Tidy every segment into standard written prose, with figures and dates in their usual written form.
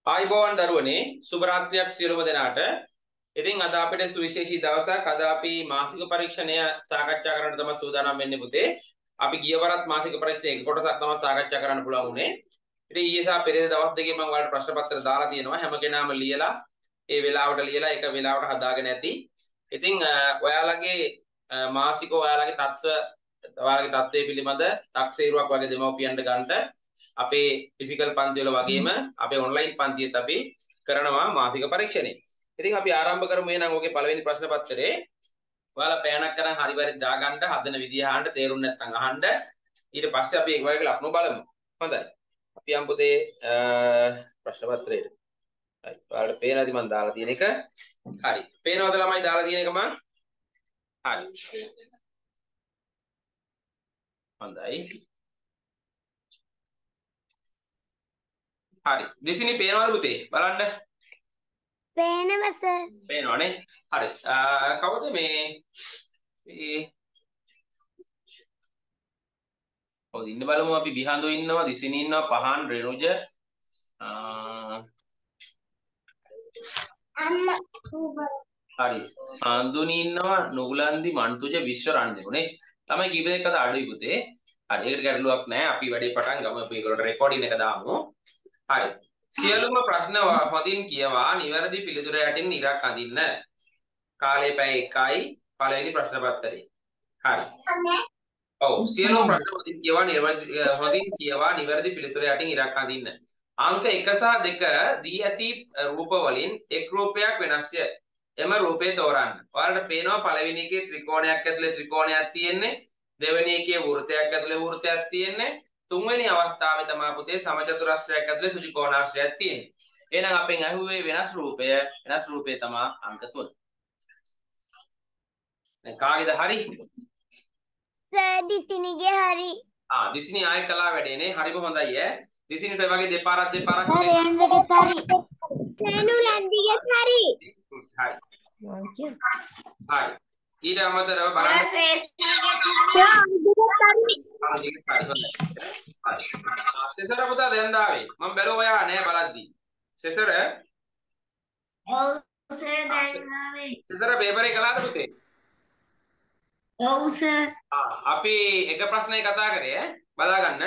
ආයිබෝවන් දරුවනේ සුබ රාත්‍රියක් සියලුම දෙනාට. ඉතින් අද අපිට සුවිශේෂී දවසක්. අද අපි මාසික පරීක්ෂණය සාකච්ඡා කරන්න තමයි සූදානම් වෙන්නේ පුතේ. අපි ගිය වරත් මාසික පරීක්ෂණයේ එක කොටසක් තමයි සාකච්ඡා කරන්න පුළුවන් උනේ. ඉතින් ඊයේ සහ පෙරේද දවස් දෙකේ මම ඔයාලට ප්‍රශ්න පත්‍ර දාලා තියෙනවා. හැම කෙනාම ලියලා ඒ වෙලාවට ලියලා එක වෙලාවට හදාගෙන ඇති. ඉතින් ඔයාලගේ මාසික ඔයාලගේ තත්ත්වයේ පිළිබඳ තක්සේරුවක් වගේ දෙමව්පියන්ට ගන්නට අපේ ෆිසිකල් පන්ති වල වගේම අපේ ඔන්ලයින් පන්තියෙත් අපි කරනවා මාසික පරීක්ෂණය. ඉතින් අපි ආරම්භ කරමු එහෙනම් ඔගේ පළවෙනි ප්‍රශ්න පත්‍රේ. ඔයාලා පෑනක් කරන් හරි වැරදි දාගන්න හදන විදිය අහන්න තේරුම් නැත්නම් අහන්න. ඊට පස්සේ අපි ඒක වගේ ලකුණු බලමු. හොඳයි. අපි යමු පුතේ ප්‍රශ්න පත්‍රයට. හරි. ඔයාලට පේනවාද මම දාලා තියෙන එක? හරි. පේනවද ළමයි දාලා තියෙන එක මම? හරි. හොඳයි. හරි. දෙසිනි පේනවද පුතේ? බලන්න. පේනවා සර්. පේනවනේ. හරි. කවුද මේ ඔව් ඉන්න බලමු අපි බිහඳු ඉන්නවා, දිසිනි ඉන්නවා, පහන්, රෙනුජ අම්මා හරි. ආන්දුනි ඉන්නවා, නුගලන්දි, මන්තුජ, විශ්ව රංජන නේ. ළමයි කීප දෙනෙක් අද අඩුයි පුතේ. හරි. ඒකට ගැටලුවක් නැහැ. අපි වැඩේ පටන් ගමු. අපි ඒකට රෙකෝඩින් එක දාමු. හරි. සියලුම ප්‍රශ්න හොඳින් කියවා නිවැරදි පිළිතුර යටින් ඉරක් අඳින්න. කාලය පැය 1යි පළවෙනි ප්‍රශ්න පත්‍රයේ. හරි. ඔව් සියලුම ප්‍රශ්න හොඳින් කියවා නිවැරදි පිළිතුර යටින් ඉරක් අඳින්න. අංක 1 සහ 2 දී ඇති රූප වලින් එක් රූපයක් වෙනස්ය. එම රූපේ තෝරන්න. ඔයාලට පේනවා පළවෙනි එකේ ත්‍රිකෝණයක් ඇතුලේ ත්‍රිකෝණයක් තියෙන්නේ. දෙවෙනි එකේ වෘත්තයක් ඇතුලේ වෘත්තයක් තියෙන්නේ. තුන්වෙනි අවස්ථාවේ තමයි පුතේ සමචතුරස්‍රයක් ඇතුලේ සුචිකෝණාශ්‍රයක් තියෙන්නේ. එහෙනම් අපෙන් අහුවේ වෙනස් රූපේ තමයි අංක 3. දැන් කාගේද හරි? සර් දිසිනිගේ හරි. දිසිනි ආයෙ කළා වැඩේ නේ. හරිම හොඳයි ඈ. දිසිනිට ඔය වගේ දෙපාරක් සර් රේන්ද්‍රගේ හරි. සේනුලන්දිගේ හරි. හරි. හරි. ඊට අමතරව බලන්න සෙසර පුතා දැන් දාවේ. මම බැලුවා ඔයා නෑ බලද්දි. සෙසර ඔව් සර් දැන් ආවේ. සෙසර පේපර් එක කළාද පුතේ? ඔව් සර්. අපි එක ප්‍රශ්නයක් කතා කරේ ඈ. බලා ගන්න.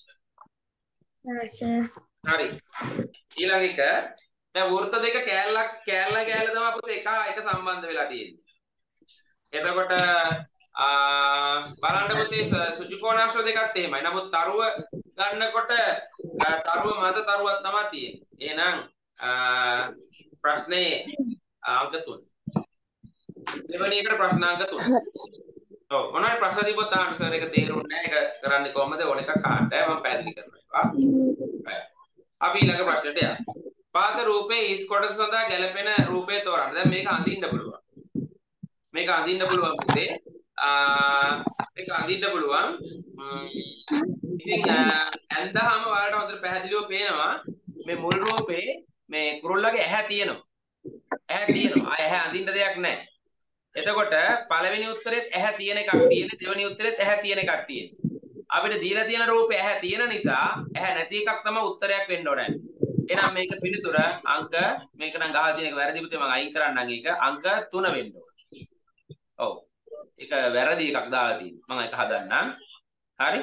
සර්. හරි. ඊළඟ එක දැන් වෘත්ත දෙක කෑල්ල තමයි පුතේ එක සම්බන්ධ වෙලා තියෙන්නේ. එතකොට බලන්න පුතේ සුචිකෝණාශ්‍ර දෙකත් එහෙමයි. නමුත් තරුව ගන්නකොට තරුව මත තරුවක් තමයි තියෙන්නේ. එහෙනම් ප්‍රශ්නේ අංක 3. දෙවෙනි එකට ප්‍රශ්න අංක 3. ඔව් මොනවයි ප්‍රශ්න දීපොත් අහන්න සර් එක තේරුන්නේ නැහැ. ඒක කරන්නේ කොහමද? ඕන එකක් අහන්න. මම පැහැදිලි කරනවා. අපි ඊළඟ ප්‍රශ්නට යමු. පාත රූපේ හිස් කොටස සඳහා ගැලපෙන රූපේ තෝරන්න. දැන් මේක අඳින්න පුළුවන්. මේක අඳින්න පුළුවන් පුතේ. මේක අඳින්න පුළුවන්. ඉතින් ඇඳහම ඔයාලට හොඳට පැහැදිලිව පේනවා මේ මුල් රූපේ මේ කුරුල්ලගේ ඇහැ තියෙනවා. ඇහැ අඳින්න දෙයක් නැහැ. එතකොට පළවෙනි උත්තරෙත් ඇහැ තියෙන එකක් තියෙන්නේ. දෙවෙනි උත්තරෙත් ඇහැ තියෙන එකක් තියෙන්නේ. අපිට දීලා තියෙන රූපේ ඇහැ තියෙන නිසා ඇහැ නැති එකක් තමයි උත්තරයක් වෙන්න ඕනේ. එහෙනම් මේක පිළිතුර අංක මේක නම් ගහලා තියෙන එක වැරදි පුතේ මම අයින් කරන්නම් ඒක අංක 3 වෙන්න ඕනේ. ඔව්. ඒක වැරදි එකක් දාලා තියෙනවා. මම ඒක හදන්නම්. හරි?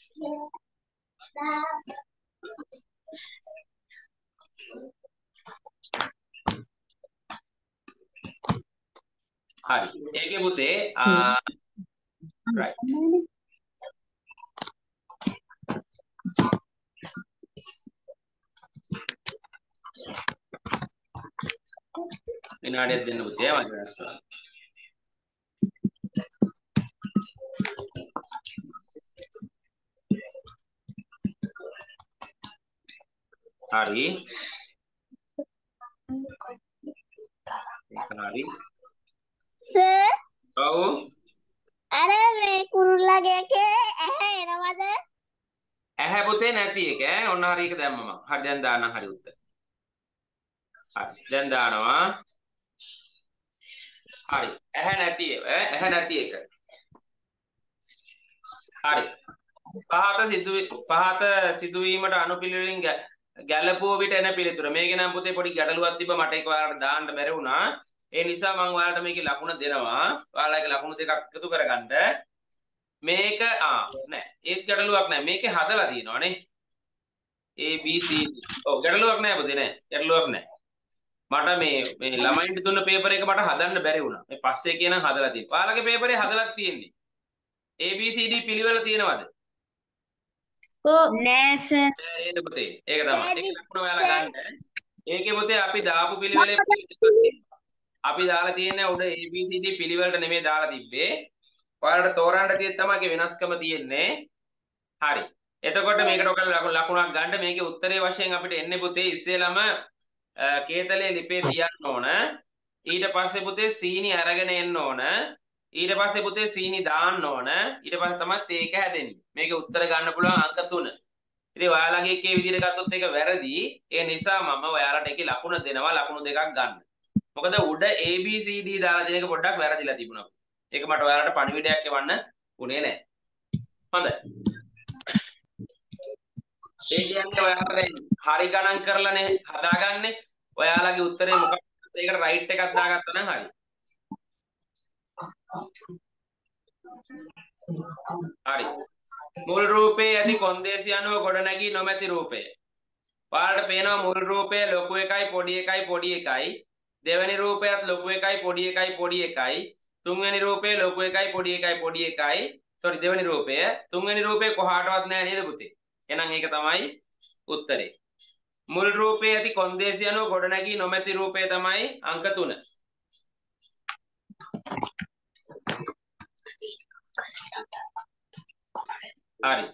හරි. ඒකේ පුතේ right. විනාඩියක් දෙන්න පුතේ මම වෙනස් කරනවා. හරි. හරි. සර්. ඔව්. අර මේ කුරුල්ලගේ ඇහැ එනවද? ඇහැ පුතේ නැති එක ඈ. ඔන්න හරි එක දැම්මම. හරි දැන් දාන්න හරි උත්තර. හරි. දැන් දානවා. හරි. ඇහැ නැති එක. හරි. පහත සිදුවීමට අනුපිළිවෙලින් ගැලපුව විට එන පිළිතුර. මේකේ නම් පුතේ පොඩි ගැටලුවක් තිබ්බ මට ඒක ඔයාලට දාන්න බැරි වුණා. ඒ නිසා මම ඔයාලට මේකේ ලකුණ දෙනවා. ඔයාලගේ ලකුණු දෙකක් එකතු කරගන්න. මේක නෑ. ඒත් ගැටලුවක් නෑ. මේකේ හදලා තියෙනවානේ. A B C D. ඔව් ගැටලුවක් නෑ පුතේ නෑ. ගැටලුවක් නෑ. මට මේ ළමයින්ට දුන්න පේපර් එක මට හදන්න බැරි වුණා. මේ පස්සේ කියන හදලා තියෙනවා. ඔයාලගේ පේපරේ හදලා තියෙන්නේ. A B C D පිළිවෙල තියෙනවද? නෑ සර්. නේද පුතේ? ඒක තමයි. ඒක ලකුණ ඔයාලා ගන්න. ඒකේ පුතේ අපි දාපු පිළිවෙලේ තියෙනවා. අපි දාලා තියෙන්නේ උඩ A B C D පිළිවෙලට නෙමෙයි දාලා තිබ්බේ. ඔයාලට තෝරන්න තියෙත් තමයි ඒකේ වෙනස්කම තියෙන්නේ. හරි. එතකොට මේකට ඔයාලා ලකුණක් ගන්න. මේකේ උත්තරේ වශයෙන් අපිට එන්නේ පුතේ ඉස්සෙල්ලාම කේතලේ ලිපේ තියන්න ඕන. ඊට පස්සේ පුතේ සීනි අරගෙන එන්න ඕන. ඊට පස්සේ පුතේ සීනි දාන්න ඕන. ඊට පස්සේ තමයි ඒක හැදෙන්නේ. මේකේ උත්තර ගන්න පුළුවන් අංක 3. ඉතින් ඔයාලගේ එකේ විදිහට ගත්තොත් ඒක වැරදි. ඒ නිසා මම ඔයාලට ඒකේ ලකුණ දෙනවා ලකුණු දෙකක් ගන්න. මොකද උඩ A B C D දාලා තියෙන එක පොඩ්ඩක් වැරදිලා තිබුණා. ඒක මට ඔයාලට පණිවිඩයක් එවන්න උනේ නැහැ. හොඳයි. ඒ කියන්නේ ඔයාලට හරි ගණන් කරලානේ හදාගන්නේ. ඔයාලගේ උත්තරේ මොකක්ද? ඒකට රයිට් එකක් දාගත්තා නම් හරි. හරි. මුල් රූපයේ ඇති කොන්දේසි අණුව ගොඩනැගී නොමැති රූපය. ඔයාලට පේනවා මුල් රූපය ලොකු එකයි පොඩි එකයි පොඩි එකයි. දෙවෙනි රූපයත් ලොකු එකයි පොඩි එකයි පොඩි එකයි. තුන්වෙනි රූපය ලොකු එකයි පොඩි එකයි පොඩි එකයි. සෝරි දෙවෙනි රූපය. තුන්වෙනි රූපේ කොහාටවත් නැහැ නේද පුතේ? එහෙනම් ඒක තමයි උත්තරේ. මුල් රූපයේ ඇති කොන්දේසි අණුව ගොඩනැගී නොමැති රූපය තමයි අංක 3. හරි.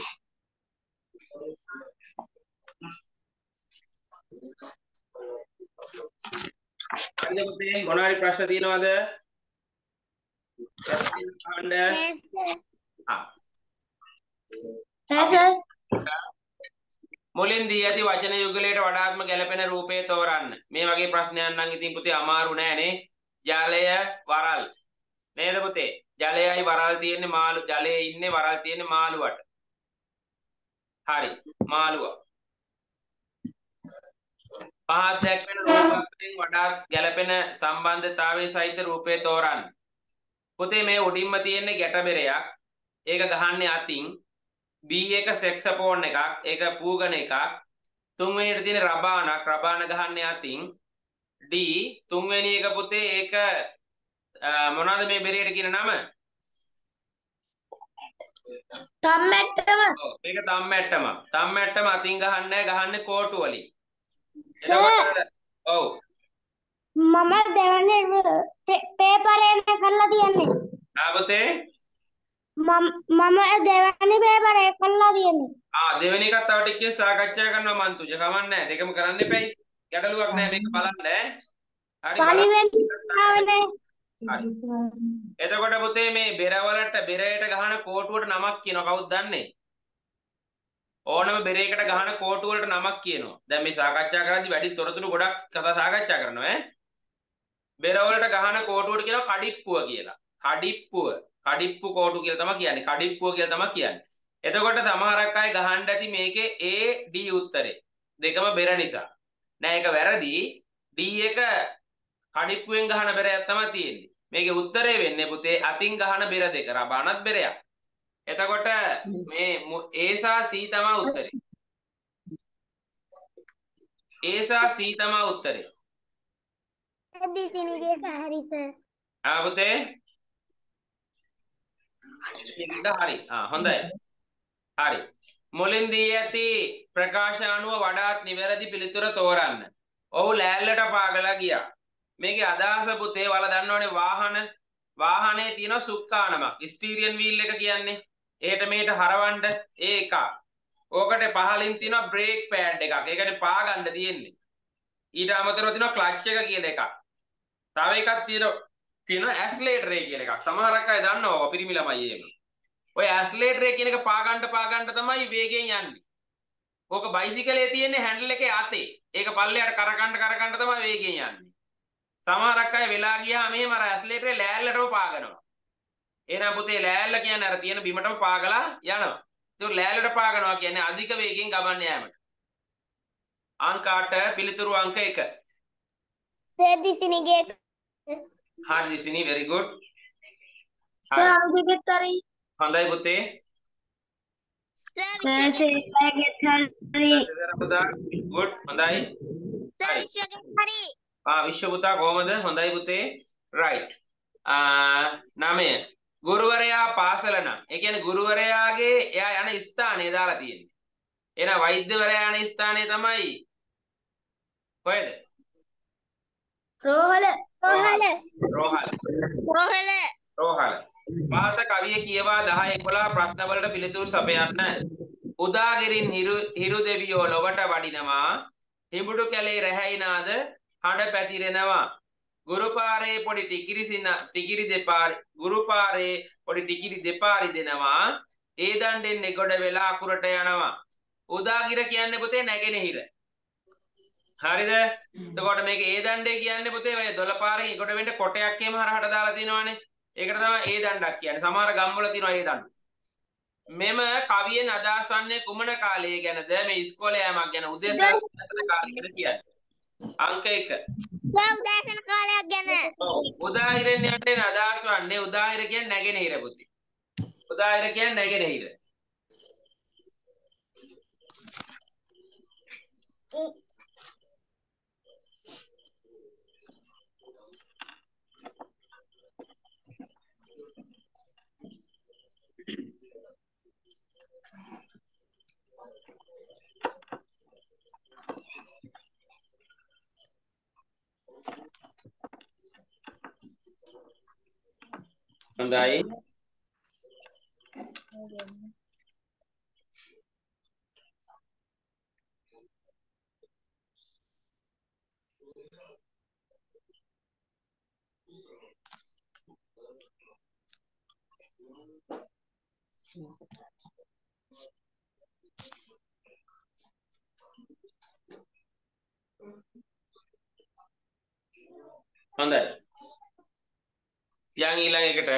හරිද පුතේ මොනවාරි ප්‍රශ්න තියෙනවද? මුලින් දී ඇති වචන යුගලයට වඩාත්ම ගැලපෙන රූපය තෝරන්න. මේ වගේ ප්‍රශ්නයක් නම් ඉතින් පුතේ අමාරු නෑනේ. ජලය වරල්. නේද පුතේ? ජලයයි වරල් තියෙන්නේ මාළු ජලයේ ඉන්නේ වරල් තියෙන්නේ මාළුවට. හරි. මාළුවා. පහත් දැක්වෙන රූපයෙන් වඩාත් ගැලපෙන සම්බන්ධතාවයේ සහිත රූපය තෝරන්න. පුතේ මේ උඩින්ම තියෙන්නේ ගැටබෙරයක්. ඒක ගහන්නේ අතින්. B එක සෙක්සෆෝන් එකක්. ඒක පූගන එකක්. තුන්වෙනියට තියෙන රබානක්. රබාන ගහන්නේ අතින්. D තුන්වෙනි එක පුතේ ඒක මොනවාද මේ බෙරේට කියන නම? තම්මැට්ටම. ඔව් මේක තම්මැට්ටම. තම්මැට්ටම අතින් ගහන්නේ කෝටු වලින්. ඔව් මම දෙවන්නේ පේපරේ කරලා තියන්නේ. පුතේ මම දෙවන්නේ පේපරේ කරලා තියන්නේ. දෙවෙනි එකත් තව ටිකකින් සාකච්ඡා කරනවා මන්සුජ. කමක් නැහැ. දෙකම කරන්න එපයි. ගැටලුවක් නැහැ මේක බලන්න. හරි බලන්න. හරි. එතකොට පුතේ මේ බෙරවලට බෙරයට ගහන කෝටුවට නමක් කියනවා. කවුද දන්නේ? ඕනම බෙරයකට ගහන කෝටු වලට නමක් කියනවා. දැන් මේ සාකච්ඡා කරද්දි වැඩි තොරතුරු ගොඩක් කතා සාකච්ඡා කරනවා ඈ. බෙර වලට ගහන කෝටුවට කියනවා කඩිප්පුව කියලා. කඩිප්පුව. කඩිප්පු කෝටු කියලා තමයි කියන්නේ. කඩිප්පුව කියලා තමයි කියන්නේ. එතකොට සමහරක් අය ගහන්න ඇති මේකේ A D උත්තරේ. දෙකම බෙර නිසා. නෑ ඒක වැරදි. D එක කඩිප්පුවෙන් ගහන බෙරයක් තමයි තියෙන්නේ. මේකේ උත්තරේ වෙන්නේ පුතේ අතින් ගහන බෙර දෙක. රබානත් බෙරයක්. එතකොට මේ A සහ C තමයි උත්තරේ. A සහ C තමයි උත්තරේ. දිසිනිගේ හරි සර්. පුතේ හරි. හොඳයි. හරි. මුලින් දී ඇති ප්‍රකාශ අනුව වඩාත් නිවැරදි පිළිතුර තෝරන්න. ඔහු ලෑල්ලට පාගලා ගියා. මේකේ අදහස පුතේ ඔයාලා දන්නවනේ වාහනේ තියෙන සුක්කානමක්. ස්ටීරියන් වීල් එක කියන්නේ. ඒට මේට හරවන්න ඒ එක. ඕකට පහලින් තියෙනවා බ්‍රේක් පෑඩ් එකක්. ඒකනේ පා ගන්න තියෙන්නේ. ඊට අමතරව තියෙනවා ක්ලච් එක කියන එකක්. තව එකක් තියෙනවා ඇක්සලරේටර් එක කියන එකක්. සමහරක් අය දන්නවා පිරිමි ළමයි එහෙම. ඔය ඇක්සලරේටර් එක කියන එක පා ගන්න තමයි වේගයෙන් යන්නේ. ඕක බයිසිකලේ තියෙන්නේ හැන්ඩල් එකේ අතේ. ඒක පල්ලෙහාට කරකන්න තමයි වේගයෙන් යන්නේ. සමහරක් අය වෙලා ගියාම මෙහෙම අර ඇක්සලරේටරේ ලෑල්ලටම පාගනවා. එහෙනම් පුතේ ලෑල්ල කියන්නේ අර තියෙන බිමටම පාගලා යනවා. ඒක ලෑල්ලට පාගනවා කියන්නේ අධික වේගයෙන් ගමන් යාමට. අංක 8 පිළිතුරු අංක 1. සේදිසිනිගේ හරි දිසිනි very good. සර් අංගෙත් හරි හොඳයි පුතේ. සර් විශ්වගෙත් හරි පුතා good හොඳයි. සර් විශ්වගෙත් හරි විශ්ව පුතා කොහමද? හොඳයි පුතේ. right. 9 ගුරුවරයා පාසල නම් ඒ කියන්නේ ගුරුවරයාගේ එයා යන ස්ථානය දාලා තියෙන්නේ. එහෙනම් වෛද්‍යවරයා යන ස්ථානය තමයි කොහෙද? රෝහල පහත කවිය කියවා 10 11 ප්‍රශ්න වලට පිළිතුරු සපයන්න. උදාගිරින් හිරු දෙවියෝ ලොවට වඩිනවා. හිඹුඩු කැලේ රැහැයිනාද හඬ පැතිරෙනවා. ගුරුපාරේ පොඩි ටිකිරි දෙපාරි දෙනවා. ඒ දණ්ඩෙන් එගොඩ වෙලා අකුරට යනවා. උදාගිර කියන්නේ පුතේ නැගෙනහිර. හරිද? එතකොට මේක ඒ දණ්ඩේ කියන්නේ පුතේ ඔය 12 පාරේ එගොඩ වෙන්න කොටයක් එහෙම හරහට දාලා තිනවනේ. ඒකට තමයි ඒ දණ්ඩක් කියන්නේ. සමහර ගම්වල තියෙනවා ඒ දණ්ඩ. මෙම කවියෙන් අදහස් වන්නේ කුමන කාලය ගැනද? මේ ඉස්කෝලේ යෑමක් ගැන උදේසන කාලය ගැන කියන්නේ. අංක 1. උදෑසන කාලයක් ගැන. ඔව්. උදාහිරෙන් යන්නේ අදහස් වන්නේ උදාහිර කියන්නේ නැගෙනහිර පුතේ. උදාහිර කියන්නේ නැගෙනහිර. හොඳයි. හොඳයි. යන් ඊළඟ එකට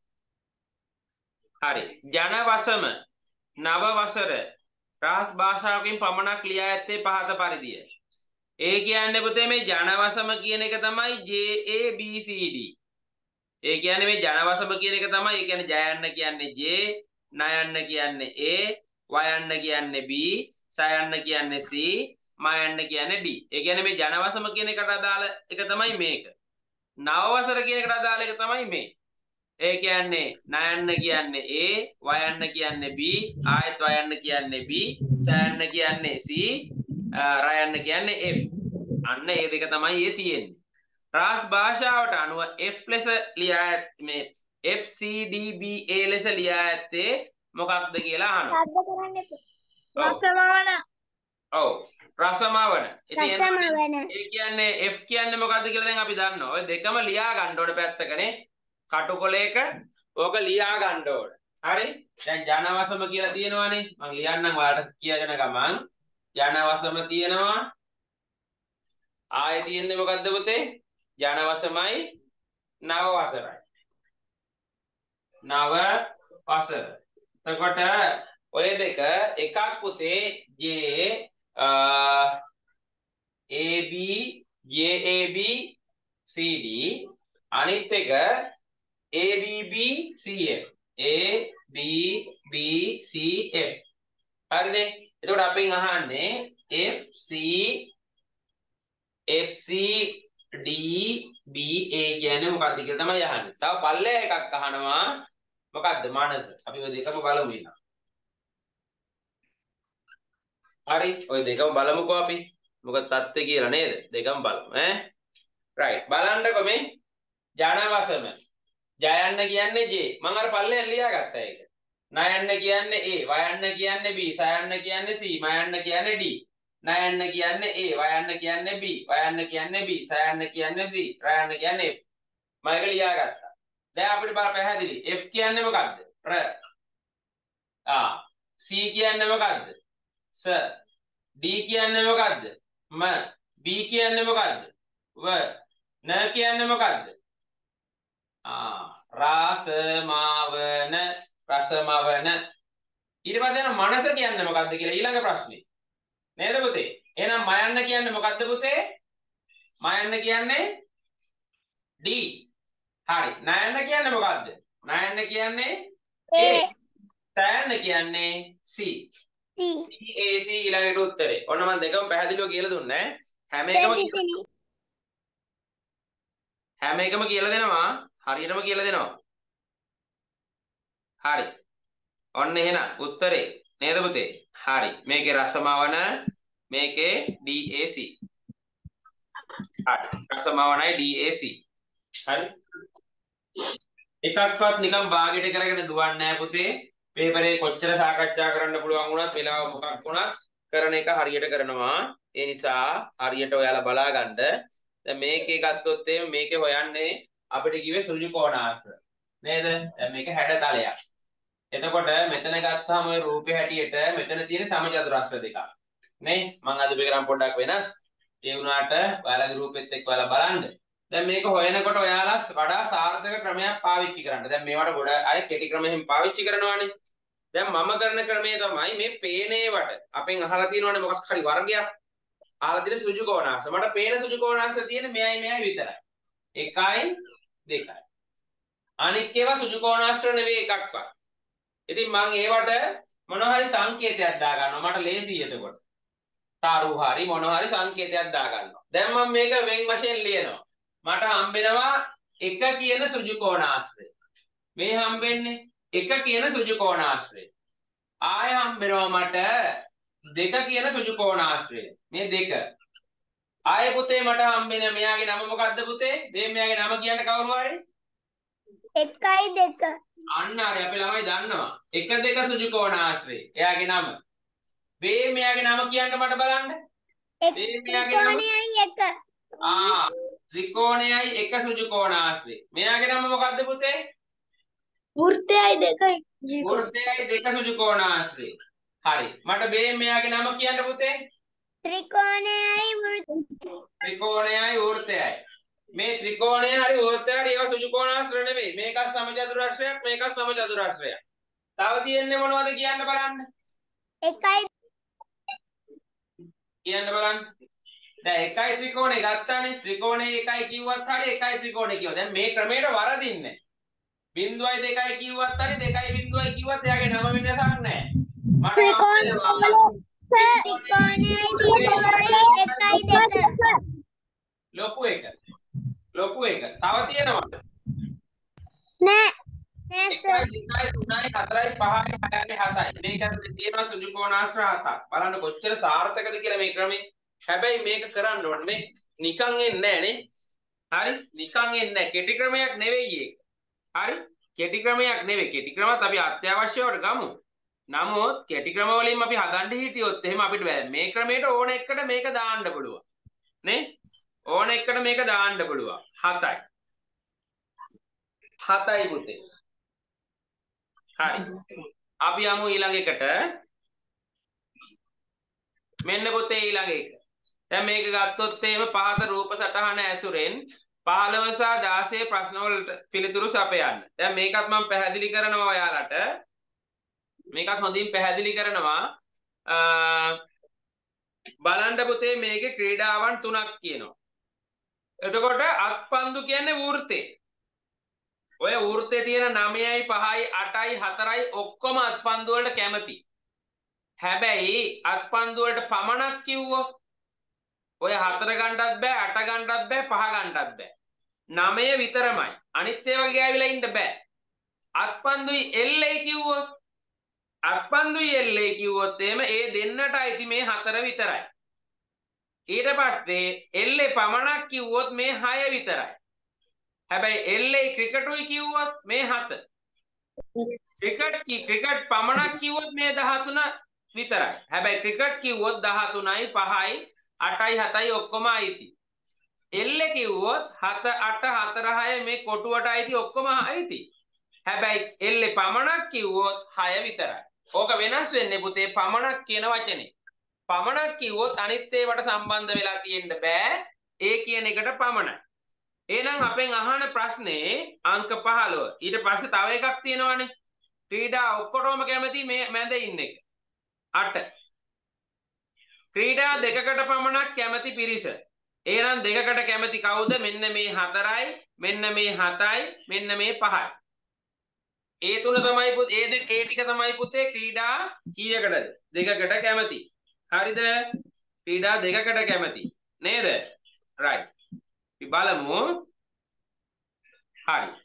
හරි. ජනවසම නව වසර රාස් භාෂාවකින් පමණක් ලියා ඇත්තේ පහත පරිදිය. ඒ කියන්නේ පුතේ මේ ජනවසම කියන එක තමයි JABCD. ඒ කියන්නේ මේ ජනවසම කියන එක තමයි ඒ කියන්නේ ජයන්න කියන්නේ J, නයන්න කියන්නේ A, වයන්න කියන්නේ B, සයන්න කියන්නේ C, මයන්න කියන්නේ D. ඒ කියන්නේ මේ ජනවසම කියන එකට අදාළ එක තමයි මේක. නව වසර කියන එකට අදාළ එක තමයි මේ. ඒ කියන්නේ නයන්න කියන්නේ A, වයන්න කියන්නේ B, ආයත් වයන්න කියන්නේ B, සයන්න කියන්නේ C, රයන්න කියන්නේ F. අන්න ඒ දෙක තමයි ඒ තියෙන්නේ. රාස් භාෂාවට අනුව F ලෙස ලියා මේ FCDBA ලෙස ලියා ඇත්තේ මොකක්ද කියලා අහනවා. සද්ද කරන්න එපා. රසමවන. ඔව් රසමවන. රසමවන. ඒ කියන්නේ F කියන්නේ මොකක්ද කියලා දැන් අපි දන්නවා. ඔය දෙකම ලියා ගන්න ඕනේ පැත්තකනේ. කටුකොලයක ඕක ලියා ගන්න ඕනේ. හරි? දැන් ජනවසම කියලා තියෙනවානේ. මම ලියන්නම් ඔයාලට කියගෙන ගමන්. ජනවසම තියෙනවා. ආයේ තියෙන්නේ මොකද්ද පුතේ? ජනවසමයි නව වසරයි. නව වසර. එතකොට ඔය දෙක එකක් පුතේ AB JAB CD අනිත් එක ABB CF ABB CF හරිනේ. එතකොට අපෙන් අහන්නේ FCDBA කියන්නේ මොකක්ද කියලා තමයි අහන්නේ. තව පල්ලෙහා එකක් අහනවා මොකක්ද? මනස. අපි ඔය දෙකම බලමු ඉන්න. හරි ඔය දෙකම බලමුකෝ අපි. මොකද තත්ත්වය කියලා නේද? දෙකම බලමු ඈ. right බලන්නකො මේ ජනවසම. ජයන්න කියන්නේ J. මම අර පල්ලෙහා ලියාගත්තා ඒක. නයන්න කියන්නේ A, වයන්න කියන්නේ B, සයන්න කියන්නේ C, මයන්න කියන්නේ D. නයන්න කියන්නේ A, වයන්න කියන්නේ B, වයන්න කියන්නේ B, සයන්න කියන්නේ C, රයන්න කියන්නේ F. මම ඒක ලියාගත්තා. දැන් අපිට බලන්න පැහැදිලි. F කියන්නේ මොකක්ද? ර. C කියන්නේ මොකක්ද? ස. D කියන්නේ මොකක්ද? ම. B කියන්නේ මොකක්ද? ව. න කියන්නේ මොකක්ද? රාසමාවන රසමවන. ඊට පස්සේ යන මනස කියන්නේ මොකක්ද කියලා ඊළඟ ප්‍රශ්නේ. නේද පුතේ? එහෙනම් මයන්න කියන්නේ මොකද්ද පුතේ? මයන්න කියන්නේ D. හරි. නයන්න කියන්නේ මොකද්ද? නයන්න කියන්නේ A. සයන්න කියන්නේ C. DAC ඊළඟට උත්තරේ. ඔන්න මම දෙකම පැහැදිලිව කියලා දුන්නේ. හැම එකම කියලා දෙනවා. හරියටම කියලා දෙනවා. හරි. ඔන්න එහෙනම් උත්තරේ නේද පුතේ? හරි. මේකේ රසමවන මේකේ DAC. හරි. රසමවනයි DAC. හරි. එකක්වත් නිකන් භාගයට කරගෙන දුවන්නේ නැහැ පුතේ. පේපරේ කොච්චර සාකච්ඡා කරන්න පුළුවන් වුණත් වෙලාව මොකක් වුණත් කරන එක හරියට කරනවා. ඒ නිසා හරියට ඔයාලා බලා ගන්න. දැන් මේකේ ගත්තොත් මේකේ හොයන්නේ අපිට කිව්වේ සෘජු කෝණාශ්‍ර. නේද? දැන් මේක හැඩතලයක්. එතකොට මෙතන ගත්තාම ඔය රූපේ හැටියට මෙතන තියෙන සමචතුරස්‍ර දෙකක්. නේ? මම අද මේකනම් පොඩ්ඩක් වෙනස්. ඒ වුණාට ඔයාලගේ රූපෙත් එක්ක ඔයාලා බලන්න. දැන් මේක හොයනකොට ඔයාලා වඩා සාර්ථක ක්‍රමයක් පාවිච්චි කරන්න. දැන් මේවට ගොඩ අය කෙටි ක්‍රමයෙන් පාවිච්චි කරනවානේ. දැන් මම කරන ක්‍රමය තමයි මේ පේනේවට අපෙන් අහලා තියෙනවනේ මොකක් හරි වර්ගයක්. අහලා තියෙන සෘජු කෝණාශ්‍ර. මට පේන සෘජු කෝණාශ්‍ර තියෙන්නේ මෙයයි විතරයි. 1යි 2යි. අනිත් ඒවා සෘජු කෝණාශ්‍ර නෙවෙයි එකක්වත්. ඉතින් මම ඒවට මොනවා හරි සංකේතයක් දා ගන්නවා. මට ලේසියි එතකොට. තාරු හරි මොනවා හරි සංකේතයක් දා ගන්නවා. දැන් මම මේක වෙන් වශයෙන් ලියනවා. මට හම්බෙනවා 1 කියන සෘජු කෝණාශ්‍රය. මේ හම්බෙන්නේ 1 කියන සෘජු කෝණාශ්‍රය. ආය හම්බෙනවා මට 2 කියන සෘජු කෝණාශ්‍රය. මේ 2. ආය පුතේ මට හම්බෙන්නේ මෙයාගේ නම මොකද්ද පුතේ? මේ මෙයාගේ නම කියන්න කවුරු හරි? 1යි 2. අන්න හරි අපේ ළමයි දන්නවා. 1 2 සෘජු කෝණාශ්‍රය. එයාගේ නම. මේ මෙයාගේ නම කියන්න මට බලන්න. මේ මෙයාගේ නම 1. ත්‍රිකෝණයයි 1 සෘජු කෝණාශ්‍රය. මෙයාගේ නම මොකද්ද පුතේ? වෘත්තයයි 2යි. වෘත්තයයි 2 සෘජු කෝණාශ්‍රය. හරි. මට මේ මෙයාගේ නම කියන්න පුතේ. ත්‍රිකෝණයයි වෘත්තයයි. ත්‍රිකෝණයයි වෘත්තයයි. මේ ත්‍රිකෝණය හරි වෘත්තය හරි ඒවා සෘජු කෝණාශ්‍ර නෙමෙයි. මේක සමචතුරස්‍රයක් මේක සමචතුරස්‍රයක්. තව තියෙන්නේ මොනවද කියන්න බලන්න. 1යි කියන්න බලන්න. දැන් 1යි ත්‍රිකෝණේ ගත්තානේ. ත්‍රිකෝණේ 1යි කිව්වත් හරි 1යි ත්‍රිකෝණේ කිව්වා. දැන් මේ ක්‍රමයට වරදින්නේ. 0යි 2යි කිව්වත් හරි 2යි 0යි කිව්වත් එයාගේ නම වෙනසක් නැහැ. මට ත්‍රිකෝණයයි 1යි 2. ලොකු එක. ලොකු එක. තව තියෙනවද? නෑ. 1යි 2යි 3යි 4යි 5යි 6යි 7යි. මේක ඇතුලේ තියෙනවා සෘජු කෝණාශ්‍ර 7ක්. බලන්න කොච්චර සාර්ථකද කියලා මේ ක්‍රමේ. හැබැයි මේක කරන්න ඕනේ මේ නිකන් එන්නේ නැහැ නේ. හරි? නිකන් එන්නේ නැහැ. කෙටි ක්‍රමයක් නෙවෙයි ඒක. හරි? කෙටි ක්‍රමයක් නෙවෙයි. කෙටි ක්‍රමත් අපි අත්‍යවශ්‍යවට ගමු. නමුත් කෙටි ක්‍රම වලින් අපි හදන්න හිටියොත් එහෙම අපිට බෑ. මේ ක්‍රමයට ඕන එකට මේක දාන්න පුළුවන්. නේ? ඕන එකට මේක දාන්න පුළුවන්. 7යි. 7යි පුතේ. හරි. අපි යමු ඊළඟ එකට. මෙන්න පුතේ ඊළඟ එක. දැන් මේක ගත්තොත් එහෙම පහත රූප සටහන ඇසුරෙන් 15 සහ 16 ප්‍රශ්න වලට පිළිතුරු සපයන්න. දැන් මේකත් මම පැහැදිලි කරනවා ඔයාලට. මේකත් හොඳින් පැහැදිලි කරනවා. බලන්න පුතේ මේකේ ක්‍රීඩාවන් 3ක් කියනවා. එතකොට අත්පන්දු කියන්නේ වෘත්තේ. ඔය වෘත්තේ තියෙන 9යි 5යි 8යි 4යි ඔක්කොම අත්පන්දු වලට කැමති. හැබැයි අත්පන්දු වලට පමණක් කිව්වොත් ඔය 4 ගන්නටත් බෑ 8 ගන්නටත් බෑ 5 ගන්නටත් බෑ. 9 විතරමයි. අනිත් ඒවා ගෑවිලා ඉන්න බෑ. අත්පන්දුයි එල්ලේ කිව්වොත් අත්පන්දුයි එල්ලේ කිව්වොත් එහෙම ඒ දෙන්නට අයිති මේ 4 විතරයි. ඊට පස්සේ එල්ලේ පමණක් කිව්වොත් මේ 6 විතරයි. හැබැයි එල්ලේ ක්‍රිකටුයි කිව්වොත් මේ 7. ක්‍රිකට් පමණක් කිව්වොත් මේ 13 විතරයි. හැබැයි ක්‍රිකට් කිව්වොත් 13යි 5යි 8යි 7යි ඔක්කොම අයිති. එල්ලේ කිව්වොත් 7 8 4 6 මේ කොටුවට අයිති ඔක්කොම අයිති. හැබැයි එල්ලේ පමණක් කිව්වොත් 6 විතරයි. ඕක වෙනස් වෙන්නේ පුතේ පමණක් කියන වචනේ. පමණක් කිව්වොත් අනිත් ඒවාට සම්බන්ධ වෙලා තියෙන්න බෑ. ඒ කියන එකට පමණයි. එහෙනම් අපෙන් අහන ප්‍රශ්නේ අංක 15. ඊට පස්සේ තව එකක් තියෙනවානේ. ක්‍රීඩා ඔක්කොටම කැමති මේ මැද ඉන්න එක. 8. ක්‍රීඩා දෙකකට පමණක් කැමති පිරිස. එහෙනම් දෙකකට කැමති කවුද? මෙන්න මේ 4යි, මෙන්න මේ 7යි, මෙන්න මේ 5යි. ඒ තුන තමයි ඒ ටික තමයි පුතේ ක්‍රීඩා කීයකටද? දෙකකට කැමති. හරිද? ක්‍රීඩා දෙකකට කැමති. නේද? right. අපි බලමු. හරි.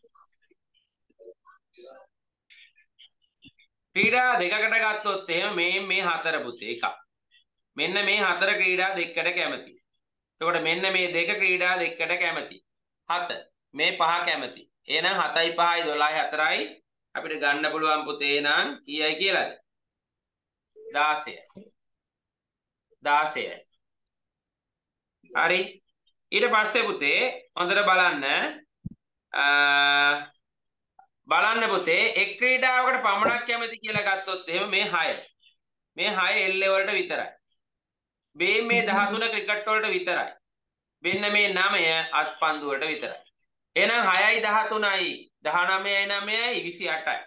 ක්‍රීඩා දෙකකට ගත්තොත් එහෙම මේ 4 පුතේ එකක්. මෙන්න මේ 4 ක්‍රීඩා දෙකකට කැමති. එතකොට මෙන්න මේ දෙක ක්‍රීඩා දෙකකට කැමති. 7. මේ 5 කැමති. එහෙනම් 7යි 5යි 12යි 4යි අපිට ගන්න පුළුවන් පුතේ නම් කීයයි කියලාද? 16යි. 16යි. හරි. ඊට පස්සේ පුතේ හොඳට බලන්න පුතේ එක් ක්‍රීඩාවකට පමණක් කැමති කියලා ගත්තොත් එහෙම මේ 6. මේ 6 L වලට විතරයි. මේ 13 ක්‍රිකට් වලට විතරයි. මෙන්න මේ 9 අත්පන්දු වලට විතරයි. එහෙනම් 6යි 13යි 19යි 9යි 28යි.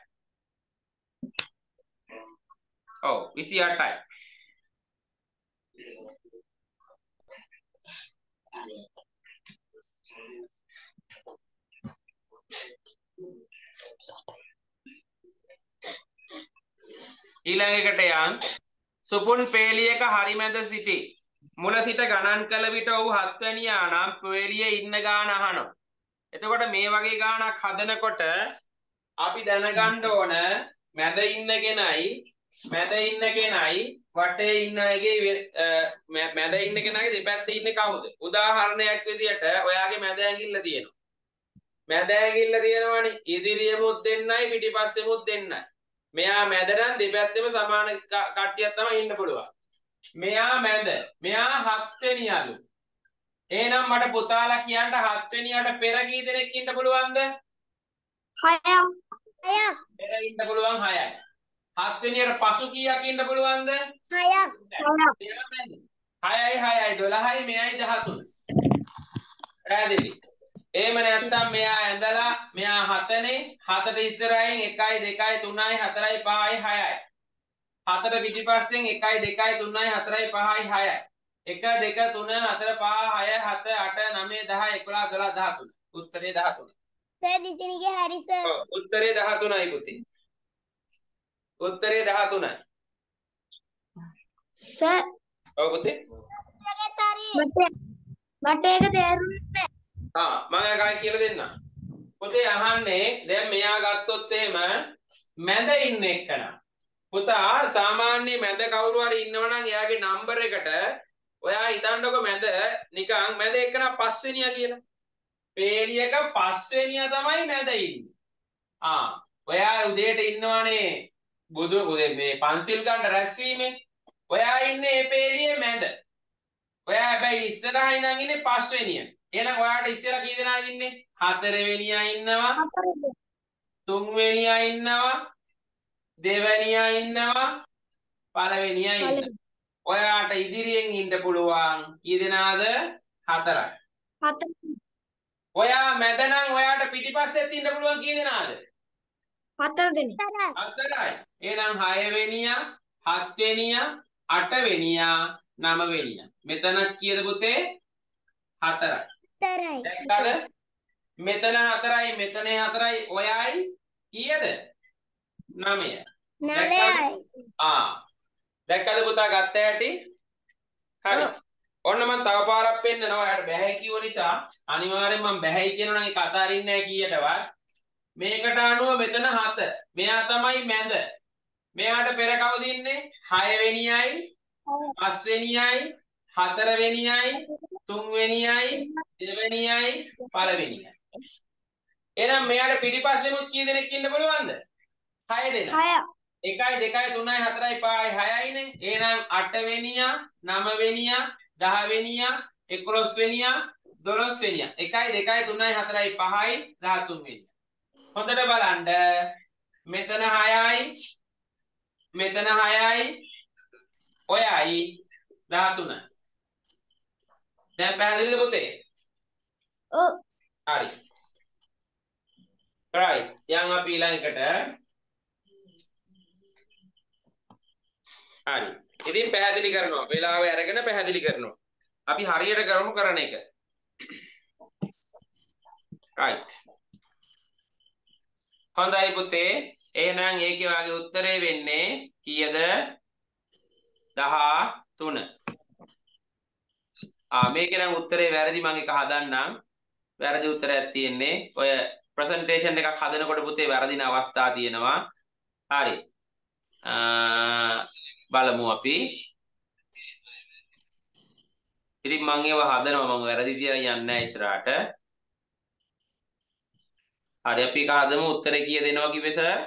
ඔව් 28යි. ඊළඟ එකට යන් සුපුන් පේලියක හරි මැද සිටි මුල සිට ගණන් කළ විට ඔහු 7 වැනියා නම් පේලියේ ඉන්න ගාන අහනවා. එතකොට මේ වගේ ගානක් හදනකොට අපි දැනගන්න ඕන මැද ඉන්න කෙනයි වටේ ඉන්න අයගේ මැද ඉන්න කෙනාගේ දෙපැත්තේ ඉන්නේ කවුද? උදාහරණයක් විදියට ඔයාගේ මැද ඇඟිල්ල තියෙනවා. මැද ඇඟිල්ල තියෙනවනේ. ඉදිරියෙමුත් දෙන්නයි පිටිපස්සෙමුත් දෙන්නයි. මෙයා මැද නම් දෙපැත්තෙම සමාන කට්ටියක් තමයි ඉන්න පුළුවන්. මෙයා මැද. මෙයා 7 වෙනියලු. එහෙනම් මට පුතාලා කියන්න 7 වෙනියට පෙර කී දෙනෙක් ඉන්න පුළුවන්ද? 6ක්. පෙර ඉන්න පුළුවන් 6යි. 7 වෙනියට පසු කීයක් ඉන්න පුළුවන්ද? 6ක්. 6යි 12යි මෙයයි 13. පැහැදිලි. එහෙම නැත්නම් මෙයා ඇඳලා මෙයා 7නේ 7ට ඉස්සරහින් 1යි 2යි 3යි 4යි 5යි 6යි 7ට පිටිපස්සෙන් 1යි 2යි 3යි 4යි 5යි 6යි 1 2 3 4 5 6 7 8 9 10 11 12 13 උත්තරේ 13. සර් දිසිනිගේ හරි සර්. ඔව් උත්තරේ 13යි පුතේ. උත්තරේ 13යි. සර් ඔව් පුතේ. මට ඒක තේරුන්නේ නැහැ. මම එකයි කියලා දෙන්නම්. පුතේ අහන්නේ දැන් මෙයා ගත්තොත් එහෙම මැද ඉන්න එක්කන. පුතා සාමාන්‍ය මැද කවුරු හරි ඉන්නවනම් එයාගේ නම්බර් එකට ඔයා හිතන්නකො මැද නිකන් මැද එක්කන 5 වෙනියා කියලා. පේලියක 5 වෙනියා තමයි මැද ඉන්නේ. ඔයා උදේට ඉන්නවනේ මේ පන්සිල් ගන්න රැස්වීමේ. ඔයා ඉන්නේ මේ පේලියේ මැද. ඔයා හැබැයි ඉස්සරහා ඉඳන් ඉන්නේ 5 වෙනියා. එහෙනම් ඔයාට ඉස්සෙල්ලා කී දෙනා ඉන්නේ? 4 වෙනියා ඉන්නවා. 3 වෙනියා ඉන්නවා. දෙවැනියා ඉන්නවා. පළවෙනියා ඉන්නවා. ඔයාට ඉදිරියෙන් ඉන්න පුළුවන් කී දෙනාද? 4යි. 4. ඔයා මැද නම් ඔයාට පිටිපස්සෙත් ඉන්න පුළුවන් කී දෙනාද? 4 දෙනෙක්. 4යි. එහෙනම් 6 වෙනියා, 7 වෙනියා, 8 වෙනියා, 9 වෙනියා. මෙතන කීයද පුතේ? 4යි. 4යි. දැක්කද? මෙතන 4යි, මෙතන 4යි, ඔයයි කීයද? 9යි. 9යි. දැක්කද පුතා ගත්ත හැටි? හරි. ඔන්න මම තව පාරක් පෙන්නනවා. ඔයාලට බැහැ කිව්ව නිසා අනිවාර්යෙන් මම බැහැයි කියනවා නම් ඒක අතාරින්නේ නැහැ කීයටවත්. මේකට අනුව මෙතන 7. මෙයා තමයි මැද. මෙයාට පෙර කවුද ඉන්නේ? 6 වෙනියයි, 5 වෙනියයි, 4 වෙනියයි, 3 වෙනියයි, දෙවෙනියයි, පළවෙනියයි. එහෙනම් මෙයාට පිටිපස්සෙමුත් කී දෙනෙක් ඉන්න පුළුවන්ද? 6 දෙනෙක්. 6. 1යි 2යි 3යි 4යි 5යි 6යිනේ. එහෙනම් 8 වෙනියා, 9 වෙනියා, 10 වෙනියා, 11 වෙනියා, 12 වෙනියා. 1යි 2යි 3යි 4යි 5යි 13 වෙනියා. හොඳට බලන්න. මෙතන 6යි, මෙතන 6යි, ඔයයි 13යි. දැන් පැහැදිලිද පුතේ? ඔව්. හරි. right. යන් අපි ඊළඟට. හරි. ඉතින් පැහැදිලි කරනවා. වෙලාව අරගෙන පැහැදිලි කරනවා. අපි හරියට කරමු කරන එක. right. හොඳයි පුතේ. එහෙනම් ඒකේ වාගේ උත්තරේ වෙන්නේ කීයද? 13. මේකේ නම් උත්තරේ වැරදි මම එක හදන්නම්. වැරදි උත්තරයක් තියෙන්නේ. ඔය ප්‍රසන්ටේෂන් එකක් හදනකොට පුතේ වැරදින අවස්ථා තියෙනවා. හරි. බලමු අපි. ඉතින් මම ඒව හදනවා මම වැරදි තියලා යන්නේ නැහැ ඉස්සරහට. හරි අපි එක හදමු උත්තරේ කීය දෙනවා කිව්වේ සර්?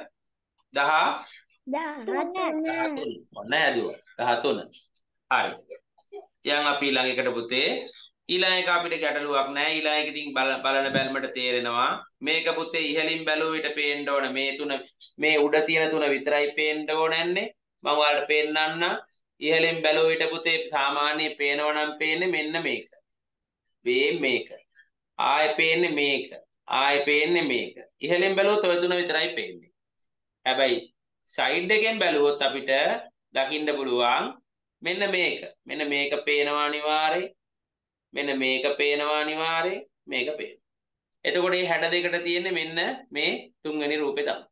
13. ඔන්න ඇදුවා 13. හරි. යන් අපි ඊළඟ එකට පුතේ ඊළඟ එක අපිට ගැටලුවක් නැහැ. ඊළඟ එක ඉතින් බලන බැලමට තේරෙනවා. මේක පුතේ ඉහළින් බැලුව විට පේන්න ඕන මේ තුන මේ උඩ තියෙන තුන විතරයි පේන්න ඕනන්නේ. මම ඔයාලට පෙන්නන්න. ඉහළින් බැලුව විට පුතේ සාමාන්‍ය පේනවා නම් පේන්නේ මෙන්න මේක. මේක. ආයෙ පේන්නේ මේක. ආයෙ පේන්නේ මේක. ඉහළින් බැලුවොත් ඔය තුන විතරයි පේන්නේ. හැබැයි සයිඩ් එකෙන් බැලුවොත් අපිට දකින්න පුළුවන් මෙන්න මේක. මෙන්න මේක පේනවා අනිවාර්යයෙන්. මෙන්න මේක පේනවා අනිවාර්යයෙන්. මේක පේනවා. එතකොට මේ හැඩ දෙකට තියෙන්නේ මෙන්න මේ තුන්වෙනි රූපේ තමයි.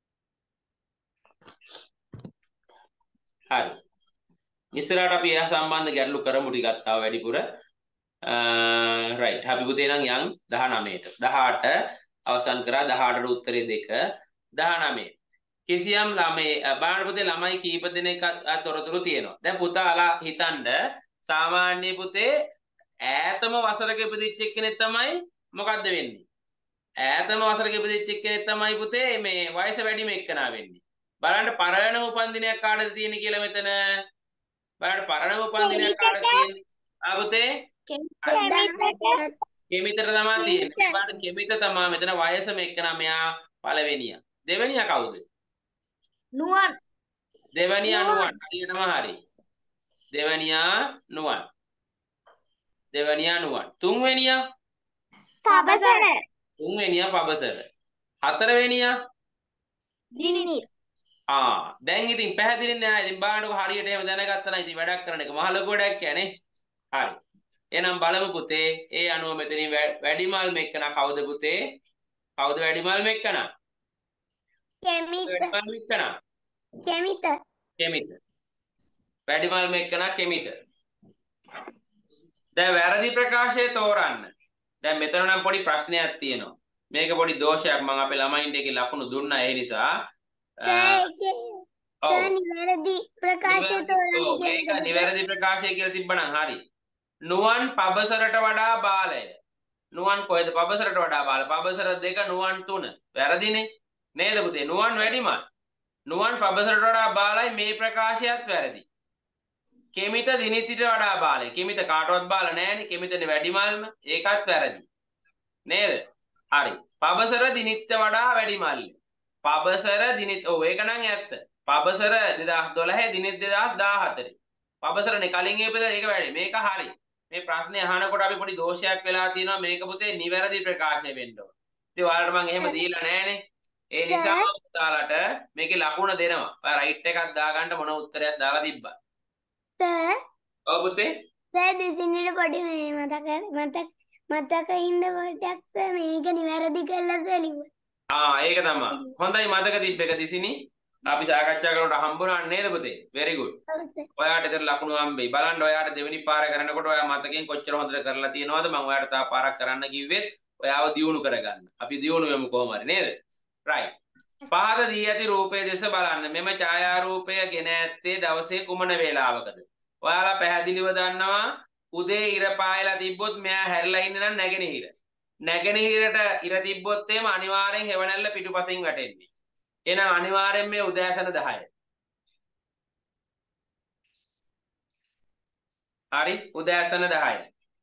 හරි. ඉස්සරහට අපි එයා සම්බන්ධ ගැටලු කරමු ටිකක් තව වැඩිපුර. right. අපි පුතේ නම් යන් 19ට. 18 අවසන් කරා 18ට උත්තරේ 2 19. කිසියම් ළමයි බලන්න පුතේ ළමයි කීප දෙනෙක් තොරතුරු තියෙනවා. දැන් පුතාලා හිතන්න සාමාන්‍ය පුතේ ඈතම වසරක ඉපදිච්ච එක්කෙනෙක් තමයි මොකද්ද වෙන්නේ? ඈතම වසරක ඉපදිච්ච එක්කෙනෙක් තමයි පුතේ මේ වයස වැඩිම එක්කනා වෙන්නේ. බලන්න පරණ උපන්දිනයක් කාටද තියෙන්නේ කියලා මෙතන. බලන්න පරණ උපන්දිනයක් කාටද තියෙන්නේ? පුතේ කෙමිතට තමයි තියෙන්නේ. බලන්න කෙමිත තමයි මෙතන වයසම එක්කනා මෙයා පළවෙනියා. දෙවෙනියා කවුද? නුවන්. දෙවැනියා නුවන්. හරියටම හරි. දෙවැනියා නුවන්. දෙවැනියා නුවන්. තුන්වෙනියා පබසර. තුන්වෙනියා පබසර. හතරවෙනියා දිනිනි. දැන් ඉතින් පැහැදිලි නෑ. ඉතින් බලන්නකො හරියට එහෙම දැනගත්තා නම් ඉතින් වැඩක් කරන්න එක මහ ලොකු වැඩක් යන්නේ. හරි. එහෙනම් බලමු පුතේ. ඒ අනුව මෙතනින් වැඩිමල් මෙක්කන කවුද පුතේ? කවුද වැඩිමල් මෙක්කන? කෙමිත. කෙමිත. වැඩිමල් මෙක්කන කෙමිත. දැන් වැරදි ප්‍රකාශය තෝරන්න. දැන් මෙතන නම් පොඩි ප්‍රශ්නයක් තියෙනවා. මේක පොඩි දෝෂයක් මම අපේ ළමයින්ට ඒකේ ලකුණු දුන්නා ඒ නිසා නිවැරදි ප්‍රකාශය තෝරන්න. මේක නිවැරදි ප්‍රකාශය කියලා තිබ්බනම් හරි. නුවන් පබසරට වඩා බාලය. නුවන් කොහෙද පබසරට වඩා බාල? පබසර 2 නුවන් 3. වැරදිනේ. නේද පුතේ? නුවන් වැඩිමල්. නුවන් පබසරට වඩා බාලයි මේ ප්‍රකාශයත් වැරදි. කෙමිත දිනිතිට වඩා බාලයි. කෙමිත කාටවත් බාල නෑනේ. කෙමිතනේ වැඩිමල්ම. ඒකත් වැරදි. නේද? හරි. පබසර දිනිතිට වඩා වැඩිමල්. පබසර දිනිත් ඒක නම් ඇත්ත. පබසර 2012 දිනිත් 2014. පබසරනේ කලින් ඉපදලා ඒක වැඩි. මේක හරි. මේ ප්‍රශ්නේ අහනකොට අපි පොඩි දෝෂයක් වෙලා තියෙනවා. මේක පුතේ නිවැරදි ප්‍රකාශය වෙන්න ඕන. ඉතින් ඔයාලට මම එහෙම දීලා නෑනේ. ඒ නිසා ඔයාලට මේකේ ලකුණ දෙනවා. ඔයා රයිට් එකක් දාගන්න මොන උත්තරයක් දාලා තිබ්බා? සර්. ඔව් පුතේ. සර් දෙසින්නිට පොඩි මේ මතක ඉන්න පොඩ්ඩක් සර් මේක නිවැරදි කළා සර් ලිව්වා. ඒක තමයි. හොඳයි මතක තිබ්බ එක දිසිනි. අපි සාකච්ඡා කරනකොට හම්බුණා නේද පුතේ? very good. ඔයාට ඒතර ලකුණු හම්බෙයි. බලන්න ඔයාට දෙවෙනි පාර කරනකොට ඔයා මතකයෙන් කොච්චර හොඳට කරලා තියෙනවද? මම ඔයාට තව පාරක් කරන්න කිව්වෙත් ඔයාව දියුණු කරගන්න. අපි දියුණු වෙමු කොහොම හරි නේද? right. පහත දී ඇති රූපයේ දෙස බලන්න. මෙම ඡායාරූපය ගෙන ඇත්තේ දවසේ කුමන වේලාවකද? ඔයාලා පැහැදිලිව දන්නවා උදේ ඉර පායලා තිබ්බොත් මෙයා හැරිලා ඉන්නේ නම් නැගෙනහිර. නැගෙනහිරට ඉර තිබ්බොත් එහෙම අනිවාර්යෙන් හෙවණැල්ල පිටුපසින් වැටෙන්නේ. එහෙනම් අනිවාර්යෙන් මේ උදෑසන 10. හරි උදෑසන 10.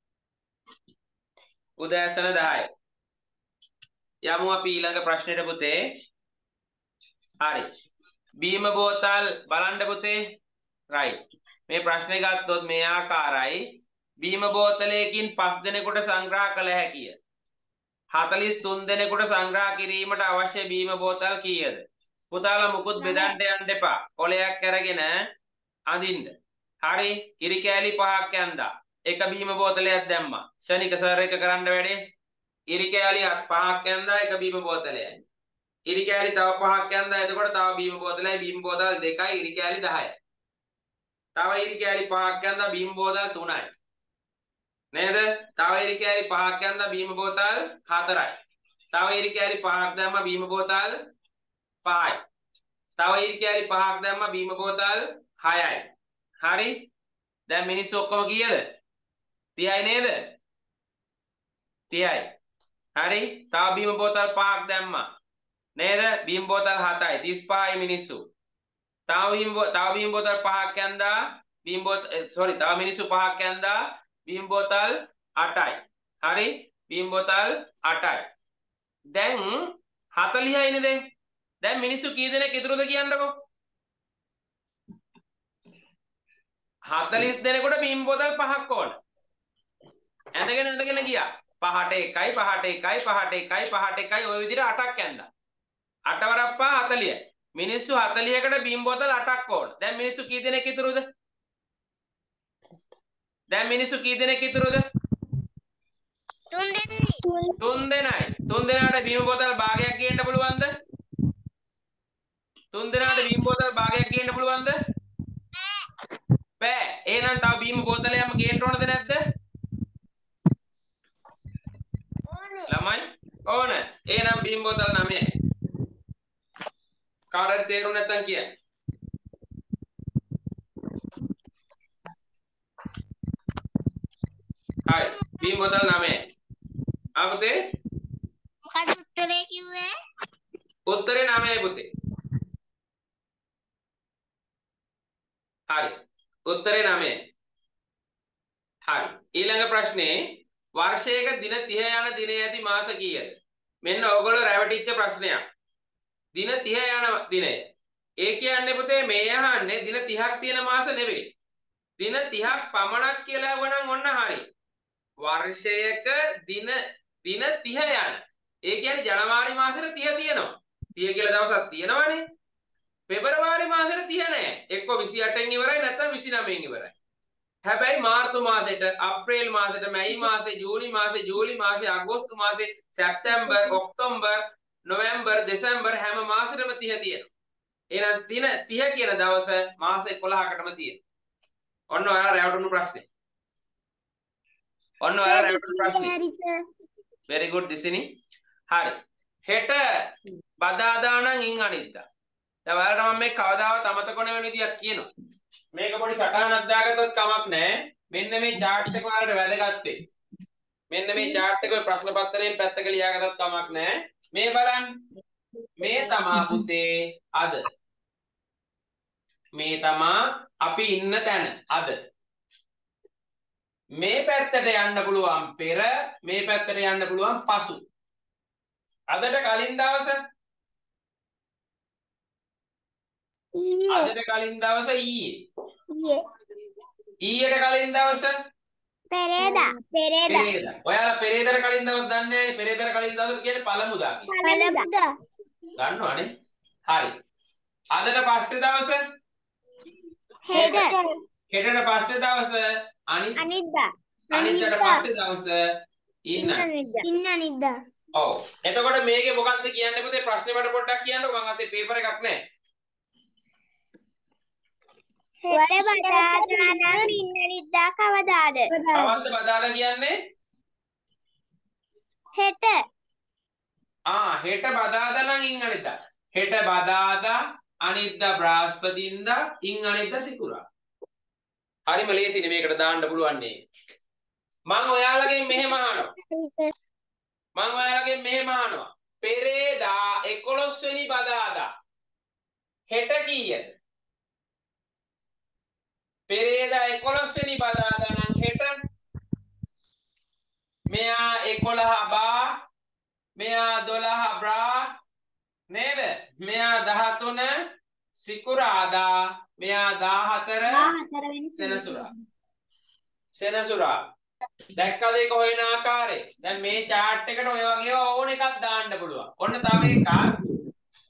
උදෑසන 10. යමු අපි ඊළඟ ප්‍රශ්නෙට පුතේ. හරි. බීම බෝතල් බලන්න පුතේ. right. මේ ප්‍රශ්නේ ගත්තොත් මේ ආකාරයි. බීම බෝතලයකින් 5 දෙනෙකුට සංග්‍රහ කළ හැකිය. 43 දෙනෙකුට සංග්‍රහ කිරීමට අවශ්‍ය බීම බෝතල් කීයද? පුතාලා මුකුත් බෙදන්න යන්න එපා. කොලයක් අරගෙන අඳින්න. හරි ඉරි කෑලි 5ක් ඇන්දා. එක බීම බෝතලයක් දැම්මා. ශනික සර් එක කරන්න වැඩේ. ඉරි කෑලි 5ක් ඇන්දා එක බීම බෝතලයයි. ඉරි කෑලි තව 5ක් ඇන්දා එතකොට තව බීම බෝතලයි බීම බෝතල් 2යි ඉරි කෑලි 10යි. තව ඉරි කෑලි 5ක් ඇන්දා බීම බෝතල් 3යි. නේද? තව ඉරි කෑලි 5ක් ඇන්දා බීම බෝතල් 4යි. තව ඉරි කෑලි 5ක් දැම්මා බීම බෝතල් 5යි. තව ඉරි කෑලි 5ක් දැම්මා බීම බෝතල් 6යි. හරි? දැන් මිනිස්සු ඔක්කොම කීයද? 30යි නේද? 30යි. හරි? තව බීම බෝතල් 5ක් දැම්මා. නේද? බීම බෝතල් 7යි. 35යි මිනිස්සු. තව බීම බෝතල් 5ක් ඇන්දා තව මිනිස්සු 5ක් ඇන්දා බීම බෝතල් 8යි. හරි? බීම බෝතල් 8යි. දැන් 40යිනේ දැන්. දැන් මිනිස්සු කී දෙනෙක් ඉතුරුද කියන්නකෝ. 40 දෙනෙකුට බීම බෝතල් 5ක් ඕන. ඇඳගෙන ගියා. 5ට 1යි 5ට 1යි 5ට 1යි 5ට 1යි ඔය විදිහට 8ක් ඇන්දා. 8 වරක් 5 40යි. මිනිස්සු 40කට බීම බෝතල් 8ක් ඕන. දැන් මිනිස්සු කී දෙනෙක් ඉතුරුද? දැන් මිනිස්සු කී දෙනෙක් ඉතුරුද? 3 දෙනෙක්. 3 දෙනයි. 3 දෙනාට බීම බෝතල් භාගයක් ගේන්න පුළුවන්ද? 3 දෙනාට බීම බෝතල් භාගයක් ගේන්න පුළුවන්ද? බෑ. එහෙනම් තව බීම බෝතලයක්ම ගේන්න ඕනද නැද්ද? ළමයි ඕන. එහෙනම් බීම බෝතල් 9යි. කාටද තේරුම් නැත්තම් කියන්න. හරි. බීම බෝතල් 9යි. ආපතේ මොකද උත්තරේ කිව්වේ? උත්තරේ 9යි පුතේ. හරි. උත්තරේ 9යි. හරි. ඊළඟ ප්‍රශ්නේ වර්ෂයක දින 30 යන දිනේ ඇති මාස කීයද? මෙන්න ඕගොල්ලෝ රැවටිච්ච ප්‍රශ්නයක්. දින 30 යන දිනය. ඒ කියන්නේ පුතේ මේ අහන්නේ දින 30ක් තියෙන මාස නෙවෙයි. දින 30ක් පමණක් කියලා වුණනම් ඔන්න හරි. වර්ෂයක දින 30 යන. ඒ කියන්නේ ජනවාරි මාසෙට 30 තියෙනවා. 30 කියලා දවසක් තියෙනවනේ. පෙබරවාරි මාසෙට 30 නෑ. එක්ක 28න් ඉවරයි නැත්නම් 29න් ඉවරයි. හැබැයි මාර්තු මාසෙට, අප්‍රේල් මාසෙට, මැයි මාසේ, ජූනි මාසේ, ජූලි මාසේ, අගෝස්තු මාසේ, සැප්තැම්බර්, ඔක්තෝබර්, නොවැම්බර්, දෙසැම්බර් හැම මාසෙටම 30 තියෙනවා. එහෙනම් දින 30 කියන දවස මාස 11කටම තියෙනවා. ඔන්න ඔයාලා රැවටුණු ප්‍රශ්නේ. ඔන්න ඔයාලා රැවටුණු ප්‍රශ්නේ. very good දිසිනි. හරි. හෙට බදාදා නම් ඉන් අනිද්දා. දැන් ඔයාලට මම මේ කවදාවත් අමතක වෙන විදියක් කියනවා. මේක පොඩි සටහනක් දාගත්තත් කමක් නැහැ. මෙන්න මේ chart එක ඔයාලට වැදගත් වෙයි. මෙන්න මේ chart එක ඔය ප්‍රශ්න පත්‍රයෙන් පැත්තක ලියාගත්තත් කමක් නැහැ. මේ බලන්න. මේ තමා පුතේ අද. මේ තමා අපි ඉන්න තැන අද. මේ පැත්තට යන්න පුළුවන් පෙර, මේ පැත්තට යන්න පුළුවන් පසු. අදට කලින් දවස අදට කලින් දවස ඊයේ. ඊයට කලින් දවස පෙරේදා. ඔයාලා පෙරේදට කලින් දවස් දන්නේ නැහැ. පෙරේදට කලින් දවස් කියන්නේ පළමුදා කියන්නේ. පළමුදා. දන්නවනේ. හරි. අදට පස්සේ දවස හෙට. හෙටට පස්සේ දවස අනිද්දා. අනිද්දාට පස්සේ දවස ඉන්න අනිද්දා. ඔව්. එතකොට මේකේ මොකක්ද කියන්නේ පුතේ ප්‍රශ්නේ වලට පොඩ්ඩක් කියන්නකෝ. මම අතේ පේපර් එකක් නැහැ. හෙට බදාදා නම් ඉන්න අනිද්දා කවදාද? කවද්ද බදාදා කියන්නේ? හෙට. හෙට බදාදා නම් ඉන් අනිද්දා. හෙට බදාදා අනිද්දා බ්‍රහස්පතින්දා ඉන් අනිද්දා සිකුරා. හරිම ලේසිනේ මේකට දාන්න පුළුවන් නේ. මම ඔයාලගෙන් මෙහෙම අහනවා. පෙරේදා 11 වෙනි බදාදා හෙට කීයද? පෙරේදා 11 වෙනි බදාදා නම් හෙට මෙයා 11 බා, මෙයා 12 බ්‍රා නේද? මෙයා 13 සිකුරාදා, මෙයා 14 සෙනසුරා. දැක්කද ඒක හොයන ආකාරය? දැන් මේ chart එකට ඔය වගේ ඕන එකක් දාන්න පුළුවන්. ඔන්න තව එකක්.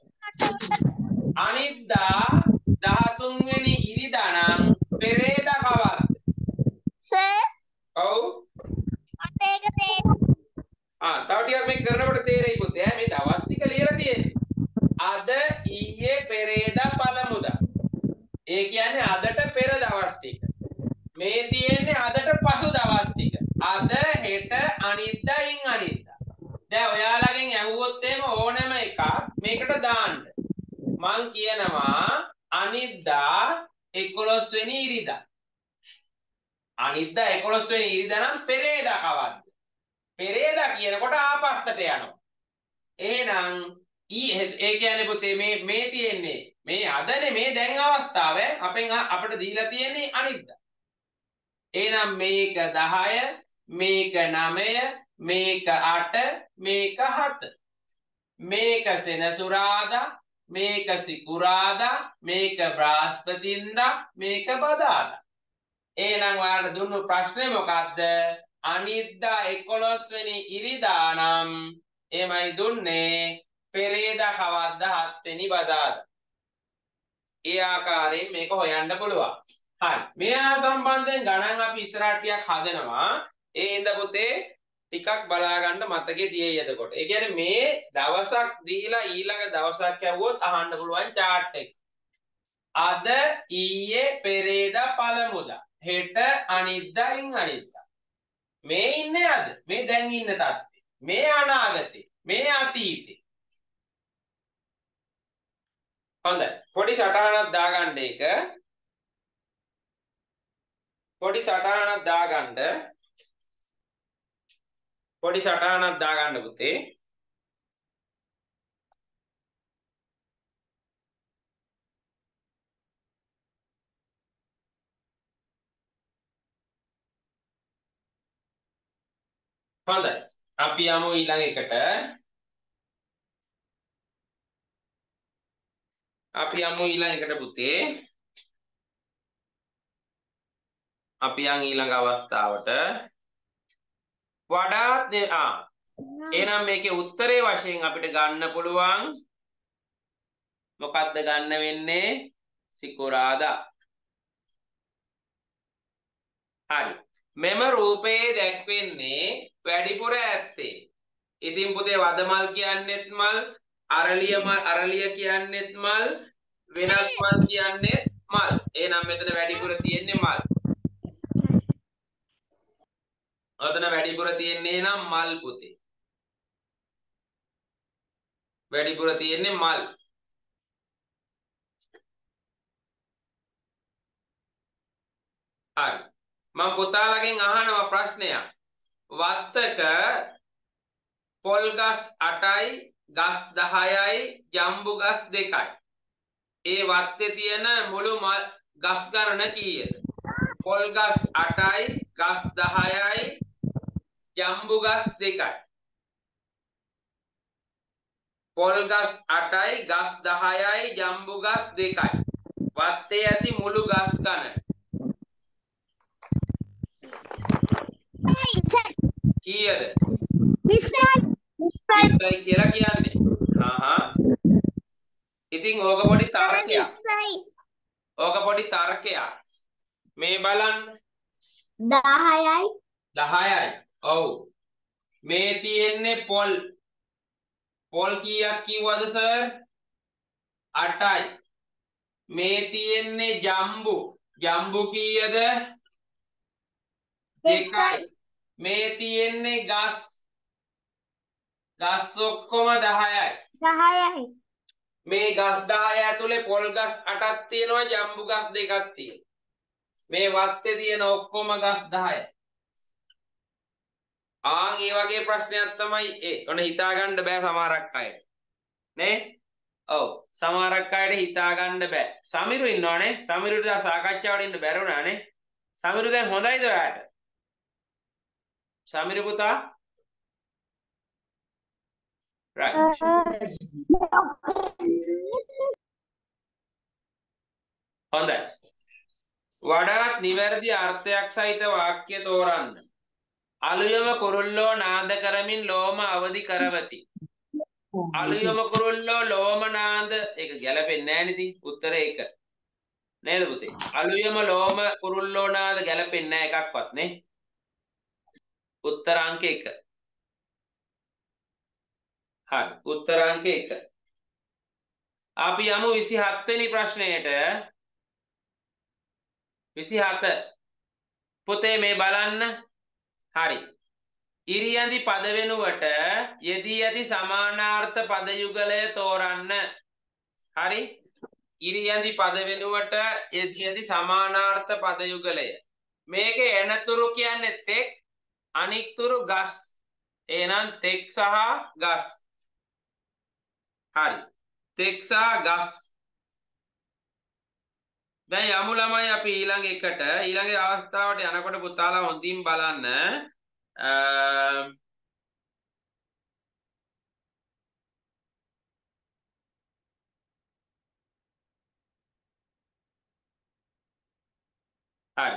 අනිද්දා 13 වෙනි ඉරිදා නම් පෙරේදා ටිකක් මේ කරනකොට තේරෙයි පුතේ මේ දවස් ටික ලියලා තියෙන්නේ අද ඊයේ පෙරේදා පළමුදා ඒ කියන්නේ අදට පෙර දවස් ටික මේ තියෙන්නේ අදට පසු දවස් ටික අද හෙට අනිද්දා ඉන් අනිද්දා දැන් ඔයාලගෙන් ඇහුවොත් එහෙම ඕනෑම එකක් මේකට දාන්න මං කියනවා අනිද්දා 11 වෙනි ඉරිදා අනිද්දා 11 වෙනි ඉරිදා නම් පෙරේදා කවද්ද පෙරේදා කියනකොට ආපස්සට යනවා එහෙනම් ඒ කියන්නේ පුතේ මේ තියෙන්නේ මේ අදනේ මේ දැන් අවස්ථාව අපිට දීලා තියෙන්නේ අනිද්දා එහෙනම් මේක 10 මේක 9 මේක 8 මේක 7 මේක සෙනසුරාදා මේක සිකුරාදා මේක බ්‍රහස්පතින්දා මේක බදාදා එහෙනම් ඔයාලට දුන්නු ප්‍රශ්නේ මොකද්ද අනිද්දා 11 වෙනි ඉරිදා නම් එමයි දුන්නේ පෙරේදා කවද්ද 7 වෙනි බදාදා ඒ ආකාරයෙන් මේක හොයන්න පුළුවන් හරි මෙයා සම්බන්ධයෙන් ගණන් අපි ඉස්සරහට ටිකක් හදනවා ඒ ඉඳ පුතේ ටිකක් බලා ගන්න මතකේ තියෙයි එතකොට. ඒ කියන්නේ මේ දවසක් දීලා ඊළඟ දවසක් ඇහුවොත් අහන්න පුළුවන් chart එක. අද ඊයේ පෙරේදා පළමුදා හෙට අනිද්දා ඉන් අනිද්දා. මේ ඉන්නේ අද. මේ දැන් ඉන්න තත්ත්වේ. මේ අනාගතේ. මේ අතීතේ. හොඳයි. පොඩි සටහනක් දාගන්න එක. පොඩි සටහනක් දාගන්න පුතේ හොඳයි අපි යමු ඊළඟ එකට පුතේ අපි යන් ඊළඟ අවස්ථාවට වඩාත් එහෙනම් මේකේ උත්තරේ වශයෙන් අපිට ගන්න පුළුවන් මොකක්ද ගන්න වෙන්නේ සිකුරාදා හරි මෙම රූපයේ දැක්වෙන්නේ වැඩිපුර ඇත්තේ ඉතින් පුතේ වදමල් කියන්නේත් මල් අරලිය කියන්නේත් මල් වෙනස් මල් කියන්නේත් මල් එහෙනම් මෙතන වැඩිපුර තියෙන්නේ මල් ඔතන වැඩිපුර තියෙන්නේ නම් මල් පුතේ වැඩිපුර තියෙන්නේ මල් හරි මම පුතාලගෙන් අහනවා ප්‍රශ්නයක් වත්තක පොල් ගස් 8යි ගස් 10යි ජම්බු ගස් 2යි ඒ වත්තේ තියෙන මුළු ගස් ගණන කීයද පොල් ගස් 8යි ගස් 10යි ජම්බු ගස් 2යි පොල් ගස් 8යි ගස් 10යි ජම්බු ගස් 2යි වත්තේ ඇති මුළු ගස් ගණන කීයද 20යි කියලා කියන්නේ ඉතින් ඕක පොඩි තර්කයක් මේ බලන්න 10යි ඔව් මේ තියෙන්නේ පොල් කීයක් කිව්වද සර් 8යි මේ තියෙන්නේ ජම්බු කීයද 2යි මේ තියෙන්නේ ගස් ඔක්කොම 10යි මේ ගස් 10 ඇතුලේ පොල් ගස් 8ක් තියෙනවා ජම්බු ගස් 2ක් තියෙනවා මේ වත්තේ තියෙන ඔක්කොම ගස් 10යි ඒ වගේ ප්‍රශ්නයක් තමයි ඔන්න හිතා ගන්න බෑ සමහරක් අයට නේ ඔව් සමහරක් අයට හිතා ගන්න බෑ සමිරු ඉන්නවනේ සමිරුට සාකච්ඡාවට ඉන්න බැරුණානේ සමිරු දැන් හොඳයිද ඔයාට සමිරු පුතා right හොඳයි වඩාත් නිවැරදි අර්ථයක් සහිත වාක්‍ය තෝරන්න අලුයම කුරුල්ලෝ නාද කරමින් ලෝම අවදි කරවති අලුයම කුරුල්ලෝ ලෝම නාද ඒක ගැලපෙන්නේ නැහැ නේද උත්තරේ ඒක නේද පුතේ අලුයම ලෝම කුරුල්ලෝ නාද ගැලපෙන්නේ නැහැ එකක්වත් නේ උත්තර අංක 1 හරි. උත්තරාංක 1. අපි යමු 27 වෙනි ප්‍රශ්නයට. 27. පුතේ මේ බලන්න. හරි. ඉරියන්දි පද වෙනුවට යෙදී ඇති සමානාර්ථ පද යුගලය තෝරන්න. හරි. ඉරියන්දි පද වෙනුවට යෙදී ඇති සමානාර්ථ පද යුගලය. මේකේ එනතුරු කියන්නේ තෙක්, අනික්තුරු ගස්. එහෙනම් තෙක් සහ ගස්. හරි. තෙක් සහ ගස්. දැන් යමු ළමයි අපි ඊළඟ එකට. ඊළඟ අවස්ථාවට යනකොට පුතාලා හොඳින් බලන්න. හරි.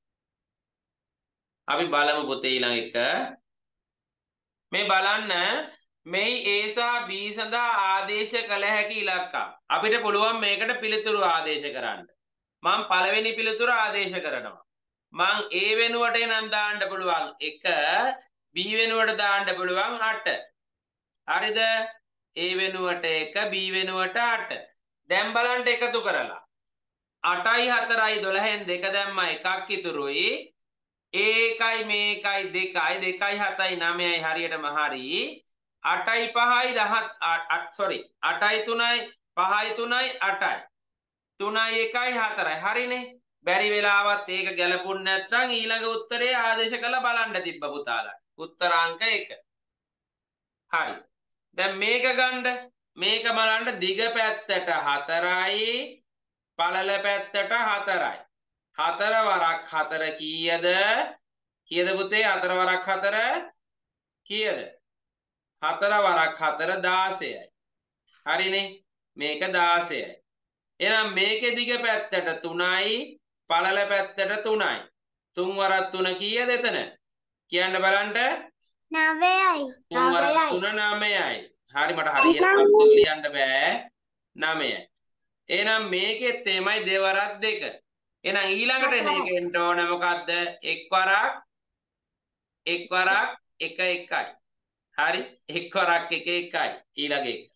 අපි බලමු පුතේ ඊළඟ එක. මේ බලන්න මේ A සහ B සඳහා ආදේශ කළ හැකි ඉලක්කම්. අපිට පුළුවන් මේකට පිළිතුරු ආදේශ කරන්න. මම පළවෙනි පිළිතුර ආදේශ කරනවා. මං A වෙනුවට නම් දාන්න පුළුවන් 1, B වෙනුවට දාන්න පුළුවන් 8. හරිද? A වෙනුවට 1, B වෙනුවට 8. දැන් බලන්න එකතු කරලා. 8යි 4යි 12න් 2 දැම්ම එකක් ඉතුරුයි. ඒකයි මේකයි 2යි 2යි 7යි 9යි හරියටම හරි. 8යි 5යි 10 sorry 8යි 3යි 5යි 3යි 8යි 3යි 1යි 4යි හරිනේ. බැරි වෙලාවත් ඒක ගැලපුණ නැත්නම් ඊළඟ උත්තරේ ආදේශ කරලා බලන්න තිබ්බ පුතාලා. උත්තරාංක 1. හරි. දැන් මේක ගන්න. මේක බලන්න දිග පැත්තට 4යි පළල පැත්තට 4යි. 4 වරක් 4 කීයද? කීයද පුතේ? 4 වරක් 4 කීයද? 4 වරක් 4 16යි. හරිනේ. මේක 16යි. එහෙනම් මේකේ දිග පැත්තට 3යි පළල පැත්තට 3යි. 3 වරක් 3 කීයද එතන? කියන්න බලන්න. 9යි. 3 වරක් 3 9යි. හරි මට හරියට අක්ෂර ලියන්න බෑ. 9යි. එහෙනම් මේකෙත් එමය දෙවරක් 2. එහෙනම් ඊළඟට මේක එන්න ඕන මොකද්ද? එක් වරක් 1 1යි. හරි? එක් වරක් 1 1යි. ඊළඟ එක.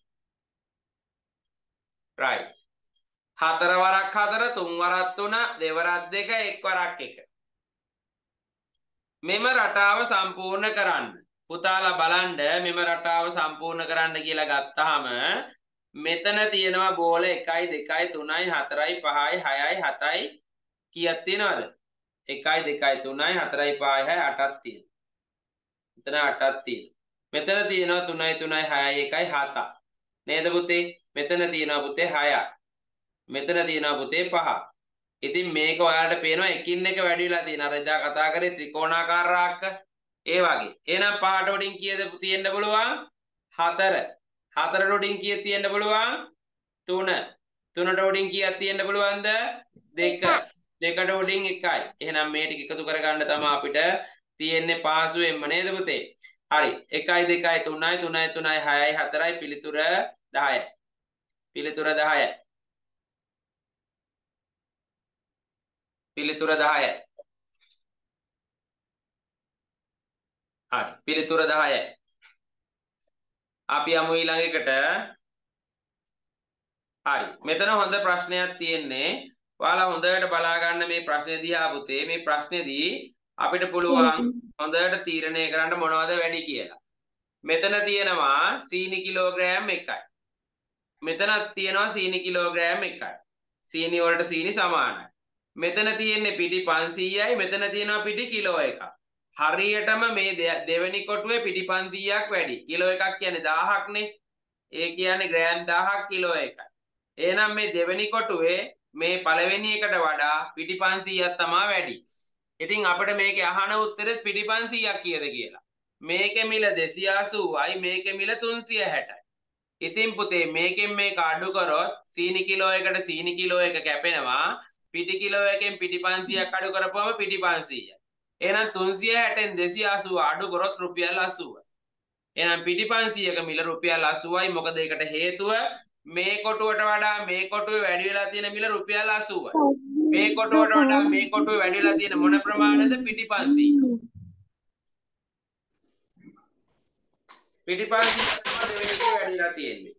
right. 4 වරක් 4 3 වරක් 3 දෙවරක් 2 1 වරක් 1. මෙම රටාව සම්පූර්ණ කරන්න. පුතාලා බලන්න මෙම රටාව සම්පූර්ණ කරන්න කියලා ගත්තාම මෙතන තියෙනවා බෝල 1යි 2යි 3යි 4යි 5යි 6යි 7යි කීයක් තියෙනවද? 1යි 2යි 3යි 4යි 5යි 6යි 8ක් තියෙනවා. මෙතන 8ක් තියෙනවා. මෙතන තියෙනවා 3යි 3යි 6යි 1යි 7ක්. නේද පුතේ? මෙතන තියෙනවා පුතේ 6ක්. මෙතන තියෙනවා පුතේ 5ක්. ඉතින් මේක ඔයාලට පේනවා එකින් එක වැඩි වෙලා තියෙනවා. අර එදා කතා කරේ ත්‍රිකෝණාකාර රාක්ක. ඒ වගේ. එහෙනම් පහට උඩින් කීයද තියෙන්න පුළුවන්? 4. 4ට උඩින් කීයක් තියෙන්න පුළුවන්? 3. 3ට උඩින් කීයක් තියෙන්න පුළුවන්ද? 2. 2ට උඩින් 1යි. එහෙනම් මේ ටික එකතු කරගන්න තමයි අපිට තියෙන්නේ පහසුවෙන්ම නේද පුතේ? හරි. 1යි 2යි 3යි 3යි 3යි 6යි 4යි පිළිතුර 10යි. පිළිතුර 10යි. පිළිතුර 10යි. හරි. පිළිතුර 10යි. අපි යමු ඊළඟ එකට. හරි. මෙතන හොඳ ප්‍රශ්නයක් තියෙන්නේ. ඔයාලා හොඳට බලා ගන්න මේ ප්‍රශ්නේ දිහා පුතේ. මේ ප්‍රශ්නේදී අපිට පුළුවන් හොඳට තීරණය කරන්න මොනවද වැඩි කියලා. මෙතන තියෙනවා සීනි කිලෝග්‍රෑම් 1යි. මෙතනත් තියෙනවා සීනි කිලෝග්‍රෑම් 1යි. සීනි වලට සීනි සමානයි. මෙතන තියෙන්නේ පිටි 500යි. මෙතන තියෙනවා පිටි කිලෝ 1ක්. හරියටම මේ දෙවෙනි කොටුවේ පිටි 500ක් වැඩි. කිලෝ 1ක් කියන්නේ 1000ක් නේ. ඒ කියන්නේ ග්‍රෑම් 1000ක් කිලෝ 1යි. එහෙනම් මේ දෙවෙනි කොටුවේ මේ පළවෙනි එකට වඩා පිටි 500ක් තමයි වැඩි. ඉතින් අපිට මේකේ අහන උත්තරෙත් පිටි 500ක් කීයද කියලා. මේකේ මිල 280යි මේකේ මිල 360යි. ඉතින් පුතේ මේකෙන් මේක අඩු කරොත් සීනි කිලෝ එකට සීනි කිලෝ එක කැපෙනවා. පිටි කිලෝ එකෙන් පිටි 500ක් අඩු කරපුවම පිටි 500යි. එහෙනම් 360න් 280 අඩු කරොත් රුපියල් 80යි. එහෙනම් පිටි 500ක මිල රුපියල් 80යි. මොකද ඒකට හේතුව මේ කොටුවට වඩා මේ කොටුවේ වැඩි වෙලා තියෙන මිල රුපියල් 80යි. මේ කොටුවට වඩා මේ කොටුවේ වැඩි වෙලා තියෙන මොන ප්‍රමාණයද? පිටි 500. පිටි 500 තමයි දෙවෙනි වැඩිලා තියෙන්නේ.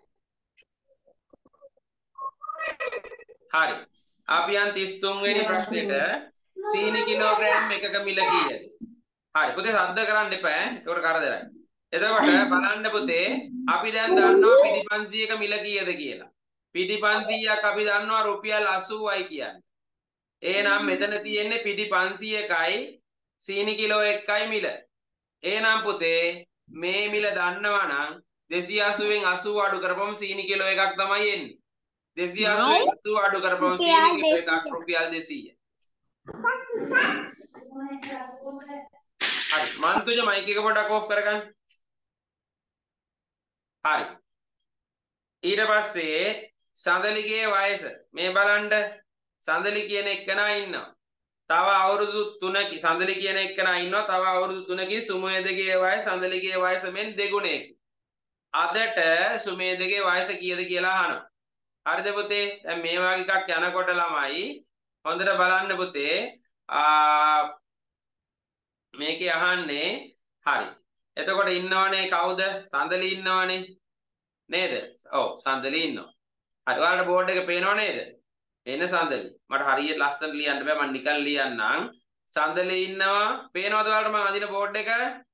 හරි. අපි යන් 33 වෙනි ප්‍රශ්නෙට සීනි කිලෝග්‍රෑම් එකක මිල කීයද? හරි. පුතේ රද්ද කරන්න එපා ඈ. ඒකට කරදරයි. එතකොට බලන්න පුතේ අපි දැන් දන්නවා පිටි 500ක මිල කීයද කියලා. පිටි 500ක් අපි දන්නවා රුපියල් 80යි කියන්නේ. එහෙනම් මෙතන තියෙන්නේ පිටි 500කයි සීනි කිලෝ 1යි මිල. එහෙනම් පුතේ මේ මිල දන්නවා නම් 280න් 80 අඩු කරපුවම සීනි කිලෝ එකක් තමයි එන්නේ. 280න් 80 අඩු කරපුවම සීනි කිලෝ එකක් රුපියල් 200. හරි මන්තුජ මයික් එක පොඩ්ඩක් ඕෆ් කරගන්න. හරි. ඊට පස්සේ සඳලිගේ වයස මේ බලන්න සඳලි කියන එක්කෙනා ඉන්නවා. තව අවුරුදු 3කින් සඳලි කියන එක්කෙනා ඉන්නවා. තව අවුරුදු 3කින් සුමේදගේ වයස සඳලිගේ වයස මෙන් දෙගුණයකින්. අදට සුමේදගේ වයස කීයද කියලා අහනවා. හරිද පුතේ? දැන් මේ වගේ එකක් යනකොට ළමයි හොඳට බලන්න පුතේ. මේකේ අහන්නේ හරි. එතකොට ඉන්නවනේ කවුද? සඳලි ඉන්නවනේ. නේද? ඔව් සඳලි ඉන්නවා. හරි. ඔයාලට බෝඩ් එක පේනව නේද? එන්න සඳලි. මට හරියට ලස්සනට ලියන්න බෑ මම නිකන් ලියන්නම්. සඳලි ඉන්නවා. පේනවද ඔයාලට මම අදින බෝඩ් එක?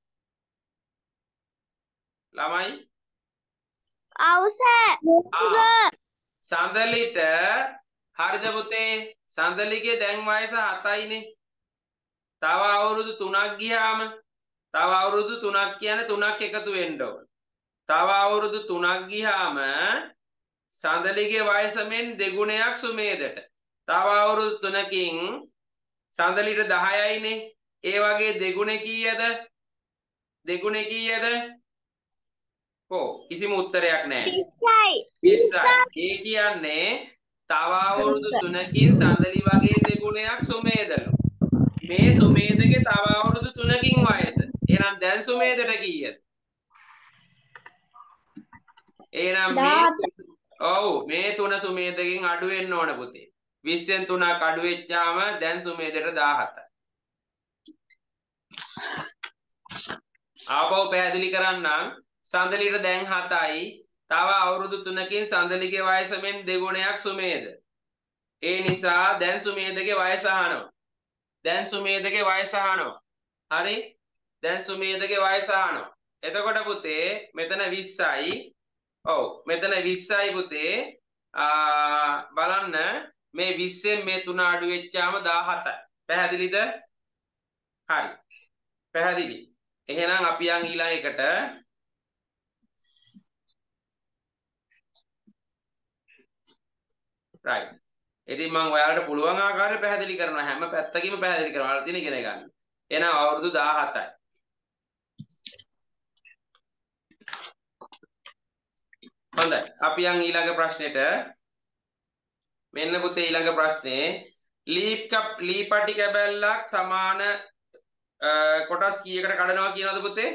ළමයි? ඔව් සර්. සඳලිට හරිද පුතේ? සඳලිගේ දැන් වයස 7යිනේ. තව අවුරුදු 3ක් ගියාම තව අවුරුදු 3ක් කියන්නේ 3ක් එකතු වෙන්න ඕන. තව අවුරුදු 3ක් ගියාම සඳලිගේ වයස මෙන් දෙගුණයක් සුමේදට. තව අවුරුදු 3කින් සඳලිට 10යිනේ. ඒ වගේ දෙගුණේ කීයද? දෙගුණේ කීයද? කිසිම උත්තරයක් නැහැ. 20යි. ඒ කියන්නේ තව අවුරුදු 3කින් සඳලි වගේ දෙගුණයක් සුමේදලු. මේ සුමේදගේ තව අවුරුදු 3කින් වයස. එහෙනම් දැන් සුමේදට කීයද? එහෙනම් මේ 3 සුමේදකින් අඩු වෙන්න ඕන පුතේ. 20න් 3ක් අඩු වෙච්චාම දැන් සුමේදට 17යි. ආපහු පැහැදිලි කරන්නම්. සඳලිට දැන් 7යි. තව අවුරුදු 3කින් සඳලිගේ වයස මෙන් දෙගුණයක් සුමේද. ඒ නිසා දැන් සුමේදගේ වයස අහනවා. දැන් සුමේදගේ වයස අහනවා. හරි? දැන් සුමේදගේ වයස අහනවා. එතකොට පුතේ මෙතන 20යි. ඔව් මෙතන 20යි පුතේ. බලන්න මේ 20න් මේ 3 අඩු වෙච්චාම 17යි. පැහැදිලිද? හරි. පැහැදිලි. එහෙනම් අපි යන් ඊළඟ එකට. right. ඉතින් මම ඔයාලට පුළුවන් ආකාරයට පැහැදිලි කරනවා. හැම පැත්තකින්ම පැහැදිලි කරනවා. ඔයාලා තියෙන ඉගෙන ගන්න. එහෙනම් අවුරුදු 17යි. හොඳයි. අපි යන් ඊළඟ ප්‍රශ්නෙට. මෙන්න පුතේ ඊළඟ ප්‍රශ්නේ ලී පටි කැබැල්ලක් සමාන කොටස් කීයකට කඩනවා කියනවද පුතේ?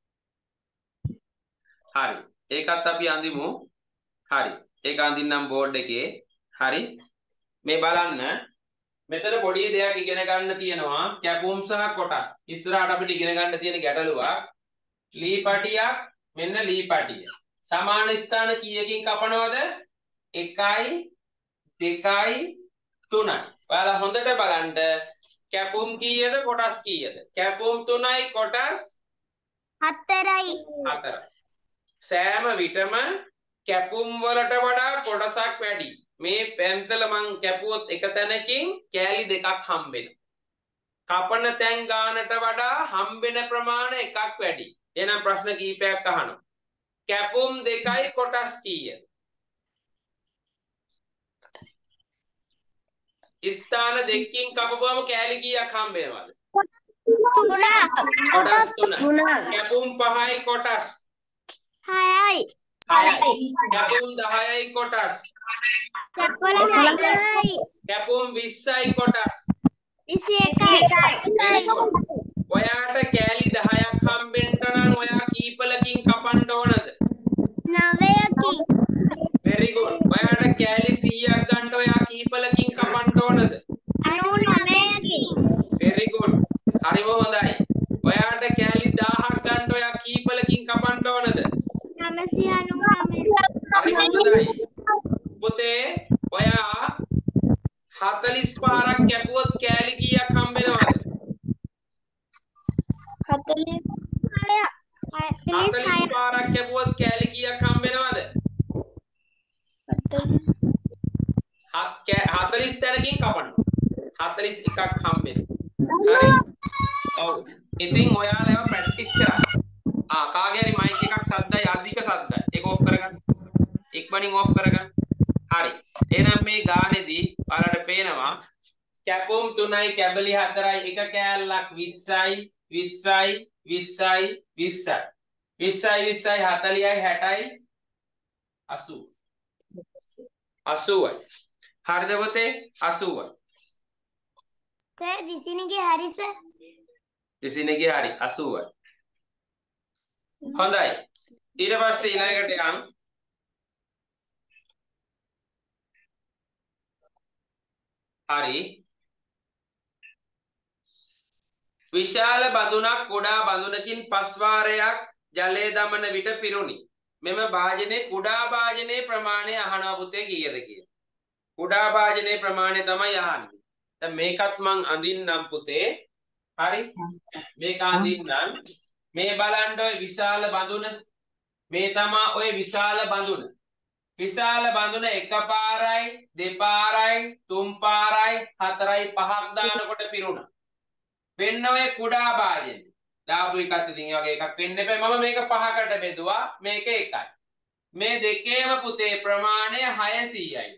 හරි. ඒකත් අපි අඳිමු. හරි. ඒක අඳින්නම් බෝඩ් එකේ. හරි. මේ බලන්න. මෙතන පොඩි දෙයක් ඉගෙන ගන්න තියෙනවා. කැපුම් සහ කොටස්. ඉස්සරහට අපිට ඉගෙන ගන්න තියෙන ගැටලුවක්. ලී පටියක් මෙන්න ලී පටිය. සමාන ස්ථාන කීයකින් කපනවද? 1යි 2යි 3යි. ඔයාලා හොඳට බලන්න කැපුම් කීයද කොටස් කීයද? කැපුම් 3යි කොටස් 4යි. 4යි. සෑම විටම කැපුම් වලට වඩා කොටසක් වැඩි. මේ පැන්සල මං කැපුවොත් එක තැනකින් කෑලි දෙකක් හම්බෙනවා. කපන තැන් ගානට වඩා හම්බෙන ප්‍රමාණය එකක් වැඩි. එහෙනම් ප්‍රශ්න කීපයක් අහනවා. කැපුම් 2යි කොටස් කීයද? ස්ථාන දෙකකින් කපපුවම කෑලි කීයක් හම්බෙනවද? 3. කොටස් 3. කැපුම් 5යි කොටස් 6යි. 6යි. කැපුම් 10යි කොටස් 11යි. කැපුම් 20යි කොටස් 21යි. ඔයාට කෑලි 10ක් හම්බෙන්න නම් ඔයා කීපලකින් කපන්න ඕනද? 9කින්. very good. ඔයාට කෑලි 100ක් ගන්න ඔයා කීපලකින් කපන්න ඕනද? 99කින්. very good. හරිම හොඳයි. ඔයාට කෑලි 1000ක් ගන්න ඔයා කීපලකින් කපන්න ඕනද? 9කින්. හරි හොඳයි. පුතේ ඔයා 40 පාරක් කැපුවොත් කෑලි කීයක් හම්බ වෙනවද? 40 පාරක් කැපුවොත් කෑලි කීයක් හම්බ වෙනවද? 40 තැනකින් කපනවා. 41ක් හම්බෙනවා. හරි. ඔව්. ඉතින් ඔයාලා ඒවා ප්‍රැක්ටිස් කරා. කාගේ හරි මයික් එකක් සද්දයි අධික සද්දයි. ඒක ඔෆ් කරගන්න. ඉක්මනින් ඔෆ් කරගන්න. හරි. එහෙනම් මේ ගානේදී ඔයාලට පේනවා කැපුම් 3යි කැබලි 4යි එක කෑල්ලක් 20යි 20යි 20යි 20යි 20යි 20යි 40යි 60යි 80 80යි. හරිද පුතේ? 80යි. දිසිනිගේ හරි සර්. දිසිනිගේ හරි 80යි. හොඳයි. ඊට පස්සේ ඊළඟට යන් හරි. විශාල බඳුනක් කුඩා බඳුනකින් පස් වාරයක් ජලය දමන විට පිරුණි. මෙම භාජනයේ කුඩා භාජනයේ ප්‍රමාණය අහනවා පුතේ කීයද කියලා. කුඩා භාජනයේ ප්‍රමාණය තමයි අහන්නේ. දැන් මේකත් මං අඳින්නම් පුතේ. හරි. මේක අඳින්නම්. මේ බලන්න ඔය විශාල බඳුන. මේ තමයි ඔය විශාල බඳුන. විශාල බඳුන එකපාරයි දෙපාරයි තුන් පාරයි හතරයි පහක් දානකොට පිරුණා. වෙන්න ඔය කුඩා භාජනය. දාපු එකත් ඉතින් ඒ වගේ එකක් වෙන්න එපා. මම මේක පහකට බෙදුවා. මේක එකයි. මේ දෙකේම පුතේ ප්‍රමාණය 600යි.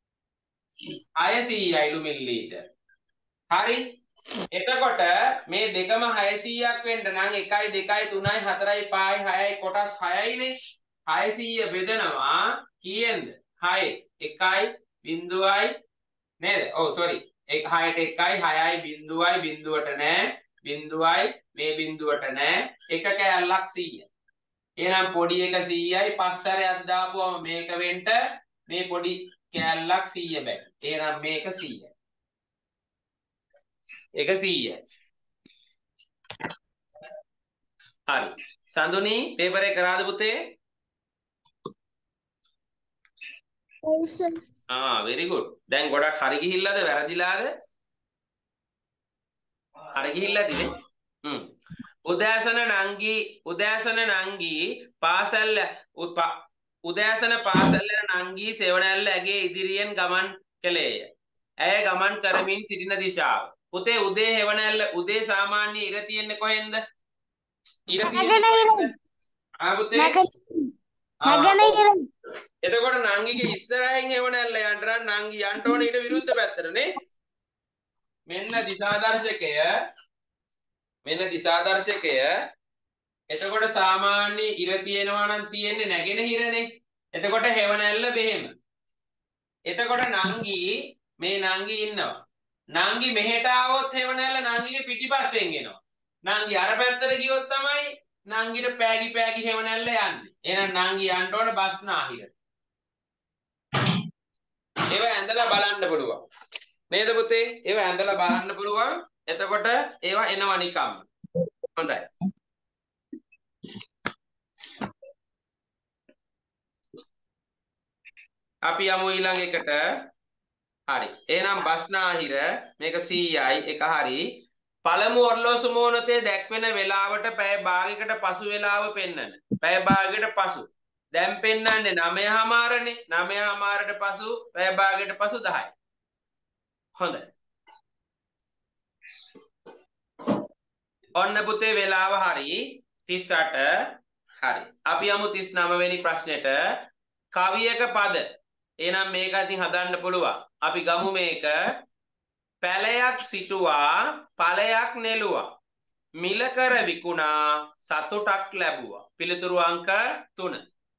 600යිලු මිලිලීටර්. හරි. එතකොට මේ දෙකම 600ක් වෙන්න නම් 1යි 2යි 3යි 4යි 5යි 6යි කොටස් 6යිනේ. 600 බෙදනවා කීයෙන්ද? 6. 1යි බිංදුවයි නේද? ඔව් සෝරි. 6ට 1යි 6යි බිංදුවයි බිංදුවට නෑ. බිංදුවයි මේ බිංදුවට නෑ. එක කෑල්ලක් 100. එහෙනම් පොඩි එක 100යි පස්සරයක් දාපුවම මේක වෙන්න මේ පොඩි කෑල්ලක් 100 බැරි. එහෙනම් මේක 100යි. එක 100යි. හරි. සඳුනි පේපර් එක කරාද පුතේ? very good. දැන් ගොඩක් හරි ගිහිල්ලාද වැරදිලාද? හරි ගිහිල්ලාද නේ? උදෑසන නංගි පාසල් උදෑසන පාසල් යන නංගි සෙවණැල්ල ඇගේ ඉදිරියෙන් ගමන් කළේය. ඇය ගමන් කරමින් සිටින දිශාව. පුතේ උදේ හෙවණැල්ල උදේ සාමාන්‍ය ඉර තියෙන්නේ කොහෙන්ද? ඉර තියෙන්නේ පුතේ එතකොට නංගිගේ ඉස්සරහින් හෙවණැල්ල යන්න නංගි යන්න ඕනේ ඊට විරුද්ධ පැත්තට නේ. මෙන්න දිශාදර්ශකය. එතකොට සාමාන්‍ය ඉර තියෙනවා නම් තියෙන්නේ නැගෙනහිරනේ. එතකොට හෙවණැල්ල මෙහෙම. එතකොට නංගි මේ නංගි ඉන්නවා. නංගි මෙහෙට ආවොත් හෙවණැල්ල නංගිගේ පිටිපස්සෙන් එනවා. නංගි අර පැත්තට ගියොත් තමයි නංගිට පෑගි හෙවණැල්ල යන්නේ. එහෙනම් නංගි යන්න ඕන බස්නාහිරට. ඒව ඇඳලා බලන්න පුළුවන්. නේද පුතේ? ඒව ඇඳලා බලන්න පුළුවන්. එතකොට ඒවා එනවා නිකම්ම. හොඳයි. අපි යමු ඊළඟ එකට. හරි. එහෙනම් බස්නාහිර මේක 100යි එක හරි. පළමු ඔර්ලෝසු මෝනතේ දැක්වෙන වේලාවට පැය භාගයකට පසු වේලාව පෙන්වන්න. පැය භාගයකට පසු. දැන් පෙන්වන්නේ 9:00නේ. 9:00ට පසු පැය භාගයකට පසු 10යි. හොඳයි. ඔන්න පුතේ වේලාව හරි 38 හරි. අපි යමු 39 වෙනි ප්‍රශ්නෙට. කවියක පද. එහෙනම් මේක ඉතින් හදන්න පුළුවන්. අපි ගමු මේක. පැලයක් සිටුවා ඵලයක් නෙළුවා. මිල කර විකුණා සතුටක් ලැබුවා. පිළිතුරු අංක 3.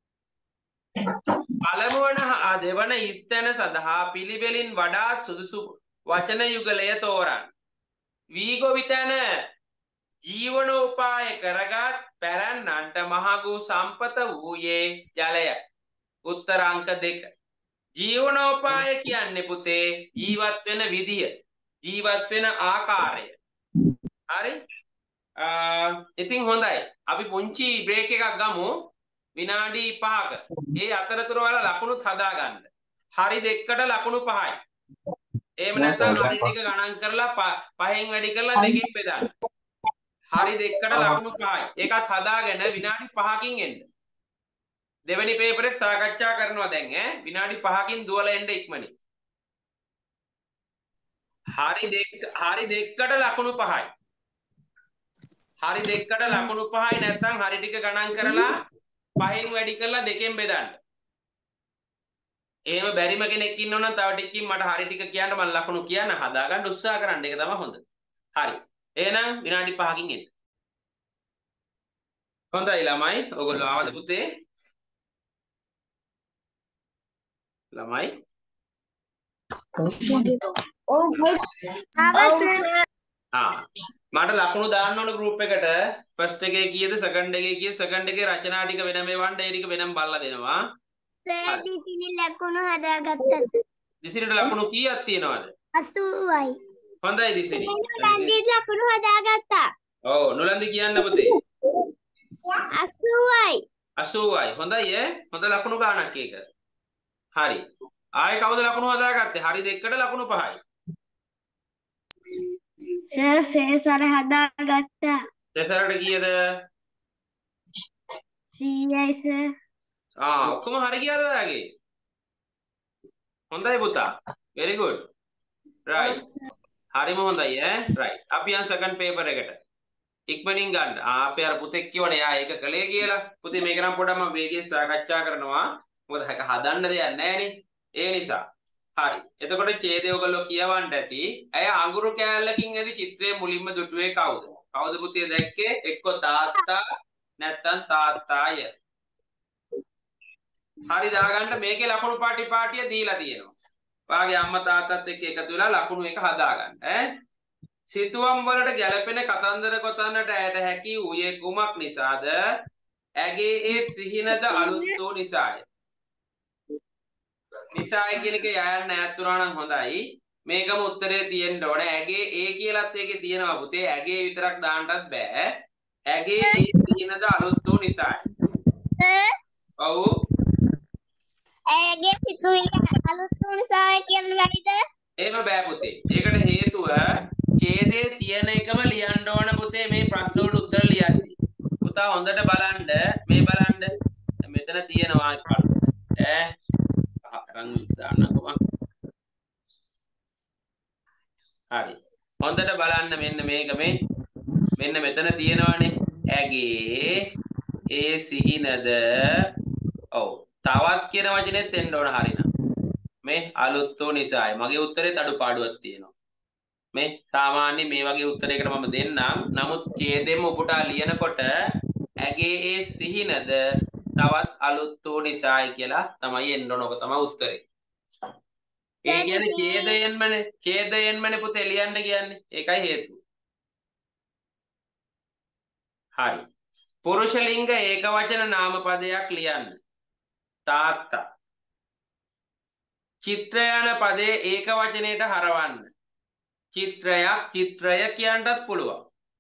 පළමුවන හා දෙවන ස්ථන සඳහා පිළිවෙලින් වඩාත් සුදුසු වචන යුගලය තෝරන්න. වීගොවිතැන ජීවනෝපාය කරගත් පැරැන්නන්ට මහඟු සම්පත වූයේ ජලය. උත්තර අංක 2. ජීවනෝපාය කියන්නේ පුතේ ජීවත් වෙන විදිය, ජීවත් වෙන ආකාරය. හරි? ඉතින් හොඳයි. අපි පුංචි බ්‍රේක් එකක් ගමු. විනාඩි 5ක. ඒ අතරතුර ඔයාලා ලකුණුත් හදා ගන්න. හරි දෙකකට ලකුණු 5යි. එහෙම නැත්නම් හරි ටික ගණන් කරලා පහෙන් වැඩි කරලා දෙකෙන් බෙදන්න. හරි දෙකකට ලකුණු 5යි. ඒකත් හදාගෙන විනාඩි 5කින් එන්න. දෙවෙනි පේපරෙත් සාකච්ඡා කරනවා දැන් ඈ. විනාඩි 5කින් දුවලා එන්න ඉක්මනින්. හරි දෙකකට ලකුණු 5යි. හරි දෙකකට ලකුණු 5යි නැත්නම් හරි ටික ගණන් කරලා පහෙන් වැඩි කරලා දෙකෙන් බෙදන්න. එහෙම බැරිම කෙනෙක් ඉන්නවනම් තව ටිකකින් මට හරි ටික කියන්න මම ලකුණු කියන්න හදාගන්න උත්සාහ කරන්න. ඒක තමයි හොඳ. හරි. එහෙනම් විනාඩි 5කින් එන්න. හොඳයි ළමයි. ඔයගොල්ලෝ ආවද පුතේ? ළමයි. මට ලකුණු දාන්න ඕන ගෲප් එකට ෆස්ට් එකේ කීයද සෙකන්ඩ් එකේ කීයද සෙකන්ඩ් එකේ රචනා ටික වෙනම එවන්න ඒ ටික වෙනම බලලා දෙනවා. සර් දිසිනි ලකුණු හදාගත්තා. දිසිනිට ලකුණු කීයක් තියෙනවද? 80යි. හොඳයි දිසිනි. නුලන්දි ලකුණු හදාගත්තා. ඔව් නුලන්දි කියන්න පුතේ. 80යි. 80යි. හොඳයි ඈ. හොඳ ලකුණු ගානක් ඒක. හරි. ආයේ කවුද ලකුණු හදාගත්තේ? හරි දෙකකට ලකුණු 5යි. සර් සේසර හදාගත්තා. සෙසරට කීයද? 100යි සර්. ඔක්කොම හරි ගියාද ඔයාගේ? හොඳයි පුතා. very good. right. හරිම හොඳයි ඈ. right. අපි යන් සෙකන්ඩ් පේපර් එකට. ඉක්මනින් ගන්න. අපි අර පුතෙක් කියවනේ යා ඒක කළේ කියලා. පුතේ මේක නම් පොඩ්ඩක් මම වේගයෙන් සාකච්ඡා කරනවා. මොකද ඒක හදන්න දෙයක් නැහැනේ. ඒ නිසා. හරි. එතකොට ඡේදය ඔයගොල්ලෝ කියවන්න ඇති. ඇය අඟුරු කෑල්ලකින් ඇති චිත්‍රයේ මුලින්ම දුටුවේ කවුද? කවුද පුතේ දැක්කේ? එක්ක තාත්තා නැත්නම් තාත්තාය. හරි දාගන්න මේකේ ලකුණු පාටිය දීලා තියෙනවා. වාගේ අම්මා තාත්තත් එක්ක එකතු වෙලා ලකුණු එක හදාගන්න ඈ. සිතුවම් වලට ගැලපෙන කතන්දර ගොතන්නට ඇයට හැකි වූයේ කුමක් නිසාද? ඇගේ ඒ සිහිනද අලුත් වූ නිසාය. නිසාය කියන එක යයන් ඈත් වුණා නම් හොඳයි. මේකම උත්තරේ තියෙන්න ඕනේ. ඇගේ ඒ කියලාත් ඒකේ තියෙනවා පුතේ. ඇගේ විතරක් දාන්නත් බෑ. ඇගේ ඒ සිහිනද අලුත් වූ නිසාය. ඔව්. ඇගේ සිතුවිලි අලුත් වූ නිසාය කියන්න බැරිද? එහෙම බෑ පුතේ. ඒකට හේතුව ඡේදයේ තියෙන එකම ලියන්න ඕන පුතේ මේ ප්‍රශ්න වලට උත්තර ලියද්දි. පුතා හොඳට බලන්න මේ බලන්න. මෙතන තියෙනවා ඈ අරන් දාන්නකෝ. හරි. හොඳට බලන්න මෙන්න මේක මෙන්න මෙතන තියෙනවානේ. ඇගේ ඒ සිහිනද ඔව් තවත් කියන වචනේත් එන්න ඕන හරිනම්. මේ අලුත් වූ නිසායි. මගේ උත්තරේත් අඩුපාඩුවක් තියෙනවා. මේ සාමාන්‍ය මේ වගේ උත්තරයකට මම දෙන්නම්. නමුත් ඡේදෙම උපුටා ලියනකොට ඇගේ ඒ සිහිනද තවත් අලුත් වූ නිසායි කියලා තමයි එන්න ඕන. ඔක තමයි උත්තරේ. ඒ කියන්නේ ඡේදයෙන්මනේ පුතේ ලියන්න කියන්නේ. ඒකයි හේතුව. හරි. පුරුෂ ලිංග ඒකවචන නාමපදයක් ලියන්න. තාත්තා. චිත්‍ර යන පදයේ ඒකවචනයට හරවන්න. චිත්‍රයක් චිත්‍රය කියන්නත් පුළුවන්.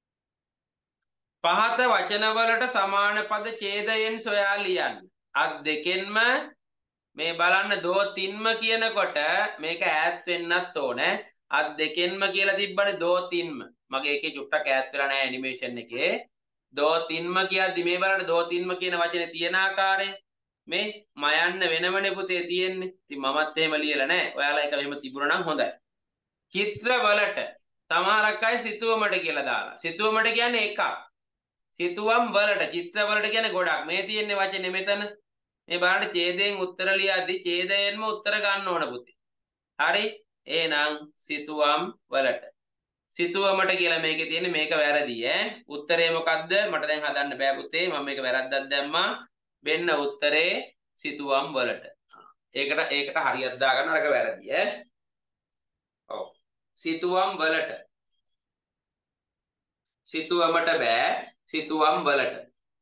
පහත වචනවලට සමාන පද ඡේදයෙන් සොයා ලියන්න. අත් දෙකෙන්ම මේ බලන්න දෝ තින්ම කියනකොට මේක ඈත් වෙන්නත් ඕනේ. අත් දෙකෙන්ම කියලා තිබ්බනේ දෝ තින්ම. මගේ එකේ චුට්ටක් ඈත් වෙලා නැහැ ඇනිමේෂන් එකේ. දෝ තින්ම කියද්දි මේ බලන්න දෝ තින්ම කියන වචනේ තියෙන ආකාරය මේ මයන්න වෙනවනේ පුතේ තියෙන්නේ. ඉතින් මමත් එහෙම ලියලා නැහැ. ඔයාලා ඒක මෙහෙම තිබුණා නම් හොඳයි. චිත්‍ර වලට සමහරක් අය සිතුවමට කියලා දාලා. සිතුවමට කියන්නේ එකක්. සිතුවම් වලට චිත්‍ර වලට කියන්නේ ගොඩක්. මේ තියෙන්නේ වචනේ මෙතන. මේ බලන්න ඡේදයෙන් උත්තර ලියද්දි ඡේදයෙන්ම උත්තර ගන්න ඕන පුතේ. හරි? එහෙනම් සිතුවම් වලට. සිතුවමට කියලා මේකේ තියෙන්නේ මේක වැරදි ඈ. උත්තරේ මොකද්ද? මට දැන් හදන්න බෑ පුතේ. මම මේක වැරද්දක් දැම්මා. වෙන්න උත්තරේ සිතුවම් වලට. ඒකට හරියට දාගන්න අරක වැරදි ඈ. ඔව්. සිතුවම් වලට. සිතුවමට බෑ. සිතුවම් වලට.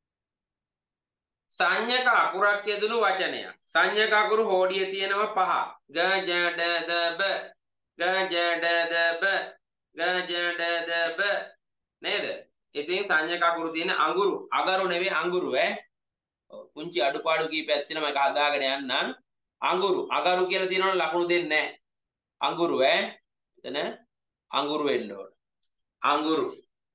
සංඥක අකුරක් යෙදුණු වචනයක්. සංඥක අකුරු හෝඩියේ තියෙනවා 5. ග ජ ඩ ද බ ග ජ ඩ ද බ ග ජ ඩ ද බ නේද? ඉතින් සංඥක අකුරු තියෙන අඟුරු නෙවෙයි අඟුරු ඈ. ඔව්. පුංචි අඩුපාඩු කීපයක් තියෙනවා මම හදාගෙන යන්නම්. අඟුරු අගරු කියලා තියෙනවනේ ලකුණු දෙන්නේ නැහැ. අඟුරු එතන අඟුරු වෙන්න ඕන. අඟුරු.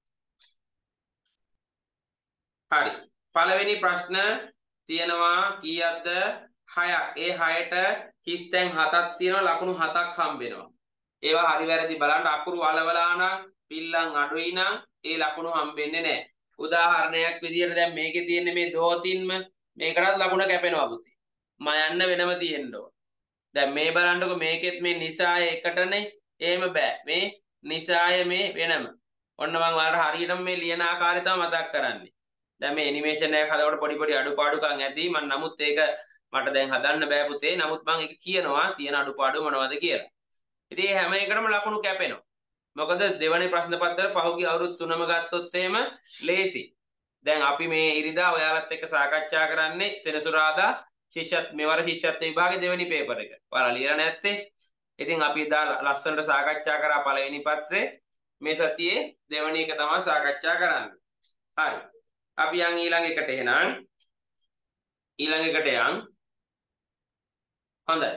හරි. පළවෙනි ප්‍රශ්න තියෙනවා කීයක්ද? 6ක්. ඒ 6ට හිස් තැන් 7ක් තියෙනවා ලකුණු 7ක් හම්බ වෙනවා. ඒවා හරි වැරදි බලන්න අකුරු අලවලා නම් පිල්ලම් අඩුයි නම් ඒ ලකුණු හම්බෙන්නේ නැහැ. උදාහරණයක් විදියට දැන් මේකේ තියෙන්නේ මේ දෝතින්ම මේකටත් ලකුණ කැපෙනවා පුතේ. මම යන්න වෙනම තියෙන්න ඕන. දැන් මේ බලන්නකො මේකෙත් මේ නිසාය එකටනේ. එහෙම බෑ. මේ නිසාය මේ වෙනම. ඔන්න මම ඔයාලට හරියටම මේ ලියන ආකාරය තමයි මතක් කරන්නේ. දැන් මේ ඇනිමේෂන් එක හදනකොට පොඩි අඩුපාඩුකම් ඇති. මම නමුත් ඒක මට දැන් හදන්න බෑ පුතේ. නමුත් මම ඒක කියනවා තියෙන අඩුපාඩු මොනවද කියලා. ඉතින් හැම එකටම ලකුණු කැපෙනවා. මොකද දෙවනේ ප්‍රශ්න පත්‍රය පහුගිය අවුරුදු 3ම ගත්තොත් එහෙම ලේසි. දැන් අපි මේ ඉරිදා ඔයාලත් එක්ක සාකච්ඡා කරන්නේ සෙනසුරාදා මෙවර ශිෂ්‍යත්ව විභාගේ දෙවෙනි පේපර් එක. ඔයාලා ලියලා නැත්තේ. ඉතින් අපි එදා ලස්සනට සාකච්ඡා කරා පළවෙනි පත්‍රේ. මේ සතියේ දෙවෙනි එක තමයි සාකච්ඡා කරන්නේ. හරි. අපි යන් ඊළඟ එකට එහෙනම්. ඊළඟ එකට යන්. හොඳයි.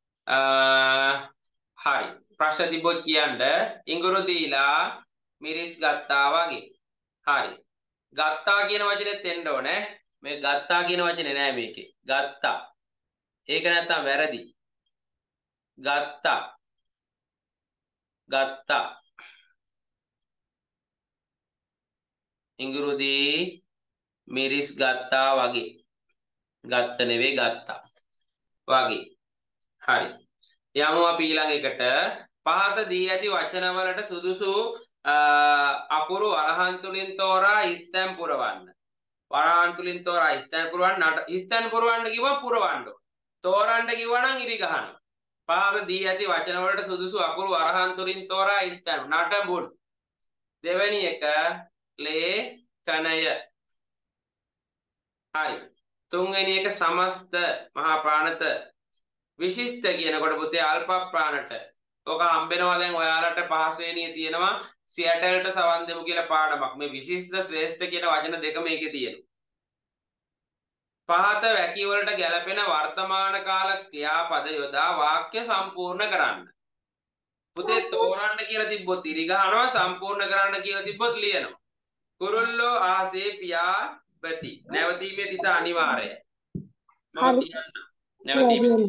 හරි. ප්‍රශ්න තිබ්බොත් කියන්න. ඉඟුරු දීලා මිරිස් ගත්තා වගේ. හරි. ගත්තා කියන වචනේත් එන්න ඕනේ. මේ ගත්තා කියන වචනේ නෑ මේකේ. ගත්තා. ඒක නැත්තම් වැරදි. ගත්තා. ගත්තා. ඉඟුරුදී මිරිස් ගත්තා වගේ. ගත්ත නෙවෙයි ගත්තා. වගේ. හරි. යමු අපි ඊළඟ එකට. පහත දී ඇති වචනවලට සුදුසු අකුරු වරහන් තුලින් තෝරා ස්තැන් පුරවන්න. වරහන් තුලින් තෝරා ස්තැන් පුරවන්න ස්තැන් පුරවන්න කිව්වම පුරවන්න. තෝරන්න කිව්වා නම් ඉරි ගහනවා. පහත දී ඇති වචනවලට සුදුසු අකුරු වරහන් තුලින් තෝරා ස්තැන් නටබුන්. දෙවෙනි එක ලේඛනය. හරි. තුන්වෙනි එක සමස්ත මහා ප්‍රාණත. විශිෂ්ට කියනකොට පුතේ අල්ප ප්‍රාණට. ඔක හම්බෙනවා දැන් ඔයාලට පහසුවෙනිය තියෙනවා සියැටල්ට සවන් දෙමු කියලා පාඩමක්. මේ විශිෂ්ට ශ්‍රේෂ්ඨ කියන වචන දෙක මේකේ තියෙනවා. පහත වැකි වලට ගැලපෙන වර්තමාන කාල ක්‍රියාපද යොදා වාක්‍ය සම්පූර්ණ කරන්න. පුතේ තෝරන්න කියලා තිබ්බොත් ඉරි ගහනවා සම්පූර්ණ කරන්න කියලා තිබ්බොත් ලියනවා. කුරුල්ලෝ ආසේ පියා ප්‍රති. නැවතීමේ තිත අනිවාර්යයි. මම කියන්න. නැවතීමේ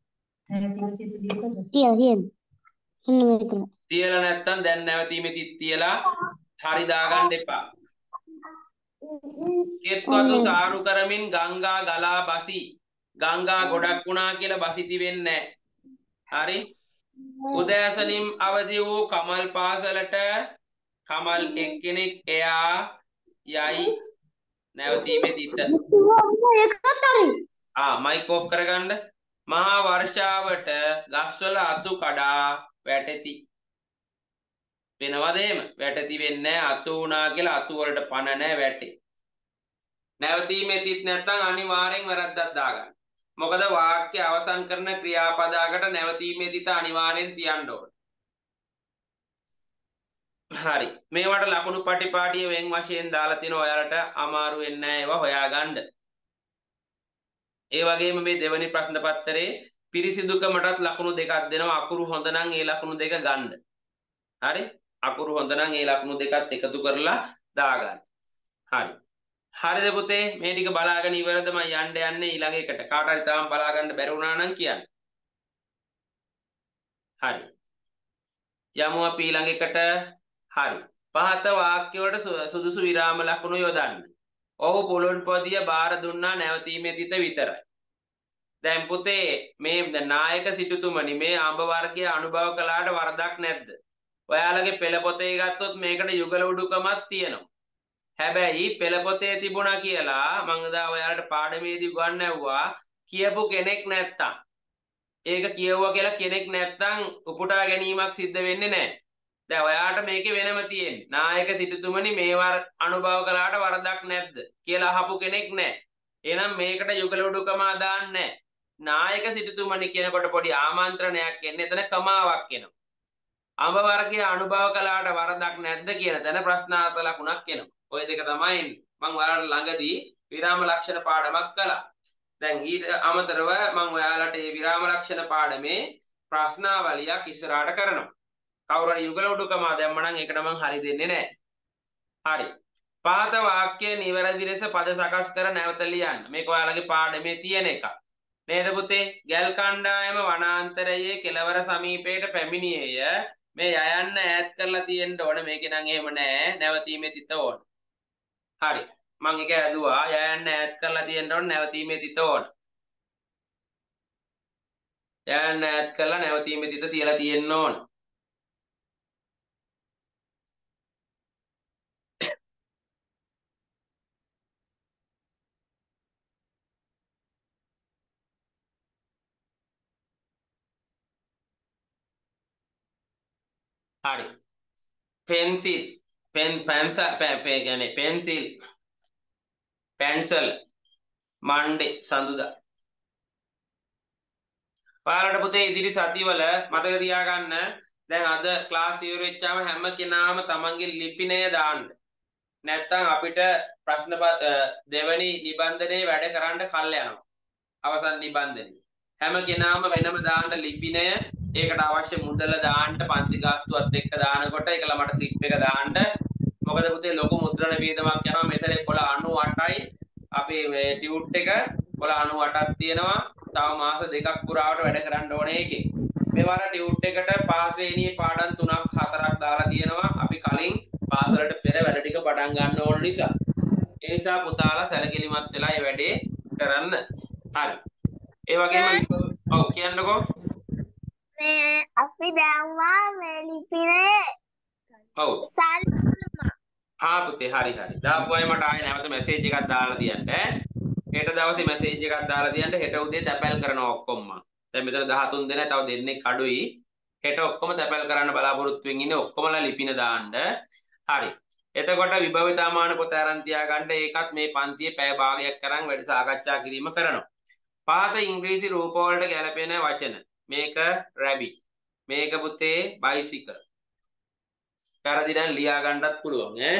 තියලා නැත්තම් දැන් නැවතීමේ තිත් තියලා හරි දාගන්න එපා. කෙත්වතු සාරු කරමින් ගංගා ගලා බසි. ගංගා ගොඩක් වුණා කියලා බසිති වෙන්නේ නැහැ. හරි. උදෑසනින් අවදි වූ කමල් පාසලට කමල් එක්කෙනෙක් එයා යයි. නැවතීමේ තිත. මයික් ඔෆ් කරගන්න. මහා වර්ෂාවට ගස්වල අතු කඩා වැටෙති. වෙනවද එහෙම? වැටෙති වෙන්නේ අතු වුණා කියලා අතු වලට පණ නැහැ වැටේ. නැවතීමේ තිත් නැත්නම් අනිවාර්යෙන් වැරද්දක් දාගන්න. මොකද වාක්‍ය අවසන් කරන ක්‍රියාපදයකට නැවතීමේ තිත අනිවාර්යෙන් තියන්න ඕන. හරි. මේවට ලකුණු පටිපාටිය වෙන් වශයෙන් දාලා තිනවා ඔයාලට අමාරු වෙන්නේ නැහැ ඒවා හොයාගන්න. ඒ වගේම මේ දෙවෙනි ප්‍රශ්න පත්‍රයේ පිරිසිදුකමටත් ලකුණු දෙකක් දෙනවා. අකුරු හොඳ නම් ඒ ලකුණු දෙක ගන්න. හරි? අකුරු හොඳ නම් ඒ ලකුණු දෙකත් එකතු කරලා දාගන්න. හරි. හරිද පුතේ? මේ ටික බලාගෙන ඉවරද මම යන්නේ ඊළඟ එකට. කාට හරි තාම බලා ගන්න බැරි වුණා නම් කියන්න. හරි. යමු අපි ඊළඟ එකට. හරි. පහත වාක්‍ය වලට සුදුසු විරාම ලකුණු යොදන්න. ඔහු පුළුන් පොදිය බාර දුන්නා නැවතීමේ තිත විතරයි. දැන් පුතේ මේ නායක සිටුතුමනි මේ අඹ වර්ගය අනුභව කළාට වරදක් නැද්ද? ඔයාලගේ පෙළ පොතේ ගත්තොත් මේකට යුගල උඩුකමක් තියෙනවා. හැබැයි පෙළ පොතේ තිබුණා කියලා මම දා ඔයාලට පාඩමේදී උගන්වුවා කියපු කෙනෙක් නැත්තම්. ඒක කියවුවා කියලා කෙනෙක් නැත්තම් උපුටා ගැනීමක් සිද්ධ වෙන්නේ නැහැ. දැන් ඔයාට මේකේ වෙනම තියෙන්නේ. නායක සිටුතුමනි මේවර අනුභව කළාට වරදක් නැද්ද කියලා අහපු කෙනෙක් නැහැ. එහෙනම් මේකට යුගල උඩුකම දාන්නේ නැහැ. නායක සිටුතුමනි කියනකොට පොඩි ආමන්ත්‍රණයක් එන්නේ එතන කමාවක් එනවා. අඹ වර්ගයේ අනුභව කළාට වරදක් නැද්ද කියන තැන ප්‍රශ්නාර්ථ ලකුණක් එනවා. ඔය දෙක තමයි මම ඔයාලට ළඟදී විරාම ලක්ෂණ පාඩමක් කළා. දැන් ඊට අමතරව මම ඔයාලට මේ විරාම ලක්ෂණ පාඩමේ ප්‍රශ්නාවලියක් ඉස්සරහට කරනවා. කවුරු හරි යුගල උඩුකම දැම්ම නම් ඒකට මම හරි දෙන්නේ නැහැ. හරි. පහත වාක්‍ය නිවැරදි ලෙස පද සකස් කර නැවත ලියන්න. මේක ඔයාලගේ පාඩමේ තියෙන එකක්. නේද පුතේ? ගල් කණ්ඩායම වනාන්තරයේ කෙළවර සමීපයට පැමිණියේය. මේ යයන්න ඈත් කරලා තියෙන්න ඕන. මේකේ නම් එහෙම නැහැ. නැවතීමේ තිත ඕන. හරි. මම ඒක ඇදුවා. යයන්න ඈත් කරලා තියෙන්න ඕන. නැවතීමේ තිත ඕන. යයන්න ඈත් කරලා නැවතීමේ තිත තියලා තියෙන්න ඕන. හරි. pencil pencil pencil Monday සඳුදා. ඔයාලට පුතේ ඉදිරි සතිවල මතක තියාගන්න දැන් අද ක්ලාස් ඉවර වෙච්චාම හැම කෙනාම තමන්ගේ ලිපිනය දාන්න. නැත්තම් අපිට ප්‍රශ්න දෙවැනි නිබන්ධනයේ වැඩ කරන්න කල් යනවා. අවසන් නිබන්ධනය. හැම කෙනාම වෙනම දාන්න ලිපිනය, ඒකට අවශ්‍ය මුදල දාන්න, පන්ති ගාස්තුවත් එක්ක දානකොට ඒක ළමට ස්ලිප් එක දාන්න. මොකද පුතේ ලොකු මුද්‍රණ වියදමක් යනවා. මෙතන 98යි අපේ මේ ටියුට් එක 98ක් තියෙනවා. තව මාස දෙකක් පුරාවට වැඩ කරන්න ඕනේ ඒකේ. මේ වර ටියුට් එකට පාස් ශ්‍රේණියේ පාඩම් 3ක් 4ක් දාලා තියෙනවා. අපි කලින් පාසලට පෙර වැඩ ටික පටන් ගන්න ඕන නිසා. ඒ නිසා පුතාලා සැලකිලිමත් වෙලා මේ වැඩේ කරන්න. හරි. ඒ වගේම ඔව් කියන්නකෝ. මේ අපි දැම්මා මේ ලිපිනේ. ඔව්. සල්ලි. පුතේ හරි. දාපුවයි මට ආයෙ නැවත මැසේජ් එකක් දාලා තියන්න ඈ. හෙට දවසේ මැසේජ් එකක් දාලා තියන්න. හෙට උදේ තැපැල් කරනවා ඔක්කොම. දැන් මෙතන 13 දෙනා තව දෙන්නෙක් අඩුයි. හෙට ඔක්කොම තැපැල් කරන්න බලාපොරොත්තු වෙමින් ඉන්නේ. ඔක්කොමලා ලිපින දාන්න. හරි. එතකොට විභවිතාමාන පොත අරන් තියාගන්න. ඒකත් මේ පන්තියේ පැය භාගයක් කරන් වැඩි සාකච්ඡා කිරීම කරනවා. පහත ඉංග්‍රීසි රූප වලට ගැලපෙන වචන. මේක rabbit. මේක පුතේ bicycle. වැරදි නම් ලියා ගන්නත් පුළුවන් ඈ.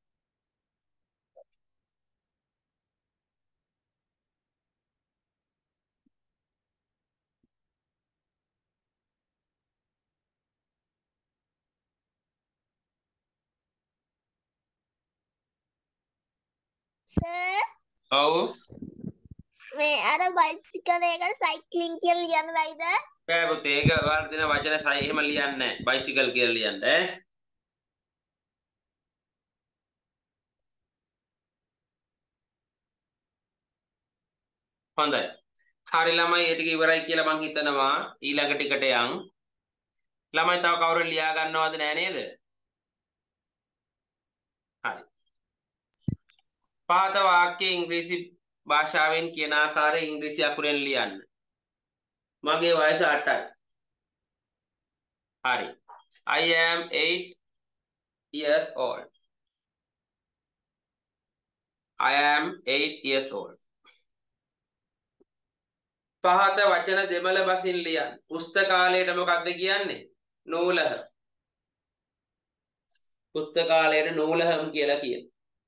සර් ඔව්. මේ අර බයිසිකල් එක සයික්ලින් කියලා ලියන්න බැයිද? බෑ පුතේ ඒක ඔයාලට දෙන වචන සයි එහෙම ලියන්නේ නැහැ. bicycle කියලා ලියන්න ඈ. හොඳයි. හරි ළමයි ඒ ටික ඉවරයි කියලා මං හිතනවා. ඊළඟ ටිකට යන්. ළමයි තව කවුරු ලියා ගන්නවද නෑ නේද? හරි. පහත වාක්‍ය ඉංග්‍රීසි භාෂාවෙන් කියන ආකාරයේ ඉංග්‍රීසි අකුරෙන් ලියන්න. මගේ වයස 8යි. හරි. I am 8 years old. I am 8 years old. පහත වචන දෙමළ බසින් ලියන්න. පුස්තකාලයට මොකක්ද කියන්නේ? නූලහ. පුස්තකාලයට නූලහම් කියලා කියන.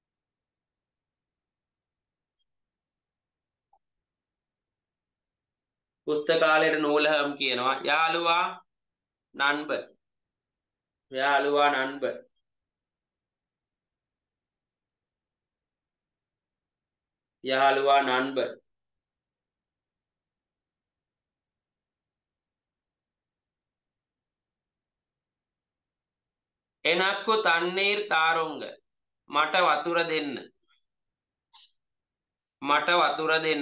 පුස්තකාලයට නූලහම් කියනවා. යාළුවා නන්බර්. යාළුවා නන්බර්. යාළුවා නන්බර්. එනක්කු තන්නීර් තාරොංග. මට වතුර දෙන්න. මට වතුර දෙන්න.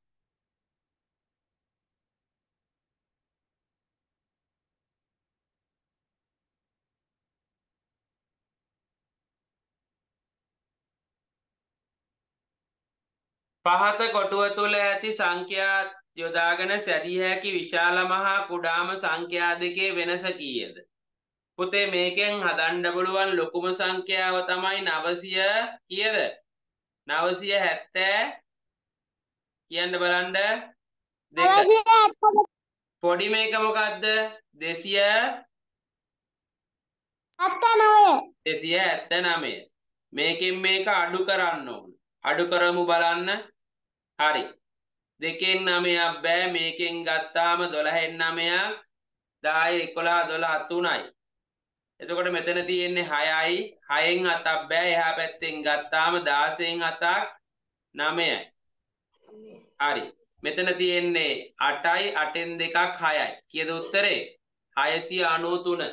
පහත කොටුව තුළ ඇති සංඛ්‍යා යොදාගෙන සැදිය හැකි විශාල මහා කුඩාම සංඛ්‍යා දෙකේ වෙනස කීයද? පුතේ මේකෙන් හදන්න පුළුවන් ලොකුම සංඛ්‍යාව තමයි 900 කීයද? 970 කියන්න බලන්න. දෙක. පොඩි මේක මොකද්ද? 279. 279. මේකෙන් මේක අඩු කරන්න ඕන. අඩු කරමු බලන්න. හරි. 2න් 9ක් බෑ මේකෙන් ගත්තාම 12න් 9ක් 10 11 12 3යි. එතකොට මෙතන තියෙන්නේ 6යි 6න් 7ක් බෑ එහා පැත්තෙන් ගත්තාම 16න් 7ක් 9යි. හරි. මෙතන තියෙන්නේ 8යි 8න් 2ක් 6යි. කීයද උත්තරේ? 693.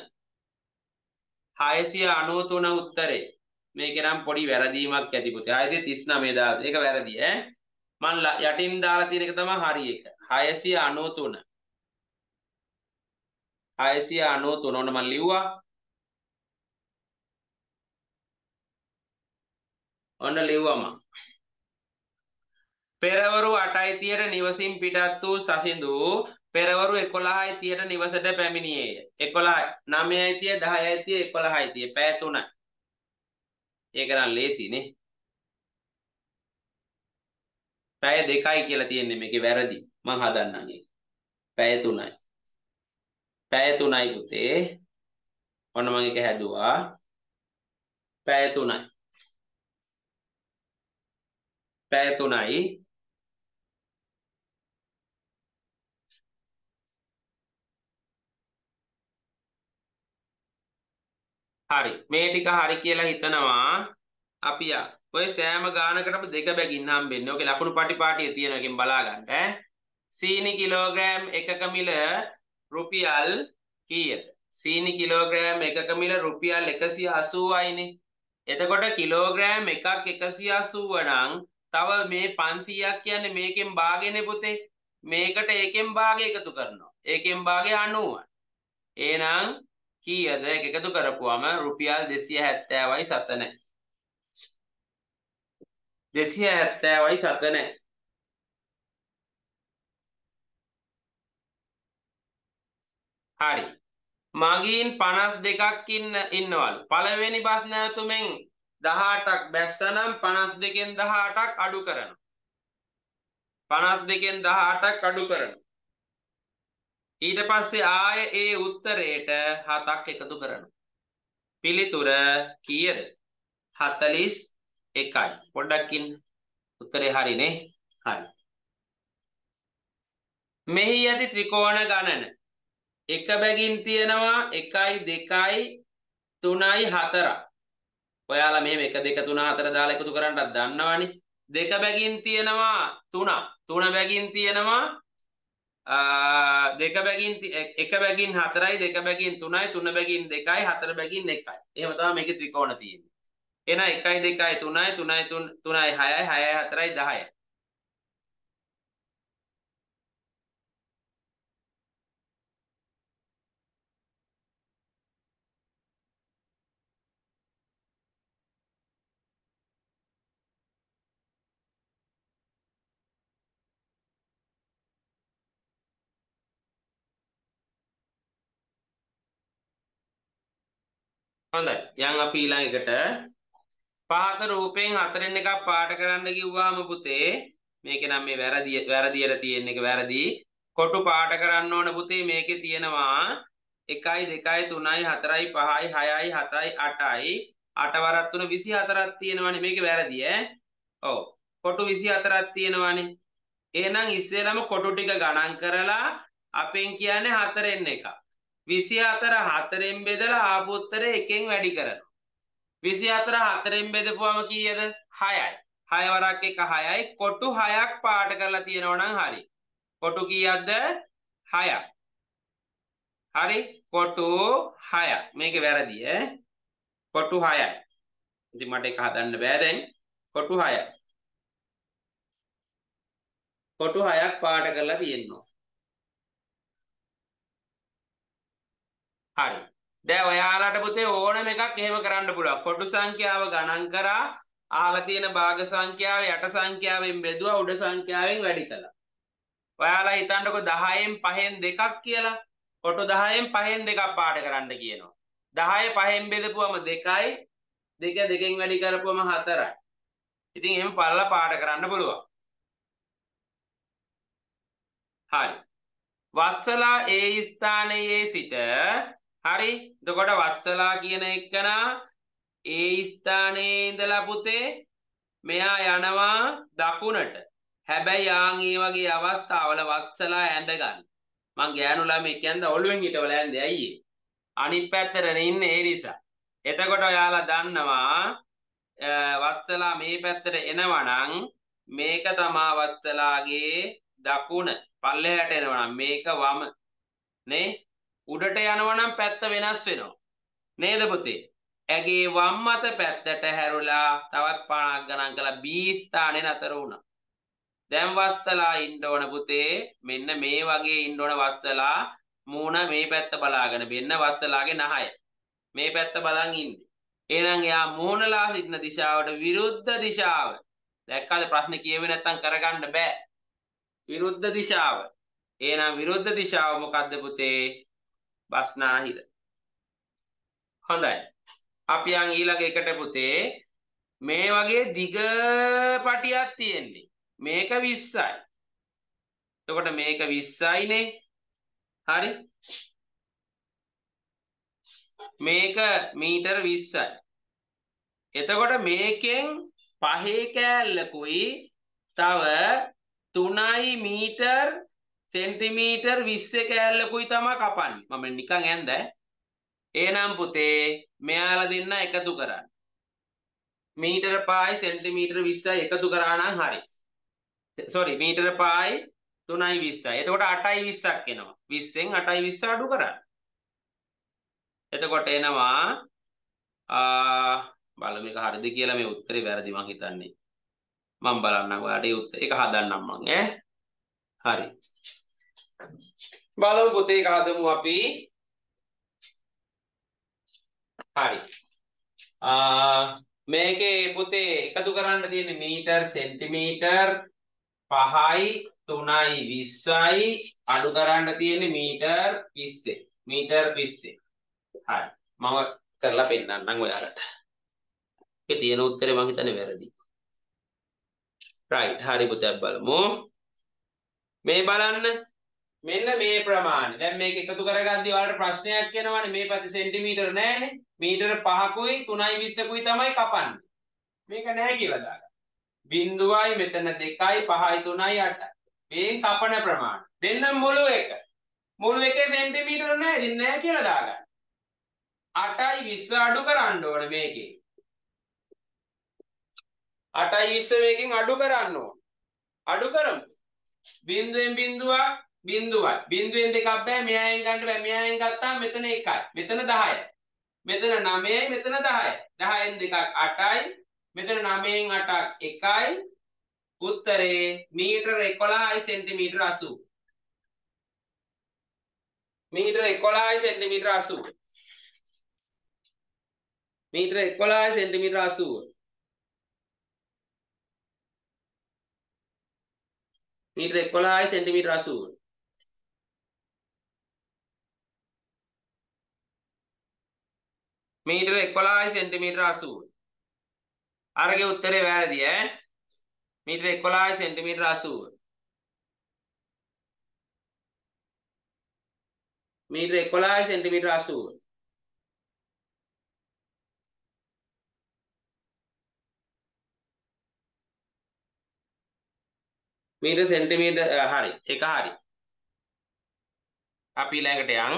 693 උත්තරේ. මේකේ නම් පොඩි වැරදීමක් ඇති පුතේ. ආයෙත් 39 දාලා. ඒක වැරදි ඈ. මම යටින් දාලා තියෙන එක තමයි හරි එක. 693. 693 ඔන්න මම ලිව්වා. ඔන්න ලිව්වා මම. පෙරවරු 8:30ට නිවසින් පිටත් වූ සසිඳු පෙරවරු 11:30ට නිවසට පැමිණියේය. 11 9:30 10:30 11:30 පැය 3යි. ඒක නම් ලේසි නේ. පැය 2යි කියලා තියෙන්නේ මේකේ වැරදි. මම හදන්නම් ඒක. පැය 3යි. පැය 3යි පුතේ. ඔන්න මම ඒක හැදුවා. පැය 3යි. පැය 3යි. හරි. මේ ටික හරි කියලා හිතනවා. අපි ඔය සෑම ගානකටම 2 බැගින් හම්බෙන්නේ. ඔගේ ලකුණු පටිපාටිය තියෙන එකෙන් බලා ගන්න ඈ. සීනි කිලෝග්‍රෑම් එකක මිල රුපියල් කීයද? සීනි කිලෝග්‍රෑම් එකක මිල රුපියල් 180යිනේ. එතකොට කිලෝග්‍රෑම් එකක් 180 නම් තව මේ 500ක් කියන්නේ මේකෙන් භාගයනේ පුතේ. මේකට ඒකෙන් භාගය එකතු කරනවා. ඒකෙන් භාගය 90. එහෙනම් කීයද? ඒක එකතු කරපුවම රුපියල් 270යි 7 නැහැ. 270යි 7 නැහැ. හරි. මගීන් 52ක් ඉන්නවලු. පළවෙනි බස් නැවතුමෙන් 18ක් බැස්සනම් 52න් 18ක් අඩු කරනවා. 52න් 18ක් අඩු කරනවා. ඊට පස්සේ ආයේ ඒ උත්තරේට 7ක් එකතු කරනවා. පිළිතුර කීයද? 41යි. පොඩ්ඩක් ඉන්න. උත්තරේ හරිනේ. හරි. මෙහි ඇති ත්‍රිකෝණ ගණන එක බැගින් තියෙනවා 1යි 2යි 3යි 4යි. ඔයාලා මෙහෙම 1 2 3 4 දාලා එකතු කරන්නත් දන්නවනේ. 2 බැගින් තියෙනවා 3. 3 බැගින් තියෙනවා 2 බැගින් 1 බැගින් 4යි 2 බැගින් 3යි 3 බැගින් 2යි 4 බැගින් 1යි. එහෙම තමයි මේකේ ත්‍රිකෝණ තියෙන්නේ. එහෙනම් 1යි 2යි 3යි 3යි 3යි 6යි 6යි 4යි 10යි. හොඳයි. යන් අපි ඊළඟ එකට පහත රූපයෙන් 4න් එකක් පාට කරන්න කිව්වහම පුතේ මේක නම් මේ වැරදියට තියෙන එක වැරදි. කොටු පාට කරන්න ඕන පුතේ මේකේ තියෙනවා 1යි 2යි 3යි 4යි 5යි 6යි 7යි 8යි 8 වරක් 3 24ක් තියෙනවානේ මේකේ වැරදි ඈ. ඔව්. කොටු 24ක් තියෙනවානේ. එහෙනම් ඉස්සෙල්ලාම කොටු ටික ගණන් කරලා අපෙන් කියන්නේ 4න් එකක්. 24 4න් බෙදලා ආපු උත්තරේ 1න් වැඩි කරනවා. 24 4න් බෙදපුවම කීයද? 6යි. 6 වරක් 1 6යි. කොටු 6ක් පාට කරලා තියෙනවා නම් හරි. කොටු කීයක්ද? 6ක්. හරි. කොටු 6ක්. මේක වැරදි ඈ. කොටු 6යි. ඉතින් මට ඒක හදන්න බෑ දැන්. කොටු 6යි. කොටු 6ක් පාට කරලා තියෙනවා. හරි. දැන් ඔයාලට පුතේ ඕනම එකක් එහෙම කරන්න පුළුවන්. කොටු සංඛ්‍යාව ගණන් කරා අහලා තියෙන භාග සංඛ්‍යාව යට සංඛ්‍යාවෙන් බෙදුවා උඩ සංඛ්‍යාවෙන් වැඩි කළා. ඔයාලා හිතන්නකො 10න් 5න් 2ක් කියලා. කොටු 10න් 5න් 2ක් පාට කරන්න කියනවා. 10 5න් බෙදපුවම 2යි. 2 2කින් වැඩි කරපුවම 4යි. ඉතින් එහෙම පළලා පාට කරන්න පුළුවන්. හරි. වත්සලා ඒ ස්ථානයේ සිට හරි. එතකොට වත්සලා කියන එකනා ඒ ස්ථානයේ ඉඳලා පුතේ මෙයා යනවා දකුණට. හැබැයි ආන් ඒ වගේ අවස්ථාවල වත්සලා ඇඳ ගන්න. මං ගෑනු ළමයි කියන්නේ ඔළුවෙන් හිටවල ඇඳේ අයියේ. අනිත් පැත්තට ඉන්නේ ඒ නිසා. එතකොට ඔයාලා දන්නවා වත්සලා මේ පැත්තට එනවා නම් මේක තමා වත්සලාගේ දකුණ. පල්ලෙහාට එනවා නම් මේක වම. නේ? උඩට යනවා නම් පැත්ත වෙනස් වෙනවා. නේද පුතේ? ඇගේ වම් අත පැත්තට හැරුලා තවත් 50ක් ගණන් කළා B ස්ථානේ නතර වුණා. දැන් වස්තලා ඉන්න ඕන පුතේ මෙන්න මේ වගේ ඉන්න ඕන වස්තලා මූණ මේ පැත්ත බලාගෙන මෙන්න වස්තලාගේ නහය මේ පැත්ත බලන් ඉන්නේ. එහෙනම් එයා මූණලා සිටින දිශාවට විරුද්ධ දිශාව. දැක්කද ප්‍රශ්නේ කියුවේ නැත්තම් කරගන්න බෑ. විරුද්ධ දිශාව. එහෙනම් විරුද්ධ දිශාව මොකද්ද පුතේ? බස්නාහිර. හොඳයි. අපි යන් ඊළඟ එකට පුතේ මේ වගේ දිග පටියක් තියෙන්නේ. මේක 20යි. එතකොට මේක 20යිනේ. හරි? මේක මීටර 20යි. එතකොට මේකෙන් පහේ කෑල්ලකුයි තව 3යි මීටර් සෙන්ටිමීටර් 20 කෑල්ලකුයි තමයි කපන්නේ. මම නිකන් ඇන්ද. එහෙනම් පුතේ මෙයාලා දෙන්න එකතු කරන්න. මීටර පහයි සෙන්ටිමීටර 20යි එකතු කරා නම් හරි. සෝරි මීටර පහයි 3යි 20යි. එතකොට 8යි 20ක් එනවා. 20ෙන් 8යි 20 අඩු කරන්න. එතකොට එනවා බලමු මේක හරිද කියලා මේ උත්තරේ වැරදි මං හිතන්නේ. මම බලන්නම් ඔයාලට ඒ උත්තර ඒක හදන්නම් මං හරි. බලමු පුතේ ඒක හදමු අපි. හරි. මේකේ පුතේ එකතු කරන්න තියෙන්නේ මීටර් සෙන්ටිමීටර් 5යි 3යි 20යි අඩු කරන්න තියෙන්නේ මීටර් 20. මීටර් 20. හරි. මම කරලා පෙන්නන්නම් ඔයාලට. ඒ තියෙන උත්තරේ මං හිතන්නේ වැරදි. right හරි පුතේ බලමු. මේ බලන්න. මෙන්න මේ ප්‍රමාණය. දැන් මේක එකතු කරගද්දී ඔයාලට ප්‍රශ්නයක් එනවනේ මේ පැත්තේ සෙන්ටිමීටර නැහැනේ. මීටර 5කුයි 3යි 20කුයි තමයි කපන්නේ. මේක නැහැ කියලා දාගන්න. බිංදුවයි මෙතන 2යි 5යි 3යි 8යි. මේ කපන ප්‍රමාණය. දෙන්න මුළු එක. මුළු එකේ සෙන්ටිමීටර නැහැ. ඉතින් නැහැ කියලා දාගන්න. 8යි 20 අඩු කරන්න ඕනේ මේකේ. 8යි 20 මේකෙන් අඩු කරන්න ඕනේ. අඩු කරමු. බිංදුවෙන් බිංදුවක් බිංදුවයි. බිංදුවෙන් දෙකක් බෑ මෙයාෙන් ගන්න බෑ. මෙයාෙන් ගත්තාම මෙතන 1යි. මෙතන 10යි. මෙතන 9යි මෙතන 10යි. 10න් දෙකක් 8යි. මෙතන 9න් 8ක් 1යි. උත්තරේ මීටර 11යි සෙන්ටිමීටර 80. මීටර 11යි සෙන්ටිමීටර 80. මීටර 11යි සෙන්ටිමීටර 80. මීටර 11යි සෙන්ටිමීටර 80. මීටර 11යි සෙන්ටිමීටර 80. අරගේ උත්තරේ වැරදි ඈ. මීටර 11යි සෙන්ටිමීටර 80. මීටර 11යි සෙන්ටිමීටර 80. මීටර සෙන්ටිමීටර හරි. ඒක හරි. අපි ළඟට යන්.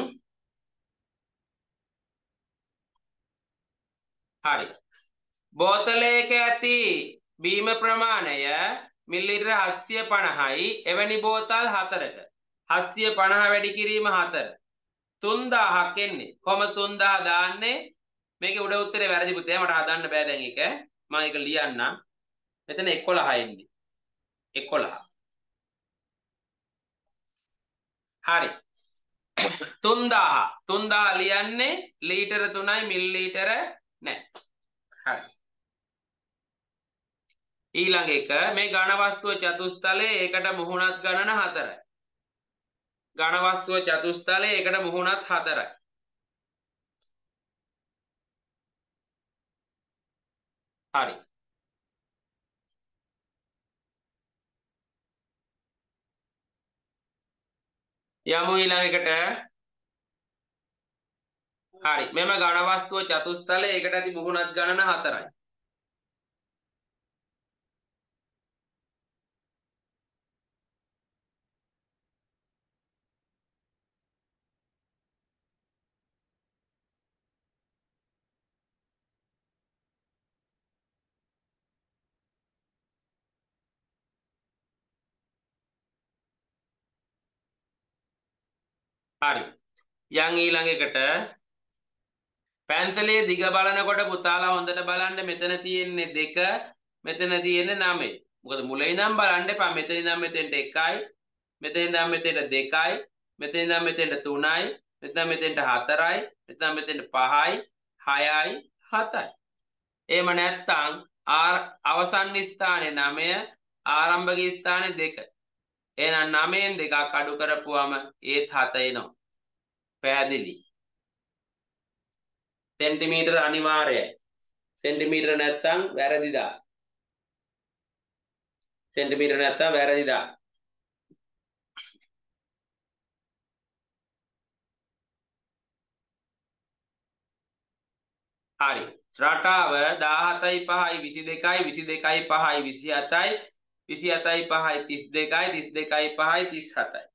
හරි. බෝතලයක ඇති බීම ප්‍රමාණය මිලිලිටර 750යි. එවැනි බෝතල් 4ක 750 වැඩි කිරීම 4. 3000ක් එන්නේ. කොහොම 3000 දාන්නේ? මේකේ උඩ උත්තරේ වැරදි පුතේ. මට හදන්න බෑ දැන් ඒක. මම ඒක ලියන්නම්. මෙතන 11 එන්නේ. 11. හරි. 3000 ලියන්නේ ලීටර 3යි මිලිලීටර නෑ. හරි. ඊළඟ එක මේ ඝන වස්තුව චතුස්තලයේ ඒකට මුහුණත් ගණන 4යි. ඝන වස්තුව චතුස්තලයේ ඒකට මුහුණත් 4යි. හරි. යමු ඊළඟ එකට. හරි. මෙම ඝන වස්තුව චතුස්තලයේ ඒකට ඇති මුහුණත් ගණන 4යි. හරි. යන් ඊළඟ එකට පැන්සලේ දිග බලනකොට පුතාලා හොඳට බලන්න මෙතන තියෙන්නේ 2 මෙතන තියෙන්නේ 9. මොකද මුලින් ඉඳන් බලන්න එපා. මෙතන ඉඳන් මෙතෙන්ට 1යි. මෙතන ඉඳන් මෙතෙන්ට 2යි. මෙතන ඉඳන් මෙතෙන්ට 3යි. මෙතන මෙතෙන්ට 4යි. මෙතන මෙතෙන්ට 5යි 6යි 7යි. එහෙම නැත්නම් අවසන් ස්ථානේ 9 ආරම්භක ස්ථානේ 2. එහෙනම් 9න් 2ක් අඩු කරපුවම ඒත් 7 එනවා. පැහැදිලි. සෙන්ටිමීටර අනිවාර්යයි. සෙන්ටිමීටර නැත්තම් වැරදිදා. සෙන්ටිමීටර නැත්තම් වැරදිදා. හරි. රටාව 17යි 5යි 22යි 22යි 5යි 27යි 27යි 5යි 32යි 32යි 5යි 37යි.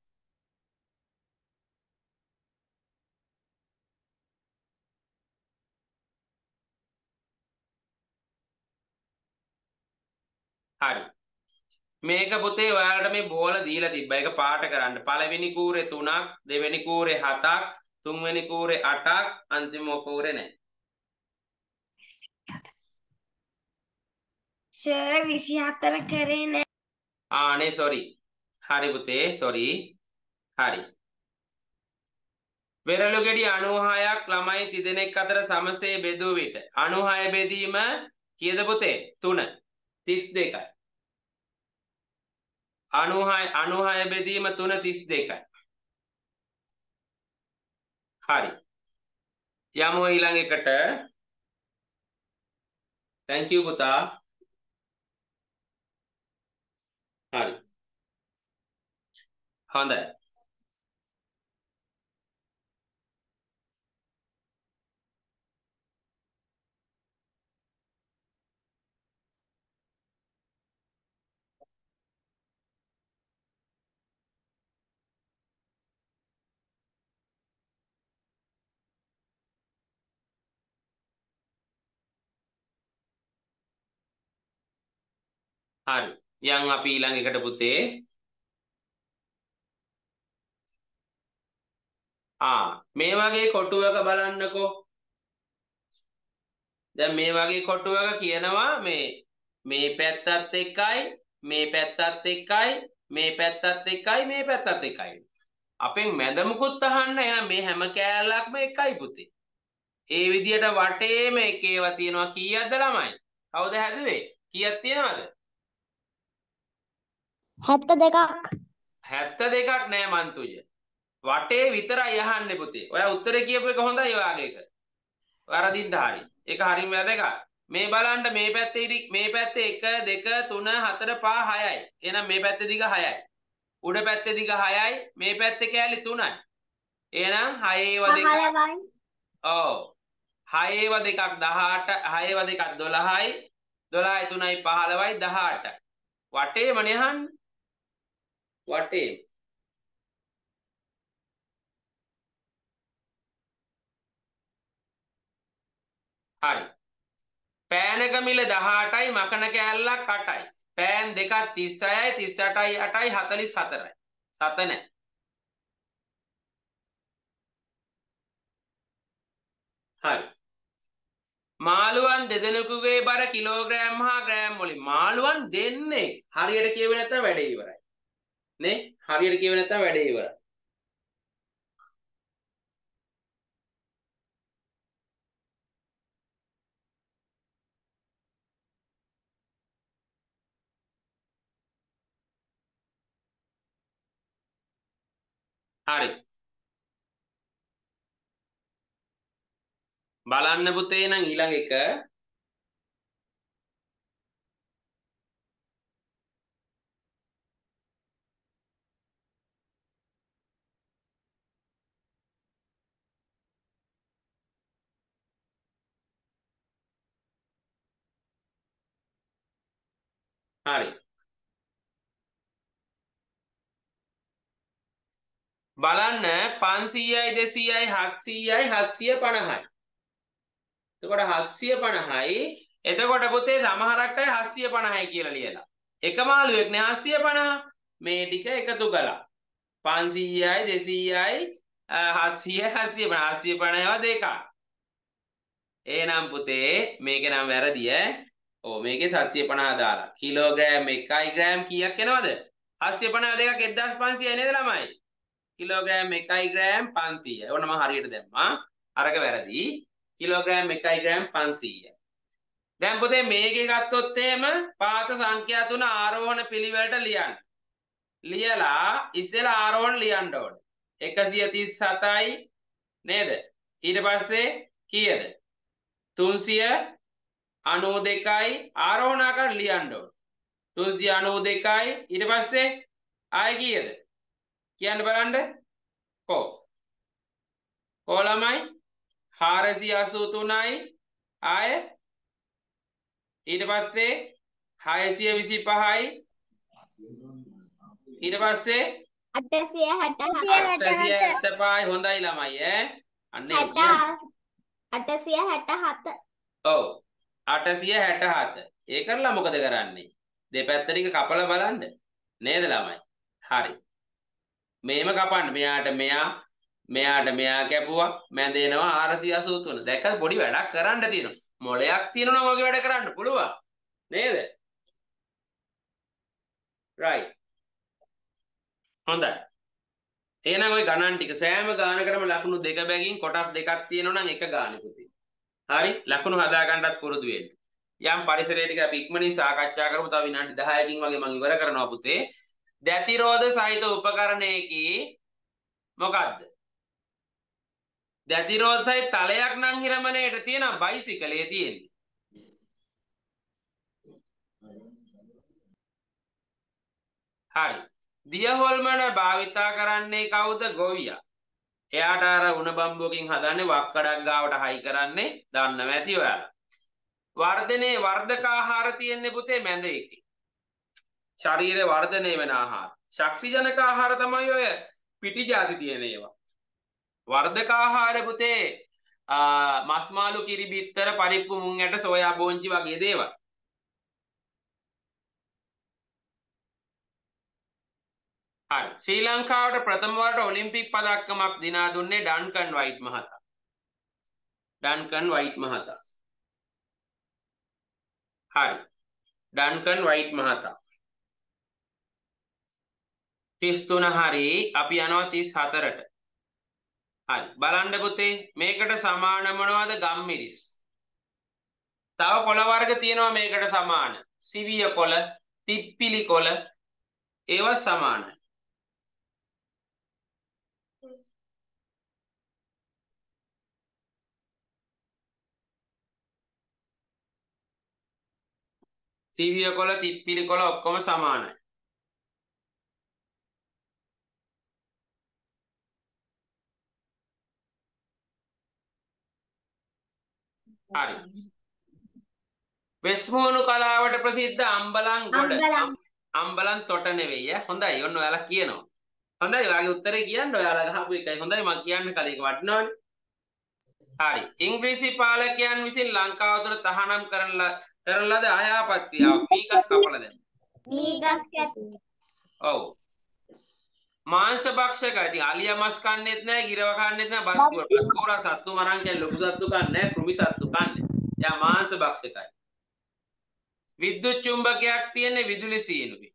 හරි. මේක පුතේ ඔයාලට මේ බෝල දීලා තිබ්බා. ඒක පාට කරන්න. පළවෙනි කූරේ 3ක්, දෙවෙනි කූරේ 7ක්, තුන්වෙනි කූරේ 8ක්, අන්තිම කූරේ නැහැ. සර් 24 කරේ නෑ. ආනේ සෝරි. හරි පුතේ සෝරි. හරි. වෙරළු ගෙඩි 96ක් ළමයි තිදෙනෙක් අතර සමසේ බෙදූ විට 96 බෙදීම කීයද පුතේ? 3 32යි. 96 බෙදීම 3 32යි. හරි. යමු ඊළඟ එකට. thank you පුතා. හරි. හොඳයි. හරි. යන් අපි ඊළඟ එකට පුතේ. මේ වගේ කොටුවක බලන්නකෝ. දැන් මේ වගේ කොටුවක කියනවා මේ පැත්තත් එක්කයි මේ පැත්තත් එක්කයි මේ පැත්තත් එක්කයි මේ පැත්තත් එක්කයි. අපෙන් මැදමුකුත් අහන්න. එහෙනම් මේ හැම කෑල්ලක්ම එකයි පුතේ. ඒ විදියට වටේම එක ඒවා තියෙනවා. කීයක්ද ළමයි? කවුද හැදුවේ? කීයක් තියෙනවද? 72ක්. 72ක් නෑ මන්තුජ. වටේ විතරයි අහන්නේ පුතේ. ඔයා උත්තරේ කියපු එක හොඳයි ඔයාගේ එක. වැරදින්ද හරි. ඒක හරිම වැදගත්. මේ බලන්න මේ පැත්තේ 1 2 3 4 5 6යි. එහෙනම් මේ පැත්තේ දිග 6යි. උඩ පැත්තේ දිග 6යි. මේ පැත්තේ කෑලි 3යි. එහෙනම් 6 ඒවා දෙක. ඔව්. 6 ඒවා දෙකක් 18 6 ඒවා දෙකක් 12යි. 12යි 3යි 15යි 18යි. වටේමනේ අහන්නේ. වටේ. හරි. පෑනක මිල 18යි මකන කෑල්ලක් 8යි. පෑන් දෙකක් 36යි 38යි 8යි 44යි. 7 නැහැ. හරි. මාළුවන් දෙදෙනෙකුගේ බර කිලෝග්‍රෑම් හා ග්‍රෑම් වලින්. මාළුවන් දෙන්නේ හරියට කියවෙ නැත්නම් වැඩේ ඉවරයි. නේ? හරියට කියවෙ නැත්නම් වැඩේ ඉවරයි. හරි. බලන්න පුතේ නම් ඊළඟ එක. හරි. බලන්න 500යි 200යි 700යි 750යි. එතකොට 750යි. එතකොට පුතේ සමහරක් අය 750යි කියලා ලියලා. එක මාළුවෙක් නේ 750. මේ ටික එකතු කළා. 500යි 200යි 700යි 750යි දෙක. එහෙනම් පුතේ මේකේ නම් වැරදි ඈ. ඔව් මේකේ 750 දාලා. කිලෝග්‍රෑම් 1යි ග්‍රෑම් කීයක් එනවද? 750 දෙකක් 1500යි නේද ළමයි? කිලෝග්‍රෑම් 1යි ග්‍රෑම් 500යි. ඔන්න මම හරියට දැම්මා. අරක වැරදි. කිලෝග්‍රෑම් 1යි ග්‍රෑම් 500යි. දැන් පුතේ මේකේ ගත්තොත් එහෙම පාත සංඛ්‍යා තුන ආරෝහණ පිළිවෙලට ලියන්න. ලියලා ඉස්සෙල්ලා ආරෝහණ ලියන්න ඕනේ. 137යි නේද? ඊට පස්සේ කීයද? 392යි ආරෝහණ ආකාර ලියන්න ඕනේ. 392යි ඊට පස්සේ ආයෙ කීයද? කියන්න බලන්න. කො ළමයි 483යි ආයෙ ඊට පස්සේ 625යි ඊට පස්සේ 875යි හොඳයි ළමයි ඈ අන්න ඒ කියන්නේ 867 ඔව් 867 ඒ කරලා මොකද කරන්නේ දෙපැත්ත ටික කපලා බලන්න නේද ළමයි හරි මේම කපන්න මෙයාට මෙයා කැපුවා මැද එනවා 483 දැක්කද පොඩි වැඩක් කරන්න තියෙනවා මොලයක් තියෙනවා නම් ඔයගේ වැඩ කරන්න පුළුවන් නේද right හොඳයි එහෙනම් ওই ගණන් ටික සෑම ගානකටම ලකුණු දෙක බැගින් කොටස් දෙකක් තියෙනවා නම් එක ගානකුයි හරි ලකුණු හදා ගන්නත් පුරුදු වෙන්න යම් පරිසරය ටික අපි ඉක්මනින් සාකච්ඡා කරමු තව විනාඩි 10කින් වගේ මම ඉවර කරනවා පුතේ දැතිරෝධ සහිත උපකරණයකී මොකද්ද දැතිරෝධයි තලයක් නම් හිරමණයට තියෙන බයිසිකලයේ තියෙන්නේ හරි දිය හොල්මන භාවිතා කරන්නේ කවුද ගොවියා එයාට අර උණ බම්බුවකින් හදන්නේ වක්කඩක් ගාවට හයි කරන්නේ දන්නව ඇති ඔයාලා වර්ධනයේ වර්ධක ආහාර තියෙන්නේ පුතේ මැද එකේ ශරීරේ වර්ධනය වෙන ආහාර ශක්තිජනක ආහාර තමයි ඔය පිටි ಜಾති තියෙන ඒවා වර්ධක ආහාර පුතේ මස් මාළු කිරි බිත්තර පරිප්පු මුං ඇට සෝයා බෝංචි වගේ දේවල් හරි ශ්‍රී ලංකාවට ප්‍රථම වරට ඔලිම්පික් පදක්කමක් දිනා දුන්නේ ඩන්කන් වයිට් මහතා හරි ඩන්කන් වයිට් මහතා 33 හරි අපි යනවා 34ට හරි බලන්න පුතේ මේකට සමාන මොනවද ගම්මිරිස් තව කොළ වර්ග තියෙනවා මේකට සමාන සිවිය කොළ තිප්පිලි කොළ ඒවා සමානයි සිවිය කොළ තිප්පිලි කොළ ඔක්කොම සමානයි හරි වෙස්මුණු කලාවට ප්‍රසිද්ධ අම්බලන් ගොඩ අම්බලන් තොට නෙවෙයි හොඳයි ඔන්න ඔයාලා කියනවා හොඳයි ඔයාගේ උත්තරේ කියන්න ඔයාලා ගහපු එකයි හොඳයි මම කියන්න කලින් ඒක වටිනවනේ හරි ඉංග්‍රීසි පාලකයන් විසින් ලංකාව තුළ තහනම් කරන ලද අයහපත් ක්‍රියාව මීගස් කපලා දැම්ම මීගස් කැපුවා ඔව් මාංශ භක්ෂක ඉතින් අලියා මස් කන්නේත් නැහැ ගිරව කන්නේත් නැහැ බත් කෝරා සත්තු මරන් කියන්නේ ලොකු සත්තු කන්නේ නැහැ කෘමි සත්තු කන්නේ එයා මාංශ භක්ෂකයි විද්‍යුත් චුම්බකයක් තියෙන්නේ විදුලි සීනුවේ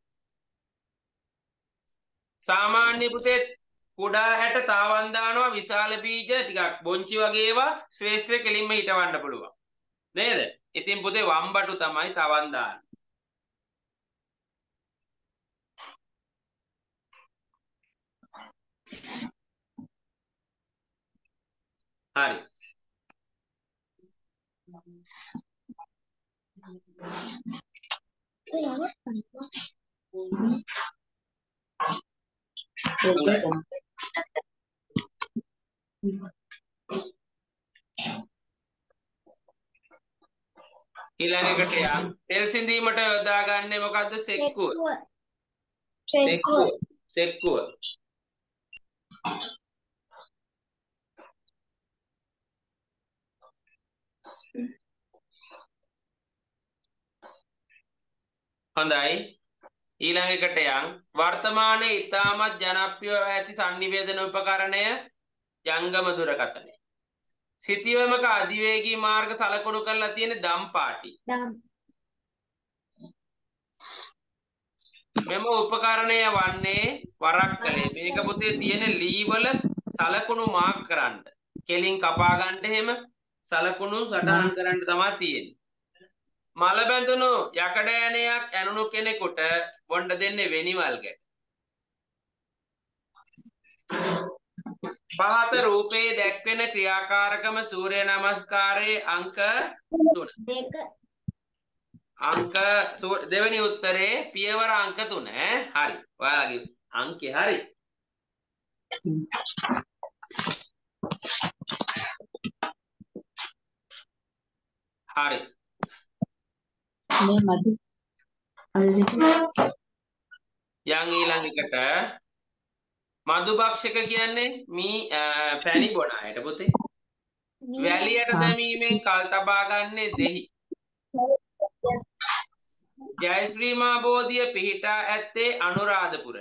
සාමාන්‍ය පුතේ කුඩා හැට තාවන් දානවා විශාල බීජ ටිකක් බොංචි වගේ ඒවා ශ්‍රේෂ්ඨ කෙලින්ම හිටවන්න පුළුවන් නේද ඉතින් පුතේ වම්බටු තමයි තාවන් දාන්නේ හරි ඊළඟ එකට යන් තෙල් සිඳීමට යොදාගන්නේ මොකද්ද? සෙක්කුව. සෙක්කුව. සෙක්කුව. හොඳයි. ඊළඟ එකට යන් වර්තමානයේ ඉතාමත් ජනප්‍රියව ඇති sannivedana උපකරණය ජංගම දුරකථනය. සිතියමක අධිවේගී මාර්ග සලකුණු කරලා තියෙන දම්පාටි. මෙම උපකරණය වන්නේ වරක්කලේ. මේක පුතේ තියෙන ලී වල සලකුණු මාක් කරන්න. කෙලින් කපා ගන්න එහෙම සලකුණු සටහන් කරන්න තමයි තියෙන්නේ. මල බැඳුණු යකඩ ඇණයක් ඇනුණු කෙනෙකුට බොණ්ඩ දෙන්නේ වෙනිවල් ගැට. පහත රූපයේ දැක්වෙන ක්‍රියාකාරකම සූර්ය නමස්කාරයේ අංක 3. අංක දෙවෙනි උත්තරේ පියවර අංක 3 හරි. ඔයාලගේ අංකේ හරි. හරි. මේ මදි. යන් ඊළඟ එකට මදුභක්ෂක කියන්නේ මී පැණි බොන අයට පුතේ. වැලියට දැමීමෙන් කල් තබා ගන්නේ දෙහි. ජයශ්‍රී මා බෝධිය පිහිටා ඇත්තේ අනුරාධපුරය.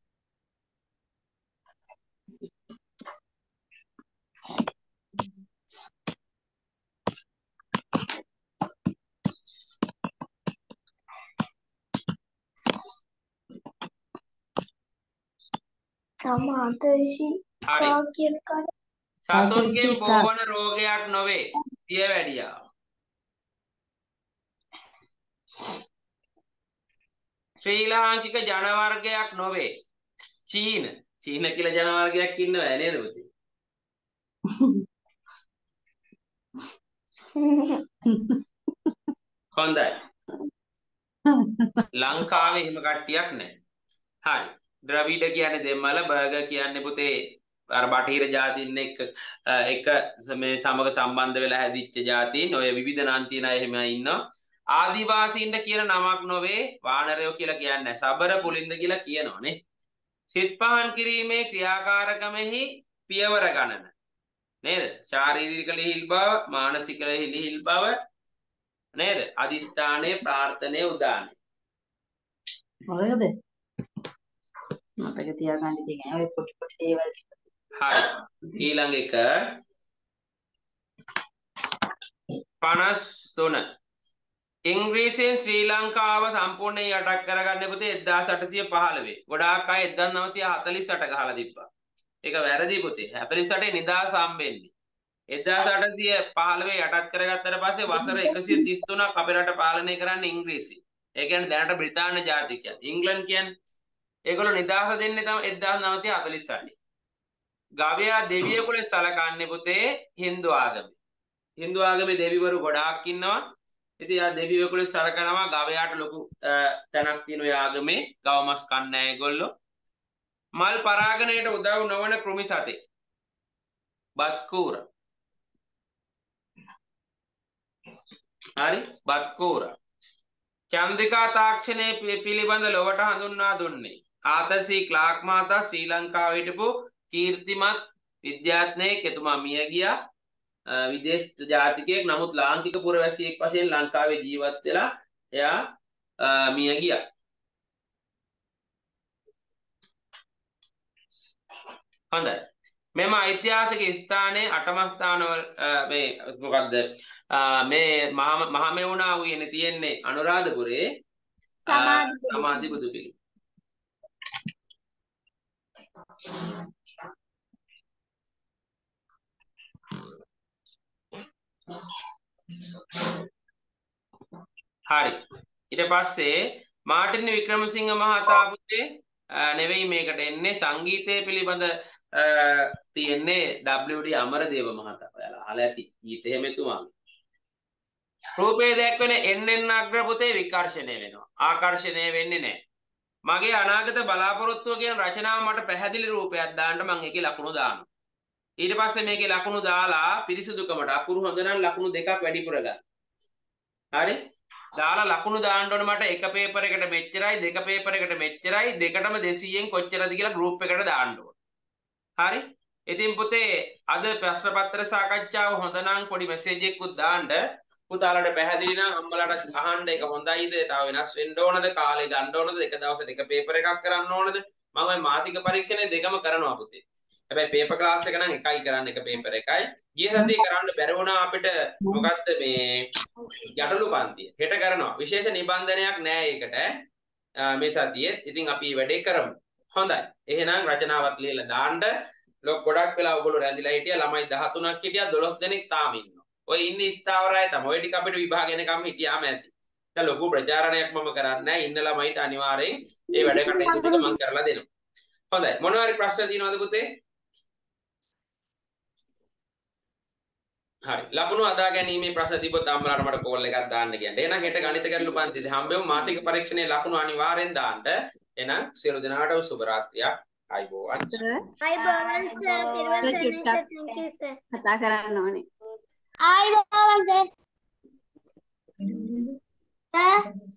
සතුන්ගෙන් බෝවන රෝගයක් නොවේ. දියවැඩියාව. ශ්‍රී ලාංකික ජන වර්ගයක් නොවේ. චීන කියලා ජන වර්ගයක් ඉන්නවද නේද පුතේ? හොඳයි. ලංකාවේ එහෙම කට්ටියක් නැහැ. හරි. ද්‍රවිඩ කියන්නේ දෙමළ, බර්ගර් කියන්නේ පුතේ අර බටහිර ජාතීන් එක්ක එක මේ සමග සම්බන්ධ වෙලා හැදිච්ච ජාතීන්. ඔය විවිධ නම් තියෙන අය එහෙම ඉන්නවා. ආදිවාසීන්ට කියන නමක් නොවේ. වානරයෝ කියලා කියන්නේ නැහැ. සබර පුලින්ද කියලා කියනෝනේ. සිත් පහන් කිරීමේ ක්‍රියාකාරකමෙහි පියවර ගණන. නේද? ශාරීරික ලිහිල් බව, මානසික ලිහිල් බව නේද? අදිෂ්ඨානයේ ප්‍රාර්ථනයේ උදානය. මොකද? මතක තියාගන්න ඉතින් ඔය පොඩි පොඩි දේවල් ටික. හරි. ඊළඟ එක 53. ඉංග්‍රීසියෙන් ශ්‍රී ලංකාව සම්පූර්ණයෙන් යටත් කරගන්න පුතේ 1815. ගොඩාක් අය 1948 ගහලා තිබ්බා. ඒක වැරදි පුතේ. 48 නිදහස හම්බෙන්නේ. 1815 යටත් කරගත්තට පස්සේ වසර 133ක් අපේ රට පාලනය කරන්නේ ඉංග්‍රීසි. ඒ කියන්නේ දැනට බ්‍රිතාන්‍ය ජාතිකයන්. ඉංග්ලන්ඩ් කියන්නේ ඒගොල්ලෝ නිදහස දෙන්නේ තමයි 1948. ගවයා දෙවියෙකුට සලකන්නේ පුතේ හින්දු ආගමේ. හින්දු ආගමේ දෙවිවරු ගොඩාක් ඉන්නවා. ඉතින් ආ දෙවියෙකුට සලකනවා ගවයාට ලොකු තැනක් තියෙන ඔය ආගමේ. ගව මස් කන්නේ නැහැ ඒගොල්ලෝ. මල් පරාගණයට උදව් නොවන කෘමි සතේ. බත්කූර. හරි බත්කූර. චන්ද්‍රිකා තාක්ෂණය පිළිබඳ ලොවට හඳුන්වා දුන්නේ ආතර් ක්ලාක් මහතා ශ්‍රී ලංකාවේ හිටපු කීර්තිමත් විද්‍යාඥයෙක්. එතුමා මිය ගියා. විදේශ ජාතිකයෙක්. නමුත් ලාංකික පුරවැසියෙක් වශයෙන් ලංකාවේ ජීවත් වෙලා එයා මිය ගියා. හොඳයි. මෙම ඓතිහාසික ස්ථානයේ 8ම ස්ථානවල මේ මොකක්ද මේ මහමෙවුනා උයනේ තියෙන්නේ අනුරාධපුරේ සමාධි බුදු පිළිම. හරි. ඊට පස්සේ මාටින් වික්‍රමසිංහ මහතා පුතේ නෙවෙයි මේකට එන්නේ සංගීතය පිළිබඳ තියෙන්නේ WD අමරදේව මහතා. ඔයාලා අහලා ඇති ගීත එහෙම එතුමාගේ. රූපේ දැක්වෙන එන්නෙන් අග්‍ර පුතේ විකර්ෂණය වෙනවා. ආකර්ෂණය වෙන්නේ නැහැ. මගේ අනාගත බලාපොරොත්තුව කියන රචනාව මට පැහැදිලි රූපයක් දාන්න මම ඒකේ ලකුණු දානවා. ඊට පස්සේ මේකේ ලකුණු දාලා පිරිසුදුකමට අකුරු හොඳ නම් ලකුණු දෙකක් වැඩිපුර ගන්න. හරි දාලා ලකුණු දාන්න ඕනේ මට එක පේපර් එකට මෙච්චරයි දෙක පේපර් එකට මෙච්චරයි දෙකටම 200න් කොච්චරද කියලා ගෲප් එකට දාන්න ඕනේ. හරි ඉතින් පුතේ අද ප්‍රශ්න පත්‍ර සාකච්ඡාව හොඳ නම් පොඩි මෙසේජ් එකකුත් දාන්න. පුතාලට පැහැදිලි නම් අම්මලාට අහන්න ඒක හොඳයිද? තව වෙනස් වෙන්න ඕනද? කාලේ ගන්න ඕනද? එක දවසට එක පේපර් එකක් කරන්න ඕනද? මම ওই මාතික පරීක්ෂණය දෙකම කරනවා පුතේ. හැබැයි පේපර් ක්ලාස් එක නම් එකයි කරන්න එක පේපර් එකයි. ගිය සතියේ කරන්න බැරි වුණා අපිට මොකද්ද මේ යටලු පන්තිය. හෙට කරනවා. විශේෂ නිබන්ධනයක් නෑ ඒකට. මේ සතියේ. ඉතින් අපි වැඩේ කරමු. හොඳයි. එහෙනම් රචනාවක් ලියලා දාන්න. ගොඩක් වෙලා ඔයගොල්ලෝ රැඳිලා හිටියා. ළමයි 13ක් හිටියා 12 දෙනෙක් තාම ඉන්නවා. ඔය ඉන්නේ ස්ථාවරය තමයි. ඔය ටික අපිට විභාග එනකම් හිටියාම ඇති. දැන් ලොකු ප්‍රචාරණයක් මම කරන්නේ නැහැ. ඉන්න ළමයිට අනිවාර්යෙන් මේ වැඩ කටයුතු ටික මම කරලා දෙනවා. හොඳයි. මොනවා හරි ප්‍රශ්න තියෙනවද පුතේ? හරි. ලකුණු අදා ගැනීමේ ප්‍රශ්න තිබ්බොත් අම්මලාට මට කෝල් එකක් දාන්න කියන්න. එහෙනම් හෙට ගණිත ගැටළු පන්තිදී හම්බෙමු. මාසික පරීක්ෂණයේ ලකුණු අනිවාර්යෙන් දාන්න. එහෙනම් සියලු දෙනාටම සුබ රාත්‍රියක්. අයබෝවන්. අයබෝවන් සර්. thank you sir. කතා කරන්න ඕනේ. අයබෝවන්